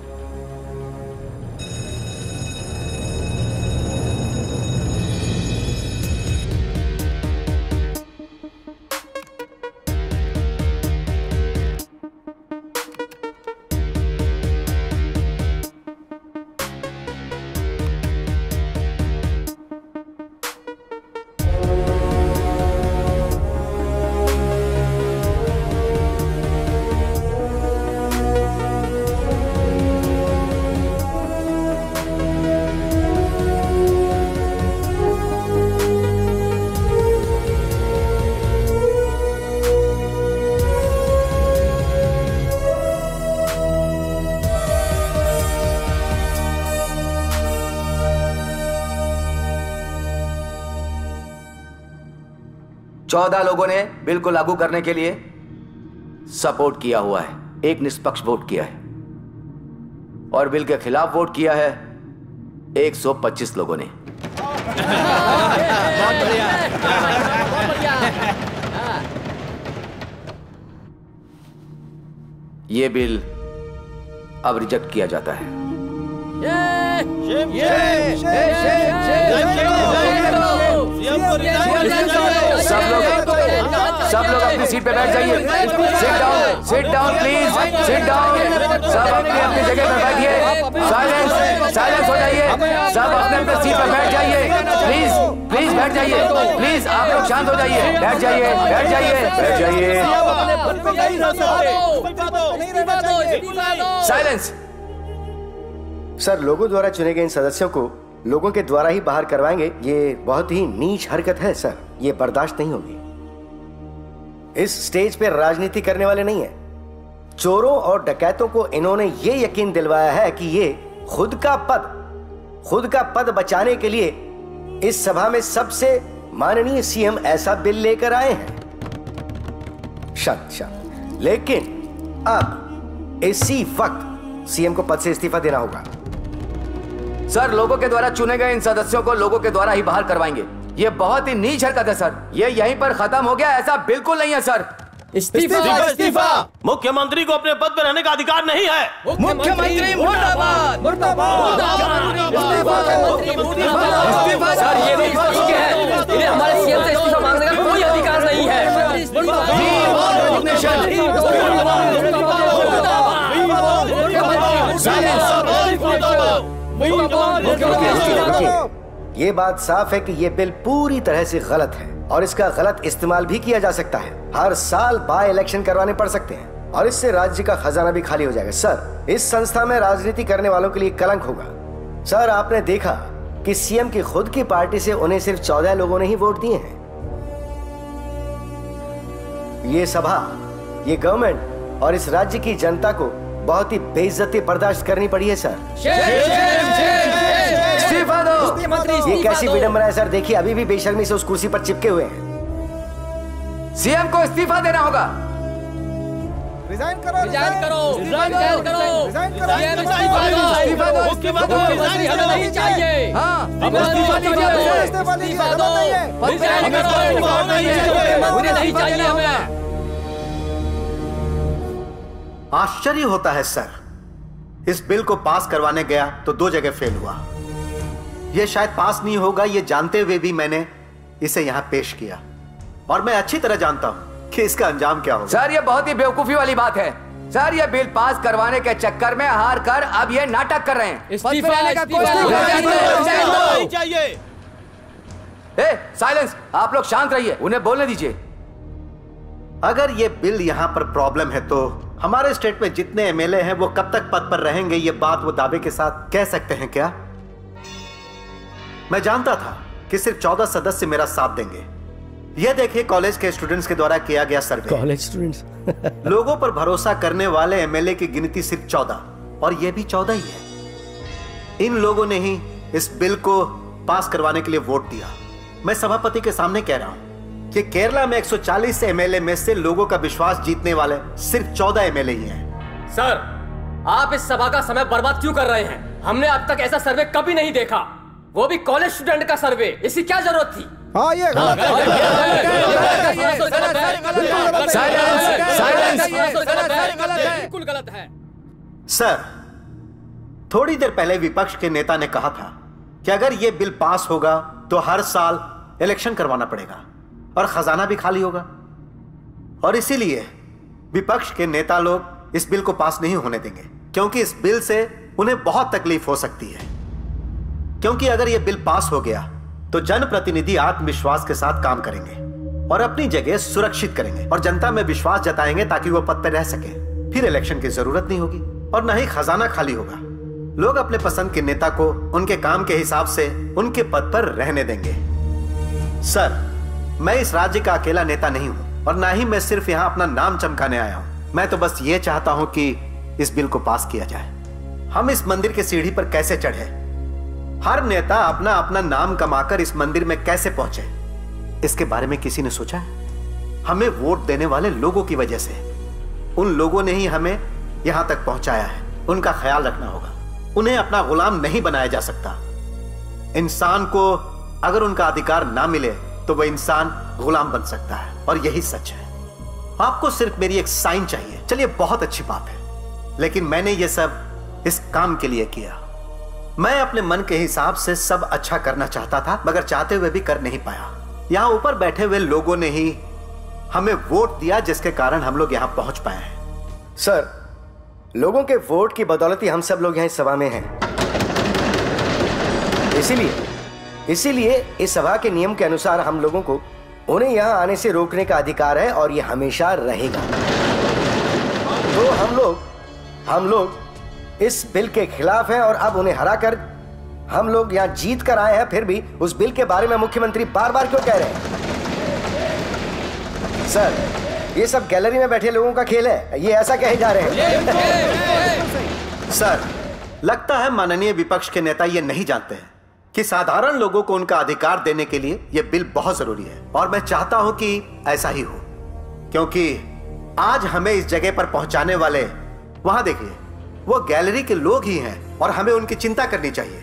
चौदह लोगों ने बिल को लागू करने के लिए सपोर्ट किया हुआ है, एक निष्पक्ष वोट किया है और बिल के खिलाफ वोट किया है 125 लोगों ने। बहुत बढ़िया। ये बिल अब रिजेक्ट किया जाता है। सब लोग अपनी सीट पे बैठ जाइए। Sit down please, sit down. सब अपनी अपनी जगह पर बैठिए। साइलेंस हो जाइए। सब अपने अपने सीट पर बैठ जाइए। प्लीज बैठ जाइए। प्लीज आप लोग शांत हो जाइए। बैठ जाइए, बैठ जाइए, बैठ जाइए। साइलेंस। सर, लोगों द्वारा चुने गए इन सदस्यों को लोगों के द्वारा ही बाहर करवाएंगे। ये बहुत ही नीच हरकत है सर, ये बर्दाश्त नहीं होगी। इस स्टेज पे राजनीति करने वाले नहीं है। चोरों और डकैतों को इन्होंने ये यकीन दिलवाया है कि ये खुद का पद बचाने के लिए इस सभा में सबसे माननीय सीएम ऐसा बिल लेकर आए हैं। शांत। लेकिन अब इसी वक्त सीएम को पद से इस्तीफा देना होगा। सर, लोगों के द्वारा चुने गए इन सदस्यों को लोगों के द्वारा ही बाहर करवाएंगे। ये बहुत ही नीच हरकत है सर। ये यहीं पर खत्म हो गया, ऐसा बिल्कुल नहीं है सर। इस्तीफा। मुख्यमंत्री को अपने पद पर रहने का अधिकार नहीं है। मुख्यमंत्री मुर्दाबाद, मुर्दाबाद। सर, ये भी ठीक है। इन्हें हमारे सीएम से इस्तीफा मांगने का कोई अधिकार नहीं है। ये बात साफ है कि ये बिल पूरी तरह से गलत है और इसका गलत इस्तेमाल भी किया जा सकता है। हर साल बाय इलेक्शन करवाने पड़ सकते हैं और इससे राज्य का खजाना भी खाली हो जाएगा। सर, इस संस्था में राजनीति करने वालों के लिए कलंक होगा। सर, आपने देखा कि सीएम की खुद की पार्टी से उन्हें सिर्फ 14 लोगों ने ही वोट दिए हैं। ये सभा, ये गवर्नमेंट और इस राज्य की जनता को बहुत ही बेइज्जती बर्दाश्त करनी पड़ी है सर। इस्तीफा दो। ये कैसी विडंबना है सर। देखिए, अभी भी बेशर्मी से उस कुर्सी पर चिपके हुए हैं। सीएम को इस्तीफा देना होगा। रिजाइन करो, रिजाइन करो, रिजाइन करो, रिजाइन करो। इस्तीफा दो, मुख्यमंत्री हमें नहीं चाहिए। हाँ, इस्तीफा दो, उन्हें नहीं चाहिए हमें। आश्चर्य होता है सर, इस बिल को पास करवाने गया तो 2 जगह फेल हुआ। यह शायद पास नहीं होगा, यह जानते हुए भी मैंने इसे यहां पेश किया और मैं अच्छी तरह जानता हूं कि इसका अंजाम क्या होगा। सर, यह बहुत ही बेवकूफी वाली बात है। सर, यह बिल पास करवाने के चक्कर में हार कर अब ये नाटक कर रहे हैं। इस्तीफा चाहिए। साइलेंस। आप लोग शांत रहिए, उन्हें बोलने दीजिए। अगर ये बिल यहां पर प्रॉब्लम है तो हमारे स्टेट में जितने एमएलए हैं वो कब तक पद पर रहेंगे, ये बात वो दावे के साथ कह सकते हैं क्या? मैं जानता था कि सिर्फ 14 सदस्य मेरा साथ देंगे। यह देखिए कॉलेज के स्टूडेंट्स के द्वारा किया गया सर्वे। कॉलेज स्टूडेंट्स लोगों पर भरोसा करने वाले एमएलए की गिनती सिर्फ 14 और यह भी 14 ही है। इन लोगों ने ही इस बिल को पास करवाने के लिए वोट दिया। मैं सभापति के सामने कह रहा हूं कि केरला में 140 एमएलए में से लोगों का विश्वास जीतने वाले सिर्फ 14 एमएलए ही हैं। सर, आप इस सभा का समय बर्बाद क्यों कर रहे हैं? हमने अब तक ऐसा सर्वे कभी नहीं देखा, वो भी कॉलेज स्टूडेंट का सर्वे। इसकी क्या जरूरत थी? हाँ, ये गलत है, बिल्कुल गलत है। सर, थोड़ी देर पहले विपक्ष के नेता ने कहा था कि अगर यह बिल पास होगा तो हर साल इलेक्शन करवाना पड़ेगा और खजाना भी खाली होगा और इसीलिए विपक्ष के नेता लोग इस बिल को पास नहीं होने देंगे क्योंकि इस बिल से उन्हें बहुत तकलीफ हो सकती है। क्योंकि अगर यह बिल पास हो गया तो जनप्रतिनिधि आत्मविश्वास के साथ काम करेंगे और अपनी जगह सुरक्षित करेंगे और जनता में विश्वास जताएंगे ताकि वो पद पर रह सके। फिर इलेक्शन की जरूरत नहीं होगी और न ही खजाना खाली होगा। लोग अपने पसंद के नेता को उनके काम के हिसाब से उनके पद पर रहने देंगे। सर, मैं इस राज्य का अकेला नेता नहीं हूं और ना ही मैं सिर्फ यहां अपना नाम चमकाने आया हूं। मैं तो बस ये चाहता हूं कि इस बिल को पास किया जाए। हम इस मंदिर के सीढ़ी पर कैसे चढ़े, हर नेता अपना अपना नाम कमाकर इस मंदिर में कैसे पहुंचे, इसके बारे में किसी ने सोचा है? हमें वोट देने वाले लोगों की वजह से, उन लोगों ने ही हमें यहां तक पहुंचाया है। उनका ख्याल रखना होगा। उन्हें अपना गुलाम नहीं बनाया जा सकता। इंसान को अगर उनका अधिकार ना मिले तो वह इंसान गुलाम बन सकता है और यही सच है। आपको सिर्फ मेरी एक साइन चाहिए। चलिए, बहुत अच्छी बात है, लेकिन मैंने यह सब इस काम के लिए किया। मैं अपने मन के हिसाब से सब अच्छा करना चाहता था, मगर चाहते हुए भी कर नहीं पाया। यहाँ ऊपर बैठे हुए लोगों ने ही हमें वोट दिया, जिसके कारण हम लोग यहाँ पहुंच पाए हैं। सर, लोगों के वोट की बदौलत ही हम सब लोग यहाँ इस सभा में हैं। इसीलिए इस सभा के नियम के अनुसार हम लोगों को उन्हें यहाँ आने से रोकने का अधिकार है और ये हमेशा रहेगा। तो हम लोग इस बिल के खिलाफ हैं और अब उन्हें हराकर हम लोग यहाँ जीत कर आए हैं। फिर भी उस बिल के बारे में मुख्यमंत्री बार बार क्यों कह रहे हैं? सर, ये सब गैलरी में बैठे लोगों का खेल है, ये ऐसा कहे जा रहे हैं। सर, लगता है माननीय विपक्ष के नेता ये नहीं जानते हैं कि साधारण लोगों को उनका अधिकार देने के लिए यह बिल बहुत जरूरी है, और मैं चाहता हूं कि ऐसा ही हो, क्योंकि आज हमें इस जगह पर पहुंचाने वाले, वहां देखिए, वो गैलरी के लोग ही हैं और हमें उनकी चिंता करनी चाहिए।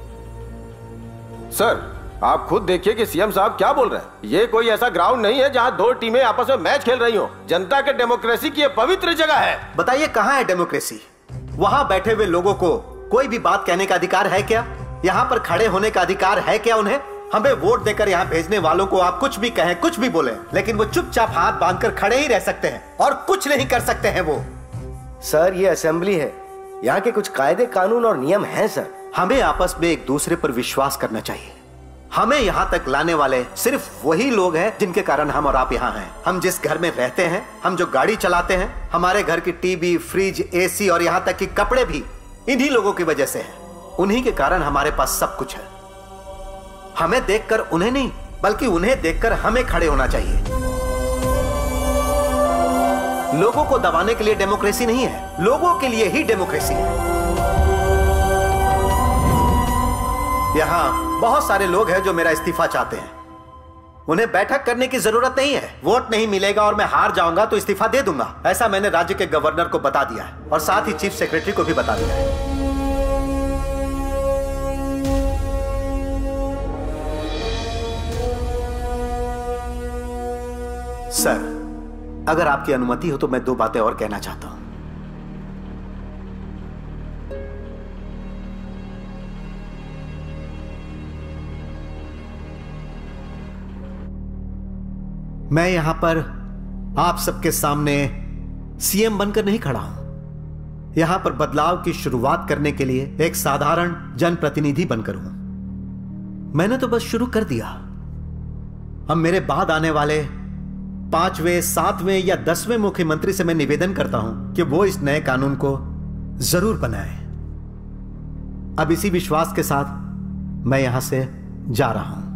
सर, आप खुद देखिए कि सीएम साहब क्या बोल रहे हैं। ये कोई ऐसा ग्राउंड नहीं है जहां दो टीमें आपस में मैच खेल रही हो। जनता के डेमोक्रेसी की ये पवित्र जगह है। बताइए, कहां है डेमोक्रेसी? वहां बैठे हुए लोगों को कोई भी बात कहने का अधिकार है क्या? यहाँ पर खड़े होने का अधिकार है क्या उन्हें? हमें वोट देकर यहाँ भेजने वालों को आप कुछ भी कहें, कुछ भी बोलें, लेकिन वो चुपचाप हाथ बांधकर खड़े ही रह सकते हैं और कुछ नहीं कर सकते हैं वो। सर, ये असेंबली है, यहाँ के कुछ कायदे कानून और नियम हैं सर। हमें आपस में एक दूसरे पर विश्वास करना चाहिए। हमें यहाँ तक लाने वाले सिर्फ वही लोग हैं जिनके कारण हम और आप यहाँ हैं। हम जिस घर में रहते हैं, हम जो गाड़ी चलाते हैं, हमारे घर की टीवी, फ्रिज, एसी और यहाँ तक कि कपड़े भी इन्हीं लोगों की वजह से हैं। उन्हीं के कारण हमारे पास सब कुछ है। हमें देखकर उन्हें नहीं, बल्कि उन्हें देखकर हमें खड़े होना चाहिए। लोगों को दबाने के लिए डेमोक्रेसी नहीं है, लोगों के लिए ही डेमोक्रेसी है। यहां बहुत सारे लोग हैं जो मेरा इस्तीफा चाहते हैं। उन्हें बैठक करने की जरूरत नहीं है। वोट नहीं मिलेगा और मैं हार जाऊंगा तो इस्तीफा दे दूंगा, ऐसा मैंने राज्य के गवर्नर को बता दिया है और साथ ही चीफ सेक्रेटरी को भी बता दिया है। सर, अगर आपकी अनुमति हो तो मैं 2 बातें और कहना चाहता हूं। मैं यहां पर आप सबके सामने सीएम बनकर नहीं खड़ा हूं। यहां पर बदलाव की शुरुआत करने के लिए एक साधारण जनप्रतिनिधि बनकर हूं। मैंने तो बस शुरू कर दिया। अब मेरे बाद आने वाले 5वें, 7वें या 10वें मुख्यमंत्री से मैं निवेदन करता हूं कि वो इस नए कानून को जरूर बनाएं। अब इसी विश्वास के साथ मैं यहां से जा रहा हूं,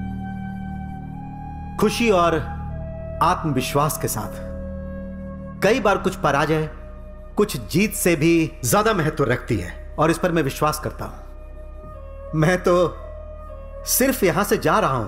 खुशी और आत्मविश्वास के साथ। कई बार कुछ पराजय कुछ जीत से भी ज्यादा महत्व रखती है और इस पर मैं विश्वास करता हूं। मैं तो सिर्फ यहां से जा रहा हूं,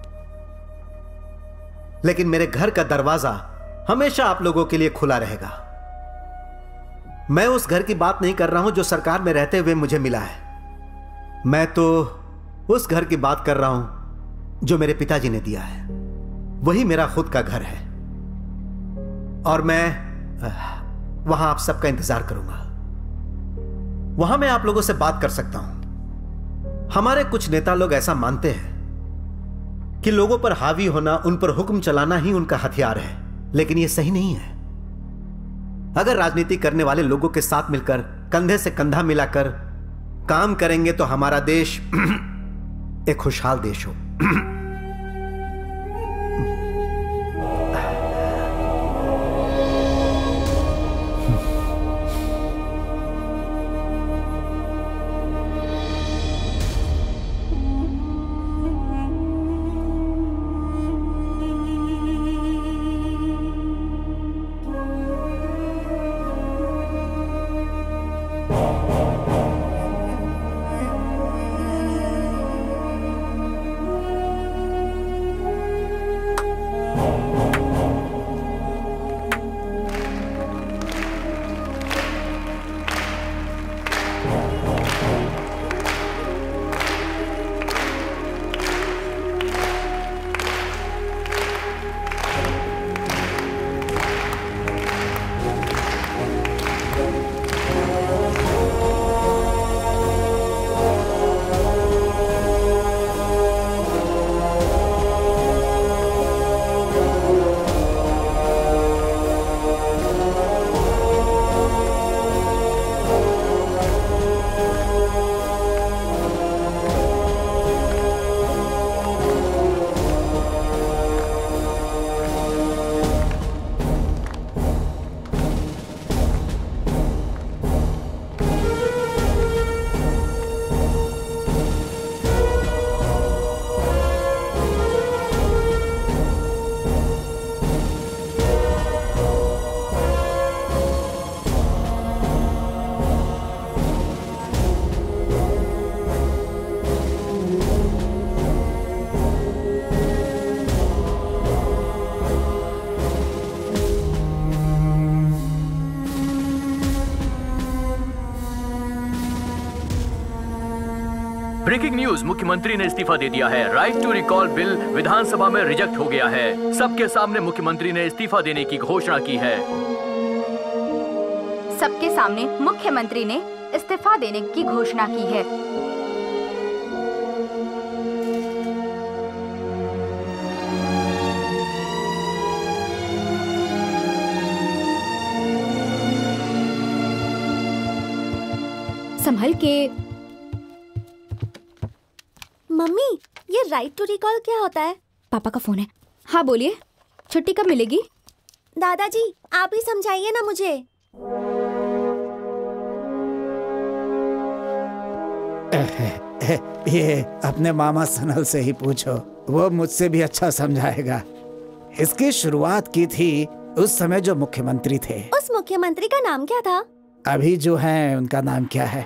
लेकिन मेरे घर का दरवाजा हमेशा आप लोगों के लिए खुला रहेगा। मैं उस घर की बात नहीं कर रहा हूं जो सरकार में रहते हुए मुझे मिला है। मैं तो उस घर की बात कर रहा हूं जो मेरे पिताजी ने दिया है। वही मेरा खुद का घर है और मैं वहां आप सबका इंतजार करूंगा। वहां मैं आप लोगों से बात कर सकता हूं। हमारे कुछ नेता लोग ऐसा मानते हैं कि लोगों पर हावी होना, उन पर हुक्म चलाना ही उनका हथियार है, लेकिन यह सही नहीं है। अगर राजनीति करने वाले लोगों के साथ मिलकर, कंधे से कंधा मिलाकर काम करेंगे तो हमारा देश एक खुशहाल देश हो। ब्रेकिंग न्यूज, मुख्यमंत्री ने इस्तीफा दे दिया है। राइट टू रिकॉल बिल विधानसभा में रिजेक्ट हो गया है। सबके सामने मुख्यमंत्री ने इस्तीफा देने की घोषणा की है। सबके सामने मुख्यमंत्री ने इस्तीफा देने की घोषणा की है। संभल के। मम्मी, ये राइट टू रिकॉल क्या होता है? पापा का फोन है। हाँ बोलिए, छुट्टी कब मिलेगी? दादाजी, आप ही समझाइए ना मुझे। ये अपने मामा सनल से ही पूछो, वो मुझसे भी अच्छा समझाएगा। इसकी शुरुआत की थी उस समय जो मुख्यमंत्री थे। उस मुख्यमंत्री का नाम क्या था? अभी जो हैं उनका नाम क्या है?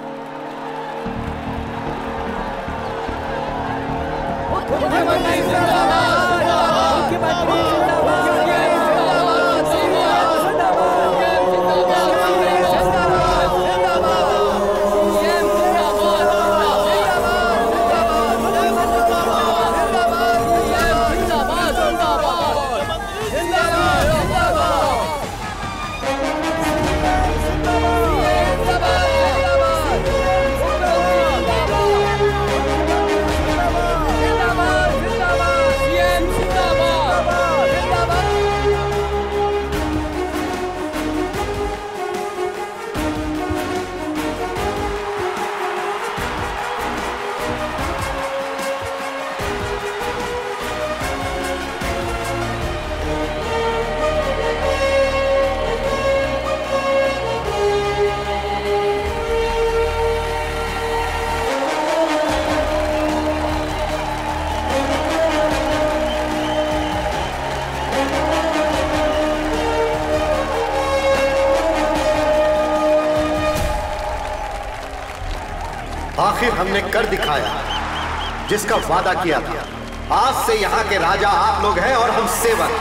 आखिर हमने कर दिखाया जिसका वादा किया था। आज से यहाँ के राजा आप लोग हैं और हम सेवक।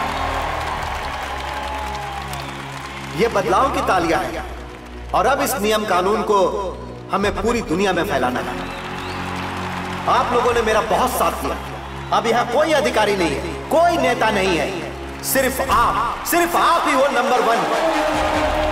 ये बदलाव की तालियां हैं और अब इस नियम कानून को हमें पूरी दुनिया में फैलाना है। आप लोगों ने मेरा बहुत साथ दिया। अब यहाँ कोई अधिकारी नहीं है, कोई नेता नहीं है, सिर्फ आप ही हो नंबर 1।